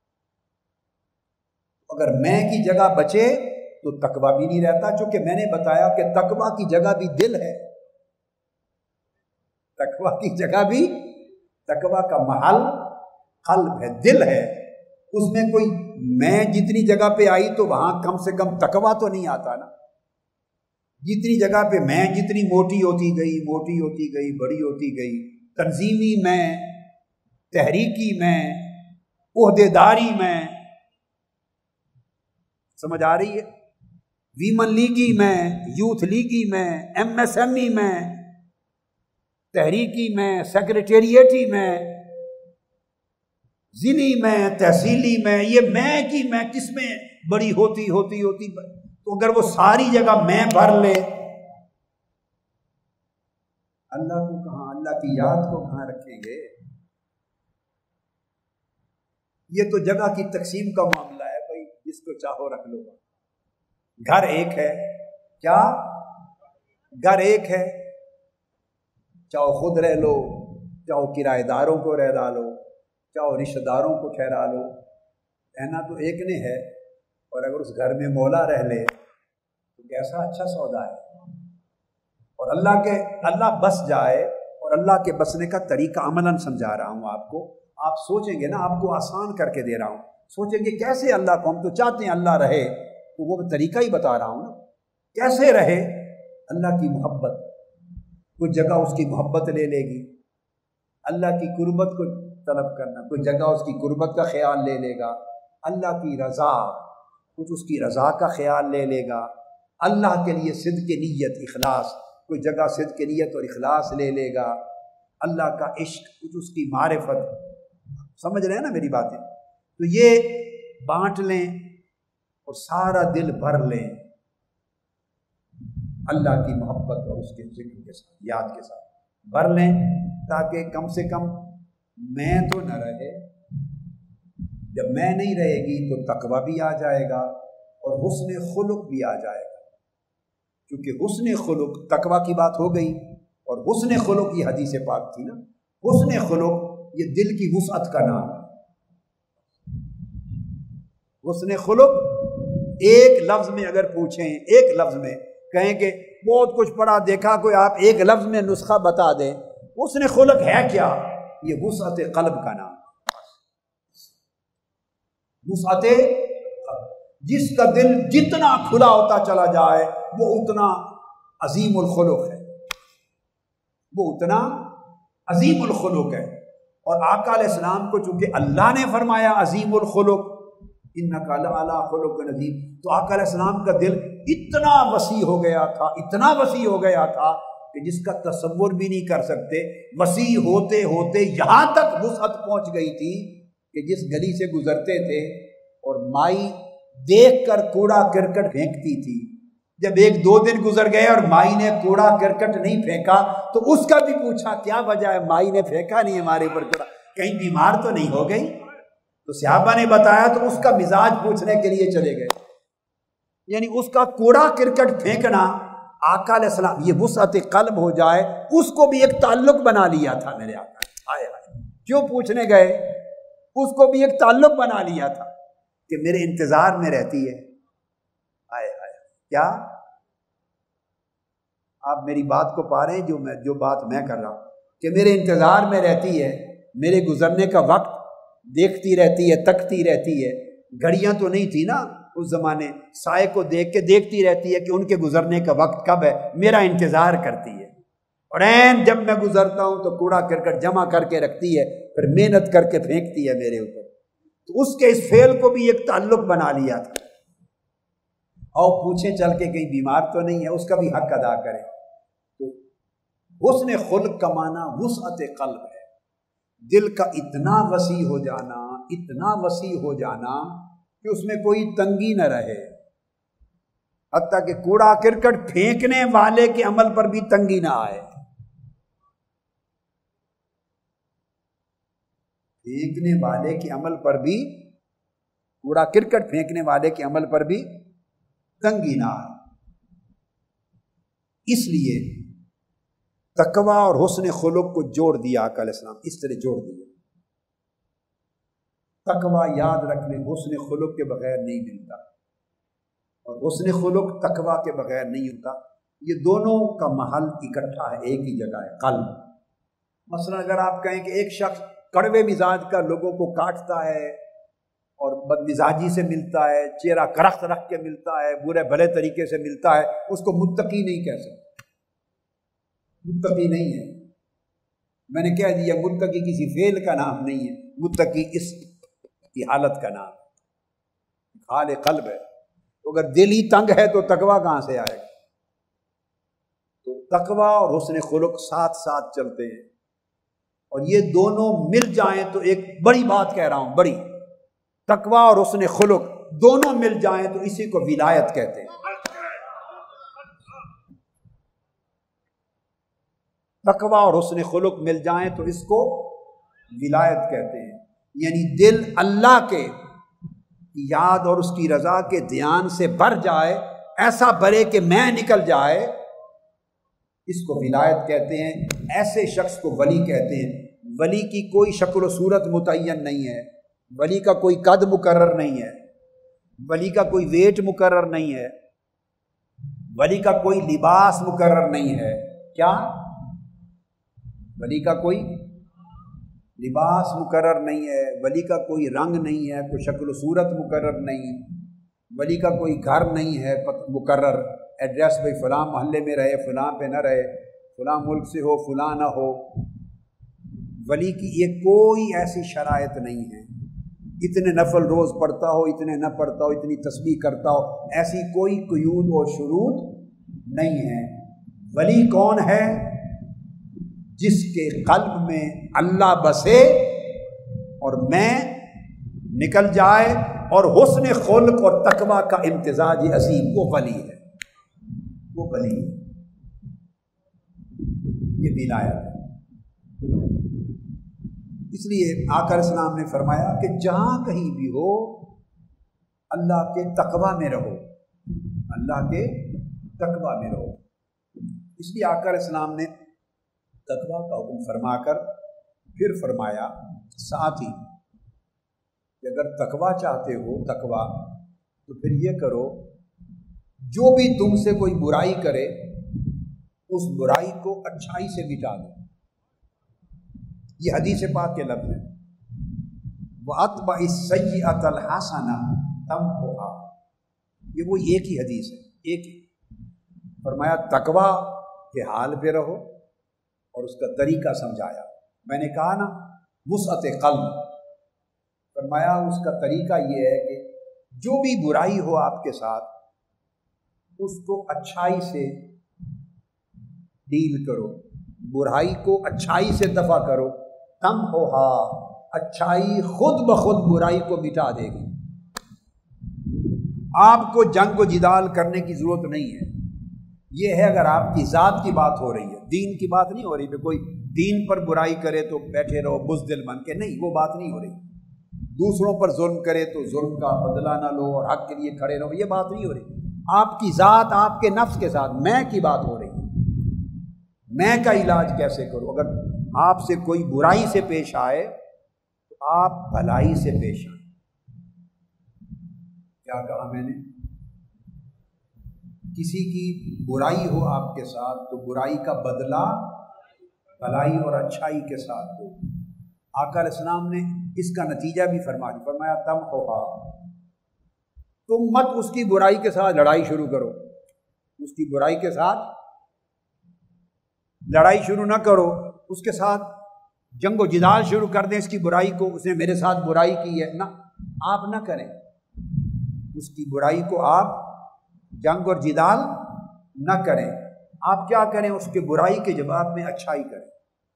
اگر میں کی جگہ بچے تو تقویٰ بھی نہیں رہتا، چونکہ میں نے بتایا کہ تقویٰ کی جگہ بھی دل ہے، تقویٰ کی جگہ بھی، تقویٰ کا محل قلب ہے، دل ہے، اس میں کوئی میں جتنی جگہ پہ آئی تو وہاں کم سے کم تقویٰ تو نہیں آتا نا، جتنی جگہ پہ میں جتنی موٹی ہوتی گئی، موٹی ہوتی گئی، بڑی ہوتی گئی، تنظیمی میں، تحریکی میں، عہدے داری میں، سمجھ آ رہی ہے، ویمن لیگی میں، یوتھ لیگی میں، ایم ایس ایم ای میں، تحریکی میں، سیکریٹریٹی میں، ضلعی میں، تحصیلی میں، یہ میں کی میں کس میں بڑی ہوتی ہوتی ہوتی تو اگر وہ ساری جگہ میں بھر لے، اللہ کو کہاں، اللہ کی یاد کو کہاں رکھیں گے؟ یہ تو جگہ کی تقسیم کا معاملہ ہے بھائی، جس کو چاہو رکھ لو، گھر ایک ہے، کیا گھر ایک ہے، چاہو خود رہ لو، چاہو کرایہ داروں کو رہ ڈالو، چاہو رشتہ داروں کو ٹھہرا لو، رہنا تو ایک نے ہے، اور اگر اس گھر میں مولا رہ لے تو کیسا اچھا سودا ہے، اور اللہ کے اللہ بس جائے، اور اللہ کے بسنے کا طریقہ عملاً سمجھا رہا ہوں آپ کو، آپ سوچیں گے نا، آپ کو آسان کر کے دے رہا ہوں، سوچیں گے کیسے اللہ کو، ہم تو چاہتے ہیں اللہ رہے، تو وہ طریقہ ہی بتا رہا ہوں نا، کیسے رہے؟ اللہ کی محبت، کوئی جگہ اس کی محبت لے لے گی، اللہ کی قربت کو طلب کرنا، کوئی جگہ اس کی قربت کا خیال لے لے گا، اللہ کی رضا، کچھ اس کی رضا کا خیال لے لے گا، اللہ کے لیے صدق نیت اخلاص، کوئی جگہ صدق نیت اور اخلاص لے لے گا، اللہ کا عشق، کچھ اس کی معرفت، سمجھ رہے ہیں نا میری باتیں؟ تو یہ بانٹ لیں اور سارا دل بھر لیں اللہ کی محبت اور اس کے ذکر کے ساتھ، یاد کے ساتھ بھر لیں، تاکہ کم سے کم میں تو نہ رہے، جب میں نہیں رہے گی تو تقویٰ بھی آ جائے گا اور حسن خلق بھی آ جائے گا، کیونکہ حسن خلق، تقویٰ کی بات ہو گئی اور حسن خلق یہ حدیث پاک تھی نا، حسن خلق یہ دل کی وسعت کا نام ہے، حسن خلق ایک لفظ میں اگر پوچھیں، ایک لفظ میں کہیں کہ بہت کچھ پڑھا دیکھا کوئی آپ ایک لفظ میں نسخہ بتا دیں، اس نے خلق ہے کیا؟ یہ وسعت قلب کا نام، وسعت قلب، جس کا دل جتنا کھلا ہوتا چلا جائے وہ اتنا عظیم الخلق ہے، وہ اتنا عظیم الخلق ہے۔ اور آقا علیہ السلام کو چونکہ اللہ نے فرمایا عظیم الخلق، انک لعلی خلق عظیم، تو آقا علیہ السلام کا دل اتنا وسیع ہو گیا تھا، اتنا وسیع ہو گیا تھا کہ جس کا تصور بھی نہیں کر سکتے۔ وسیع ہوتے ہوتے یہاں تک وسعت پہنچ گئی تھی کہ جس گلی سے گزرتے تھے اور مائی دیکھ کر کوڑا کرکٹ پھینکتی تھی، جب ایک دو دن گزر گئے اور مائی نے کوڑا کرکٹ نہیں پھینکا تو اس کا بھی پوچھا کیا وجہ ہے، مائی نے پھینکا نہیں ہمارے اوپر کوڑا، کہیں بیمار تو نہیں ہو گئی؟ تو صحابہ نے بتایا تو اس کا مزاج پوچھنے کے لیے چلے گئے، یعنی اس کا کوڑا کرکٹ پھینکنا آقا علیہ السلام، یہ وسعت قلب ہو جائے، اس کو بھی ایک تعلق بنا لیا تھا میرے آقا، آئے آئے کیوں پوچھنے گئے، اس کو بھی ایک تعلق بنا لیا تھا کہ میرے انتظار میں رہتی ہے، آئے آئے کیا آپ میری بات کو پا رہے ہیں؟ جو میں جو بات میں کر رہا ہوں کہ میرے انتظار میں رہتی ہے، میرے گزرنے کا وقت دیکھتی رہتی ہے، تکتی رہتی ہے، گھڑیاں تو نہیں تھی نا اس زمانے، سائے کو دیکھ کے دیکھتی رہتی ہے کہ ان کے گزرنے کا وقت کب ہے، میرا انتظار کرتی ہے، اور عین جب میں گزرتا ہوں تو کوڑا کرکٹ جمع کر کے رکھتی ہے، پھر محنت کر کے پھینکتی ہے میرے اوپر۔ تو اس کے اس فعل کو بھی ایک تعلق بنا لیا تھا، اور پوچھیں چل کے کہیں بیمار تو نہیں ہے، اس کا بھی حق ادا کرے۔ تو حسن خلق کا معنی وسعت قلب ہے، دل کا اتنا وسیع ہو جانا، اتنا وسیع ہو جانا کہ اس میں کوئی تنگی نہ رہے، حتیٰ کہ کوڑا کرکٹ پھینکنے والے کے عمل پر بھی تنگی نہ آئے، پھینکنے والے کے عمل پر بھی، کوڑا کرکٹ پھینکنے والے کے عمل پر بھی تنگی نہ آئے۔ اس لیے تقوی اور حسن خلق کو جوڑ دیا آقا علیہ السلام، اس طرح جوڑ دیا۔ تقوی یاد رکھ لیں حسن خلق کے بغیر نہیں ملتا، اور حسن خلق تقوی کے بغیر نہیں ہوتا، یہ دونوں کا محل اکٹھا ہے، ایک ہی جگہ ہے، قلب۔ مثلا اگر آپ کہیں کہ ایک شخص کڑوے مزاج کا لوگوں کو کاٹتا ہے اور بد مزاجی سے ملتا ہے، چہرہ کرخت رکھ کے ملتا ہے، برے بھلے طریقے سے ملتا ہے، اس کو متقی نہیں کہہ سکتے، متقی نہیں ہے۔ میں نے کہہ دیا متقی کسی فعل کا نام نہیں ہے، متقی اس کی حالت کا نام ہے، حال قلب ہے۔ تو اگر دل ہی تنگ ہے تو تقوی کہاں سے آئے گا؟ تو تقوی اور حسن خلق ساتھ ساتھ چلتے ہیں، اور یہ دونوں مل جائیں تو ایک بڑی بات کہہ رہا ہوں، بڑی، تقوی اور حسن خلق دونوں مل جائیں تو اسی کو ولایت کہتے ہیں۔ تقوی اور حسن خلق مل جائیں تو اس کو ولایت کہتے ہیں، یعنی دل اللہ کے یاد اور اس کی رضا کے دھیان سے بھر جائے، ایسا بھرے کہ میں نکل جائے، اس کو ولایت کہتے ہیں۔ ایسے شخص کو ولی کہتے ہیں۔ ولی کی کوئی شکل و صورت متعین نہیں ہے، ولی کا کوئی قد مقرر نہیں ہے، ولی کا کوئی ویٹ مقرر نہیں ہے، ولی کا کوئی لباس مقرر نہیں ہے۔ کیا؟ ولی کا کوئی لباس مقرر نہیں ہے، ولی کا کوئی رنگ نہیں ہے، کوئی شکل و صورت مقرر نہیں، ولی کا کوئی گھر نہیں ہے مقرر، ایڈریس بھائی فلاں محلے میں رہے، فلاں پہ نہ رہے، فلاں ملک سے ہو، فلاں نہ ہو۔ ولی کی یہ کوئی ایسی شرائط نہیں ہے، اتنے نفل روز پڑھتا ہو، اتنے نہ پڑھتا ہو، اتنی تسبیح کرتا ہو، ایسی کوئی قیود اور شروط نہیں ہے۔ ولی کون ہے؟ جس کے قلب میں اللہ بسے اور میں نکل جائے اور حسن خلق اور تقوی کا امتزاج عظیم، وہ ولی ہے، وہ ولی ہے، یہ ولایت ہے۔ اس لیے آقا علیہ السلام نے فرمایا کہ جہاں کہیں بھی ہو اللہ کے تقوی میں رہو، اللہ کے تقوی میں رہو۔ اس لیے آقا علیہ السلام نے تقوی کا حکم فرما کر پھر فرمایا ساتھ ہی کہ اگر تقوی چاہتے ہو، تقوی، تو پھر یہ کرو جو بھی تم سے کوئی برائی کرے اس برائی کو اچھائی سے مٹا دو. یہ حدیث پاک کے لفظ ہے. وَأَتْبَعِ السَّيِّئَةَ الْحَسَنَةَ تَمْحُهَا. یہ وہ ایک ہی حدیث ہے, ایک ہی. فرمایا تقویٰ کے حال پہ رہو اور اس کا طریقہ سمجھایا. میں نے کہا نا وسعت قلب, فرمایا اس کا طریقہ یہ ہے کہ جو بھی برائی ہو آپ کے ساتھ اس کو اچھائی سے ڈیل کرو, برائی کو اچھائی سے دفع کرو. تم ہوہا, اچھائی خود بخود برائی کو مٹا دے گی. آپ کو جنگ و جدال کرنے کی ضرورت نہیں ہے. یہ ہے اگر آپ کی ذات کی بات ہو رہی ہے, دین کی بات نہیں ہو رہی. کوئی دین پر برائی کرے تو بیٹھے رہو بزدل بن کے, نہیں, وہ بات نہیں ہو رہی. دوسروں پر ظلم کرے تو ظلم کا بدلہ نہ لو اور حق کے لیے کھڑے رہو, یہ بات نہیں ہو رہی. آپ کی ذات, آپ کے نفس کے ساتھ میں کی بات ہو رہی ہے. میں کا علاج کیسے کرو؟ اگر آپ سے کوئی برائی سے پیش آئے تو آپ بھلائی سے پیش آئیں. کیا کہا میں نے؟ کسی کی برائی ہو آپ کے ساتھ تو برائی کا بدلہ بھلائی اور اچھائی کے ساتھ دو. آقا علیہ السلام نے اس کا نتیجہ بھی فرما دیا. فرمایا تم ہوگا, تم مت اس کی برائی کے ساتھ لڑائی شروع کرو. اس کی برائی کے ساتھ لڑائی شروع نہ کرو, اس کے ساتھ جنگ و جدال شروع کر دیں. اس کی برائی کو, اس نے میرے ساتھ برائی کی ہے, نہ, آپ نہ کریں. اس کی برائی کو آپ جنگ اور جدال نہ کریں. آپ کیا کریں؟ اس کے برائی کے جواب میں اچھائی کریں,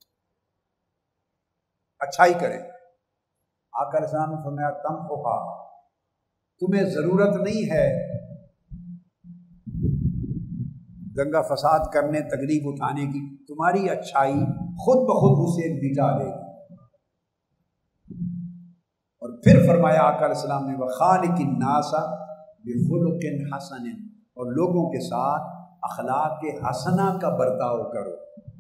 اچھائی کریں. آقا علیہ السلام نے فرمایا تم ہوگا, تمہیں ضرورت نہیں ہے دنگا فساد کرنے, تکلیف اٹھانے کی. تمہاری اچھائی خود بخود اسے مٹا دے گی. اور پھر فرمایا آقا علیہ السلام نے وَخَالِقِ النَّاسَ بِخُلُقٍ حَسَنٍ, اور لوگوں کے ساتھ اخلاق حسنہ کا برتاؤ کرو.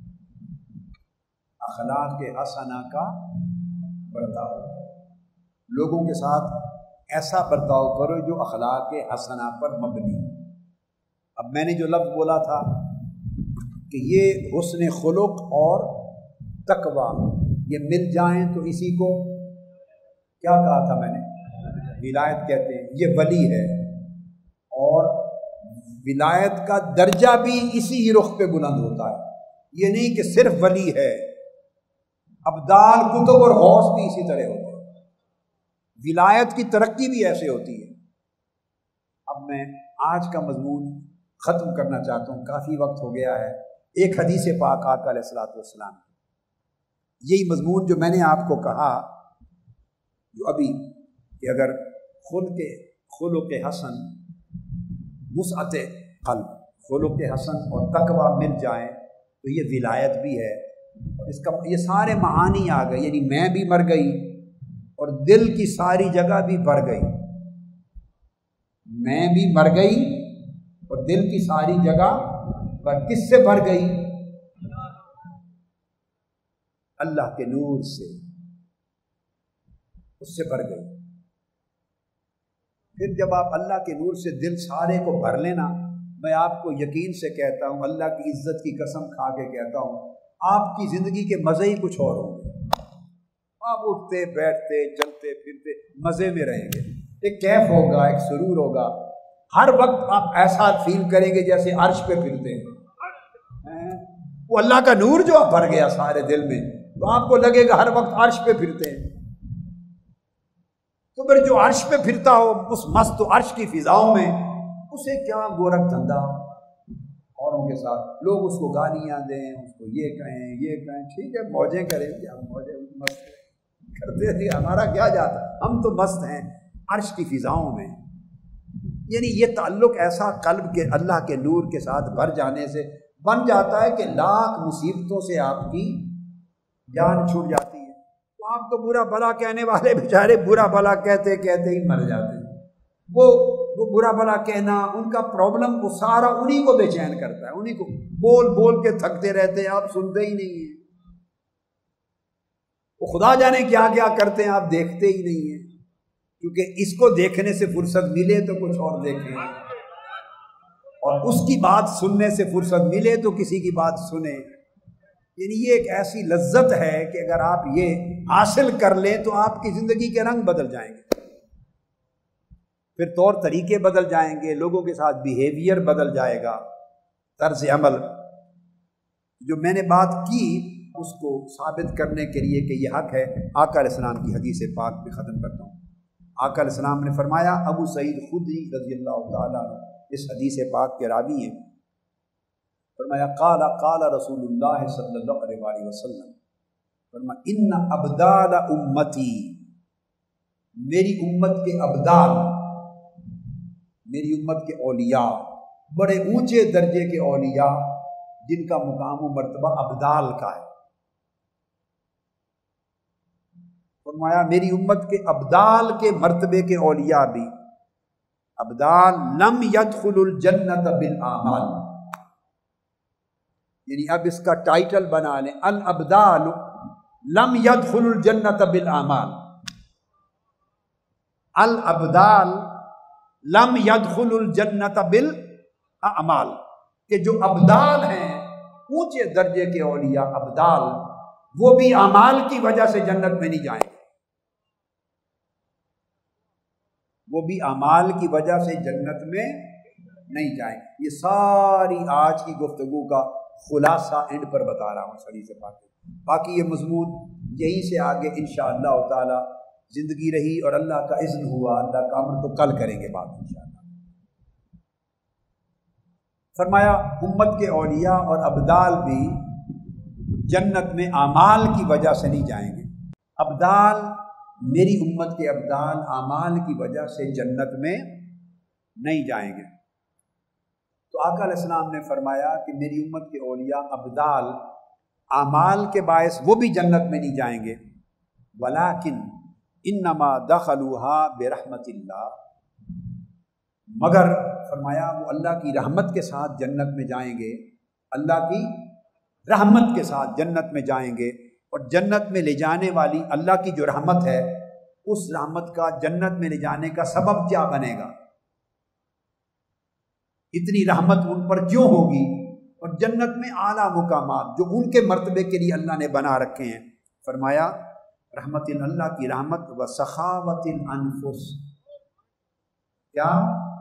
اخلاق حسنہ کا برتاؤ کرو, لوگوں کے ساتھ ایسا برتاؤ کرو جو اخلاق حسنہ پر مبنی. اب میں نے جو لفظ بولا تھا کہ یہ حسن خلق اور تقویٰ یہ مل جائیں تو اسی کو کیا کہا تھا میں نے؟ ولایت کہتے ہیں. یہ ولی ہے اور ولایت کا درجہ بھی اسی ہی رخ پہ بلند ہوتا ہے. یہ نہیں کہ صرف ولی ہے, ابدال, کتب اور غوث بھی اسی طرح ہوتے ہیں. ولایت کی ترقی بھی ایسے ہوتی ہے. اب میں آج کا مضمون ختم کرنا چاہتا ہوں, کافی وقت ہو گیا ہے. ایک حدیث پاک آقا علیہ الصلوۃ والسلام, یہی مضمون جو میں نے آپ کو کہا جو ابھی کہ اگر خلق خلق حسن, وسعت قلب, خلق حسن اور تقویٰ مل جائیں تو یہ ولایت بھی ہے. اور اس کا یہ سارے معانی آ گئے, یعنی میں بھی مر گئی اور دل کی ساری جگہ بھی بھر گئی. میں بھی مر گئی اور دل کی ساری جگہ پر کس سے بھر گئی؟ اللہ کے نور سے, اس سے بھر گئی. پھر جب آپ اللہ کے نور سے دل سارے کو بھر لینا, میں آپ کو یقین سے کہتا ہوں, اللہ کی عزت کی قسم کھا کے کہتا ہوں, آپ کی زندگی کے مزے ہی کچھ اور ہوں گے. آپ اٹھتے بیٹھتے چلتے پھرتے مزے میں رہیں گے. ایک کیف ہوگا, ایک سرور ہوگا. ہر وقت آپ ایسا فیل کریں گے جیسے عرش پہ پھرتے ہیں. وہ اللہ کا نور جو آپ بھر گیا سارے دل میں, تو آپ کو لگے گا ہر وقت عرش پہ پھرتے ہیں. تو پھر جو عرش پہ پھرتا ہو اس مست و عرش کی فضاؤں میں, اسے کیا گورکھ دھندا اوروں کے ساتھ. لوگ اس کو گالیاں دیں, اس کو یہ کہیں یہ کہیں, ٹھیک ہے موجیں کریں, کیا موجیں مست کرتے تھے, ہمارا کیا جاتا, ہم تو مست ہیں عرش کی فضاؤں میں. یعنی یہ تعلق ایسا قلب کے اللہ کے نور کے ساتھ بھر جانے سے بن جاتا ہے کہ لاکھ مصیبتوں سے آپ کی جان چھوٹ جاتی ہے. تو آپ کو برا بھلا کہنے والے بیچارے برا بھلا کہتے کہتے ہی مر جاتے ہیں. وہ وہ برا بھلا کہنا, ان کا پرابلم وہ سارا انہی کو بے چین کرتا ہے, انہی کو بول بول کے تھکتے رہتے ہیں, آپ سنتے ہی نہیں ہیں. وہ خدا جانے کیا کیا کرتے ہیں, آپ دیکھتے ہی نہیں ہیں, کیونکہ اس کو دیکھنے سے فرصت ملے تو کچھ اور دیکھیں. اور اس کی بات سننے سے فرصت ملے تو کسی کی بات سنیں. یعنی یہ ایک ایسی لذت ہے کہ اگر آپ یہ حاصل کر لیں تو آپ کی زندگی کے رنگ بدل جائیں گے، پھر طور طریقے بدل جائیں گے، لوگوں کے ساتھ بیہیویئر بدل جائے گا، طرز عمل. جو میں نے بات کی اس کو ثابت کرنے کے لیے کہ یہ حق ہے، آقا علیہ السلام کی حدیث پاک میں ختم کرتا ہوں. آقا علیہ السلام نے فرمایا، ابو سعید خدری رضی اللہ تعالیٰ اس حدیث پاک کے راوی ہیں، فرمایا قال قال رسول اللہ صلی اللہ علیہ وآلہ وسلم، فرمایا ان ابدال امتی، میری امت کے ابدال، میری امت کے اولیاء، بڑے اونچے درجے کے اولیاء جن کا مقام و مرتبہ ابدال کا ہے. فرمایا میری امت کے ابدال کے مرتبے کے اولیاء بھی، ابدال لم يدخل الجنت بالاعمال، یعنی اب اس کا ٹائٹل بنا لیں، الابدال لم يدخل الجنت بالاعمال. الابدال لم يدخل الجنت بالاعمال، کہ جو ابدال ہیں اونچے درجے کے اولیاء ابدال، وہ بھی اعمال کی وجہ سے جنت میں نہیں جائیں گے، وہ بھی اعمال کی وجہ سے جنت میں نہیں جائیں. یہ ساری آج کی گفتگو کا خلاصہ اینڈ پر بتا رہا ہوں سڑی سے باتیں. باقی یہ مضمون یہیں سے آگے انشاءاللہ تعالی زندگی رہی اور اللہ کا اذن ہوا، اللہ کا امر تو کل کریں گے بات انشاءاللہ. فرمایا امت کے اولیاء اور ابدال بھی جنت میں اعمال کی وجہ سے نہیں جائیں گے. ابدال، میری امت کے ابدال اعمال کی وجہ سے جنت میں نہیں جائیں گے. تو آقا علیہ السلام نے فرمایا کہ میری امت کے اولیاء ابدال اعمال کے باعث وہ بھی جنت میں نہیں جائیں گے. ولیکن انما دخلوها برحمت اللہ، مگر فرمایا وہ اللہ کی رحمت کے ساتھ جنت میں جائیں گے، اللہ کی رحمت کے ساتھ جنت میں جائیں گے. اور جنت میں لے جانے والی اللہ کی جو رحمت ہے، اس رحمت کا جنت میں لے جانے کا سبب کیا بنے گا، اتنی رحمت ان پر کیوں ہوگی، اور جنت میں اعلیٰ مقامات جو ان کے مرتبے کے لیے اللہ نے بنا رکھے ہیں. فرمایا رحمت اللہ کی رحمت و سخاوت الانفس، کیا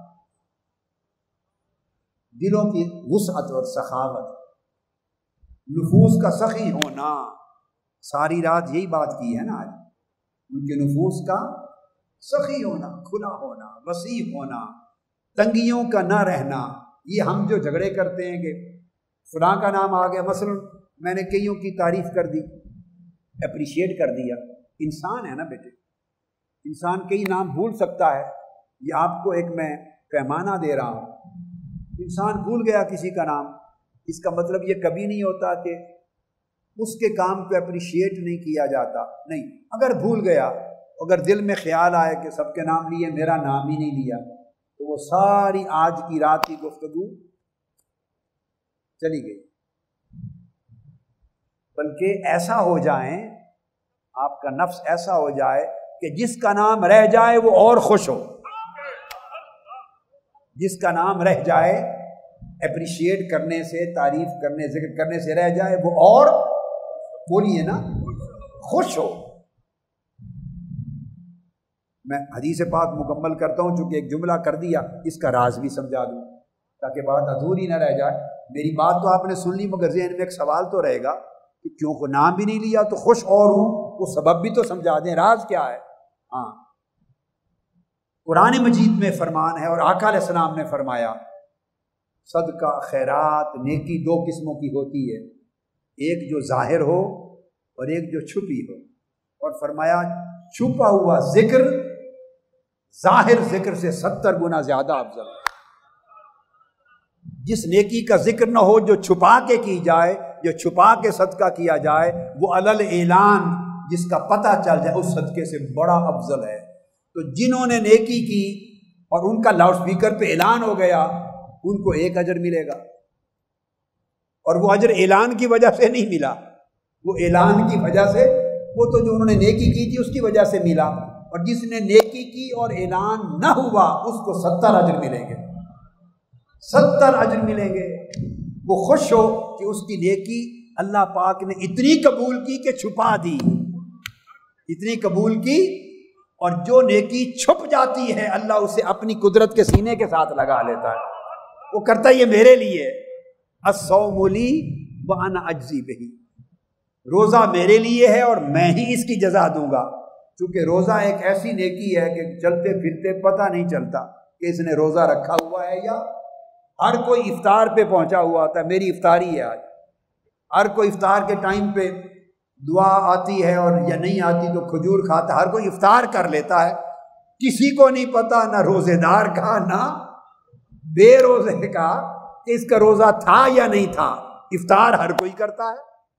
دلوں کی وسعت اور سخاوت، نفوس کا سخی ہونا. ساری رات یہی بات کی ہے نا آج، ان کے نفوس کا سخی ہونا، کھلا ہونا، وسیع ہونا، تنگیوں کا نہ رہنا. یہ ہم جو جھگڑے کرتے ہیں کہ فلاں کا نام آ گیا، مثلا میں نے کئیوں کی تعریف کر دی، اپریشیٹ کر دیا. انسان ہے نا بیٹے، انسان کئی نام بھول سکتا ہے. یہ آپ کو ایک میں پیمانہ دے رہا ہوں. انسان بھول گیا کسی کا نام، اس کا مطلب یہ کبھی نہیں ہوتا کہ اس کے کام کو اپریشیٹ نہیں کیا جاتا. نہیں، اگر بھول گیا، اگر دل میں خیال آئے کہ سب کے نام لیے میرا نام ہی نہیں لیا، تو وہ ساری آج کی رات کی گفتگو چلی گئی. بلکہ ایسا ہو جائیں، آپ کا نفس ایسا ہو جائے کہ جس کا نام رہ جائے وہ اور خوش ہو، جس کا نام رہ جائے اپریشیٹ کرنے سے، تعریف کرنے، ذکر کرنے سے رہ جائے، وہ اور بولیے نا خوش ہو. میں حدیث پاک مکمل کرتا ہوں، چونکہ ایک جملہ کر دیا، اس کا راز بھی سمجھا دوں تاکہ بات ادھوری نہ رہ جائے. میری بات تو آپ نے سن لی، مگر ذہن میں ایک سوال تو رہے گا کہ کیوں کو نام بھی نہیں لیا تو خوش اور ہوں، وہ سبب بھی تو سمجھا دیں، راز کیا ہے. ہاں، قرآن مجید میں فرمان ہے اور آقا علیہ السلام نے فرمایا صدقہ، خیرات، نیکی دو قسموں کی ہوتی ہے، ایک جو ظاہر ہو اور ایک جو چھپی ہو. اور فرمایا چھپا ہوا ذکر ظاہر ذکر سے ستر گنا زیادہ افضل ہے. جس نیکی کا ذکر نہ ہو، جو چھپا کے کی جائے، جو چھپا کے صدقہ کیا جائے، وہ علل اعلان جس کا پتہ چل جائے، اس صدقے سے بڑا افضل ہے. تو جنہوں نے نیکی کی اور ان کا لاؤڈ سپیکر پہ اعلان ہو گیا، ان کو ایک اجر ملے گا، اور وہ اجر اعلان کی وجہ سے نہیں ملا، وہ اعلان کی وجہ سے، وہ تو جو انہوں نے نیکی کی تھی اس کی وجہ سے ملا. اور جس نے نیکی کی اور اعلان نہ ہوا، اس کو ستر اجر ملیں گے. सत्तर अजर मिलेंगे। वो खुश हो कि उसकी नेकी अल्लाह पाक ने इतनी कबूल की कि छुपा दी, इतनी कबूल की, और जो नेकी छुप जाती है अल्लाह उसे अपनी कुदरत के सीने के साथ लगा लेता है। वो करता है ये मेरे लिए, अस्सौमु ली व अना अज्जी बिही, रोज़ा मेरे लिए है और मैं ही इसकी जजा दूंगा। क्योंकि रोज़ा एक ऐसी नेकी है कि चलते फिरते पता नहीं चलता कि इसने रोज़ा रखा हुआ है, या हर कोई इफ्तार पे पहुंचा हुआ होता है, मेरी इफ्तारी है आज। हर कोई इफ्तार के टाइम पे दुआ आती है और या नहीं आती तो खजूर खाता, हर कोई इफ्तार कर लेता है। किसी को नहीं पता, ना रोज़ेदार का ना बेरोज़े का, कि इसका रोज़ा था या नहीं था। इफ्तार हर कोई करता है।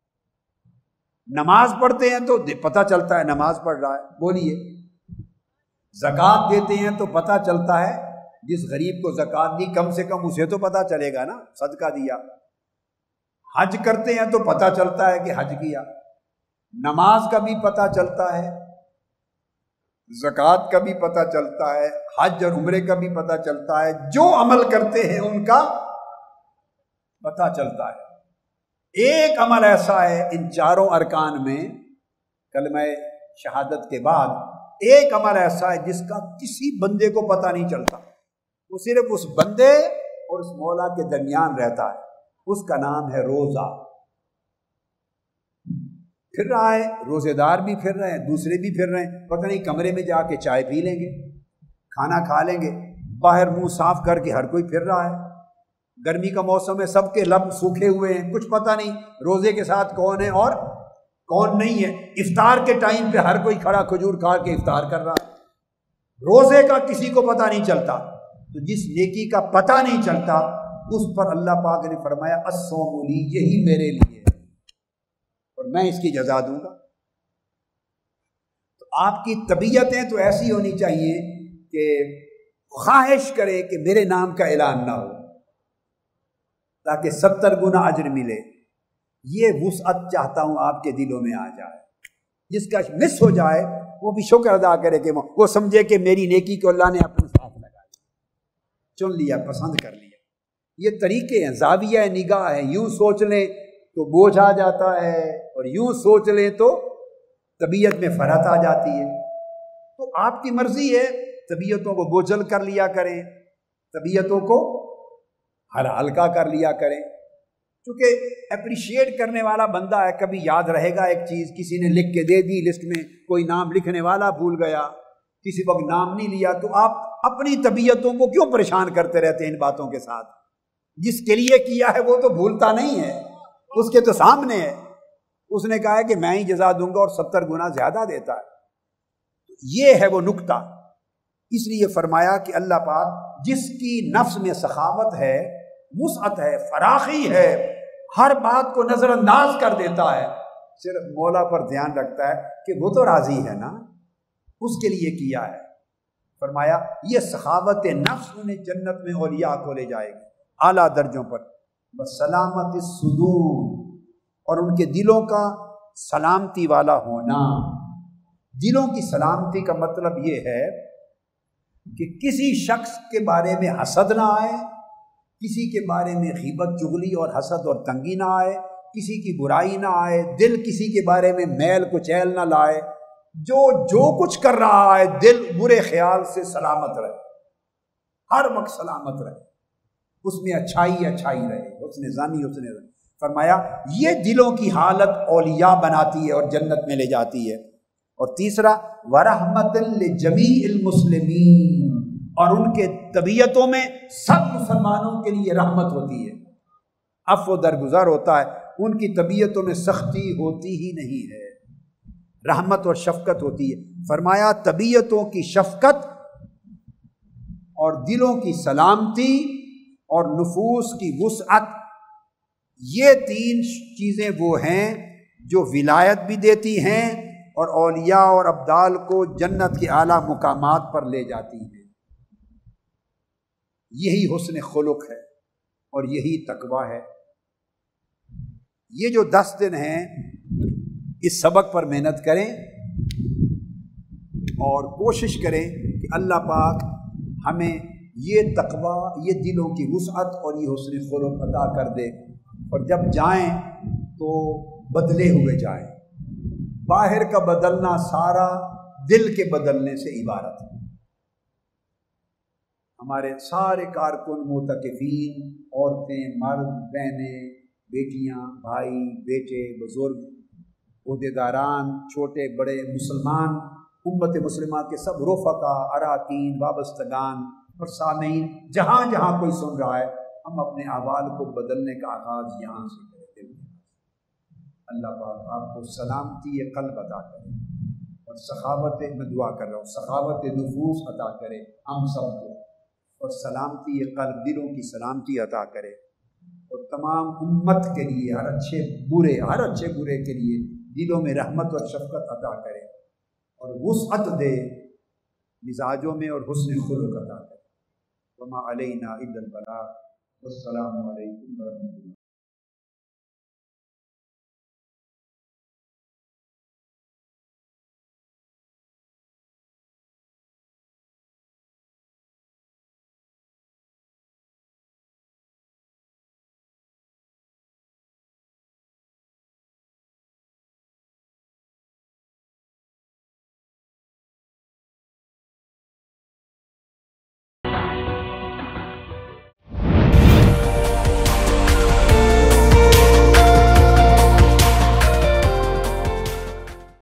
नमाज पढ़ते हैं तो पता चलता है नमाज पढ़ रहा है, बोलिए। ज़कात देते हैं तो पता चलता है, जिस गरीब को ज़कात दी कम से कम उसे तो पता चलेगा ना, सदका दिया। हज करते हैं तो पता चलता है कि हज किया। नमाज का भी पता चलता है, ज़कात का भी पता चलता है, हज और उम्रे का भी पता चलता है। जो अमल करते हैं उनका पता चलता है। एक अमल ऐसा है इन चारों अरकान में, कलमा शहादत के बाद एक अमल ऐसा है जिसका किसी बंदे को पता नहीं चलता, वो सिर्फ उस बंदे और उस मौला के दरमियान रहता है। उसका नाम है रोज़ा। फिर रहा है, रोज़ेदार भी फिर रहे हैं, दूसरे भी फिर रहे हैं, पता नहीं कमरे में जाके चाय पी लेंगे, खाना खा लेंगे, बाहर मुंह साफ करके हर कोई फिर रहा है। गर्मी का मौसम है, सबके लब सूखे हुए हैं, कुछ पता नहीं रोज़े के साथ कौन है और कौन नहीं है। इफ्तार के टाइम पे हर कोई खड़ा खजूर खा के इफ्तार कर रहा है। रोज़े का किसी को पता नहीं चलता। तो जिस नेकी का पता नहीं चलता उस पर अल्लाह पाक ने फरमाया अस्सौमु ली, यही मेरे लिए है और मैं इसकी जजा दूंगा। तो आपकी तबीयतें तो ऐसी होनी चाहिए कि ख्वाहिश करे कि मेरे नाम का ऐलान ना हो, ताकि सत्तर गुना अजर मिले। ये वुसअत चाहता हूं आपके दिलों में आ जाए। जिसका मिस हो जाए वो भी शुक्र अदा करे कि वो समझे कि मेरी नेकी को अल्लाह ने अपने साथ लगा लिया, चुन लिया, पसंद कर लिया। ये तरीके हैं, ज़ाविया निगाह है। यूं सोच लें तो बोझ आ जाता है और यूं सोच लें तो तबीयत में फरहत आ जाती है। तो आपकी मर्जी है, तबीयतों को बोझल कर लिया करें, तबीयतों को हल्का कर लिया करें। क्योंकि अप्रिशिएट करने वाला बंदा है, कभी याद रहेगा एक चीज़, किसी ने लिख के दे दी लिस्ट में, कोई नाम लिखने वाला भूल गया, किसी वक्त नाम नहीं लिया, तो आप अपनी तबीयतों को क्यों परेशान करते रहते हैं इन बातों के साथ। जिसके लिए किया है वो तो भूलता नहीं है, उसके तो सामने है, उसने कहा है कि मैं ही जजा दूंगा और सत्तर गुना ज्यादा देता है। ये है वो नुक्ता। इसलिए फरमाया कि अल्लाह पाक जिसकी नफ्स में सखावत है, वुसअत है, फराखी है, हर बात को नजरअंदाज कर देता है, सिर्फ मौला पर ध्यान रखता है कि वो तो राजी है ना, उसके लिए किया है। फरमाया ये सखावत नफ्स उन्हें जन्नत में औलिया को ले जाएगी, आला दर्जों पर। बस सलामत सुदूर, और उनके दिलों का सलामती वाला होना। दिलों की सलामती का मतलब ये है कि किसी शख्स के बारे में हसद ना आए, किसी के बारे में गीबत चुगली और हसद और तंगी ना आए, किसी की बुराई ना आए, दिल किसी के बारे में मैल कुचैल ना लाए। जो जो कुछ कर रहा है दिल बुरे ख्याल से सलामत रहे, हर वक्त सलामत रहे, उसमें अच्छाई अच्छाई रहे, उसने जानी उसने फरमाया ये दिलों की हालत औलिया बनाती है और जन्नत में ले जाती है। और तीसरा वरहमतन लिजमीइल मुस्लिमीन, और उनके तबीयतों में सब मुसलमानों के लिए रहमत होती है, अफ़्व दरगुजर होता है, उनकी तबीयतों में सख्ती होती ही नहीं है, रहमत और शफकत होती है। फरमाया तबीयतों की शफकत और दिलों की सलामती और नुफूस की वुसअत, ये तीन चीज़ें वो हैं जो विलायत भी देती हैं और औलिया और अब्दाल को जन्नत के आला मुकामात पर ले जाती हैं। यही हुस्न खुलुक है और यही तकवा है। ये जो दस दिन हैं इस सबक पर मेहनत करें और कोशिश करें कि अल्लाह पाक हमें یہ تقوی، یہ دلوں کی وسعت اور یہ حسن خلق عطا کر دے، اور جب جائیں تو بدلے ہوئے جائیں۔ باہر کا بدلنا سارا دل کے بدلنے سے عبارت ہے۔ ہمارے سارے کارکن، معتکفین، عورتیں، مرد، بہنیں، بیٹیاں، بھائی، بیٹے، بزرگ، عہدیداران، چھوٹے بڑے، مسلمان، امت مسلمہ کے سب رفقا، اراکین، وابستگان اور سامعین، جہاں جہاں کوئی سن رہا ہے، ہم اپنے اعمال کو بدلنے کا آغاز یہاں سے کرتے ہیں۔ اللہ پاک آپ کو سلامتی قلب عطا کرے اور سخاوت، میں دعا کر رہا ہوں، سخاوت نفوس عطا کرے ہم سب کو، اور سلامتی قلب، دلوں کی سلامتی عطا کرے، اور تمام امت کے لیے، ہر اچھے برے ہر اچھے برے کے لیے دلوں میں رحمت اور شفقت عطا کرے، اور وسعت دے مزاجوں میں، اور حسن خلق عطا کرے۔ وما علینا الا البلاغ، والسلام علیکم ورحمۃ اللہ۔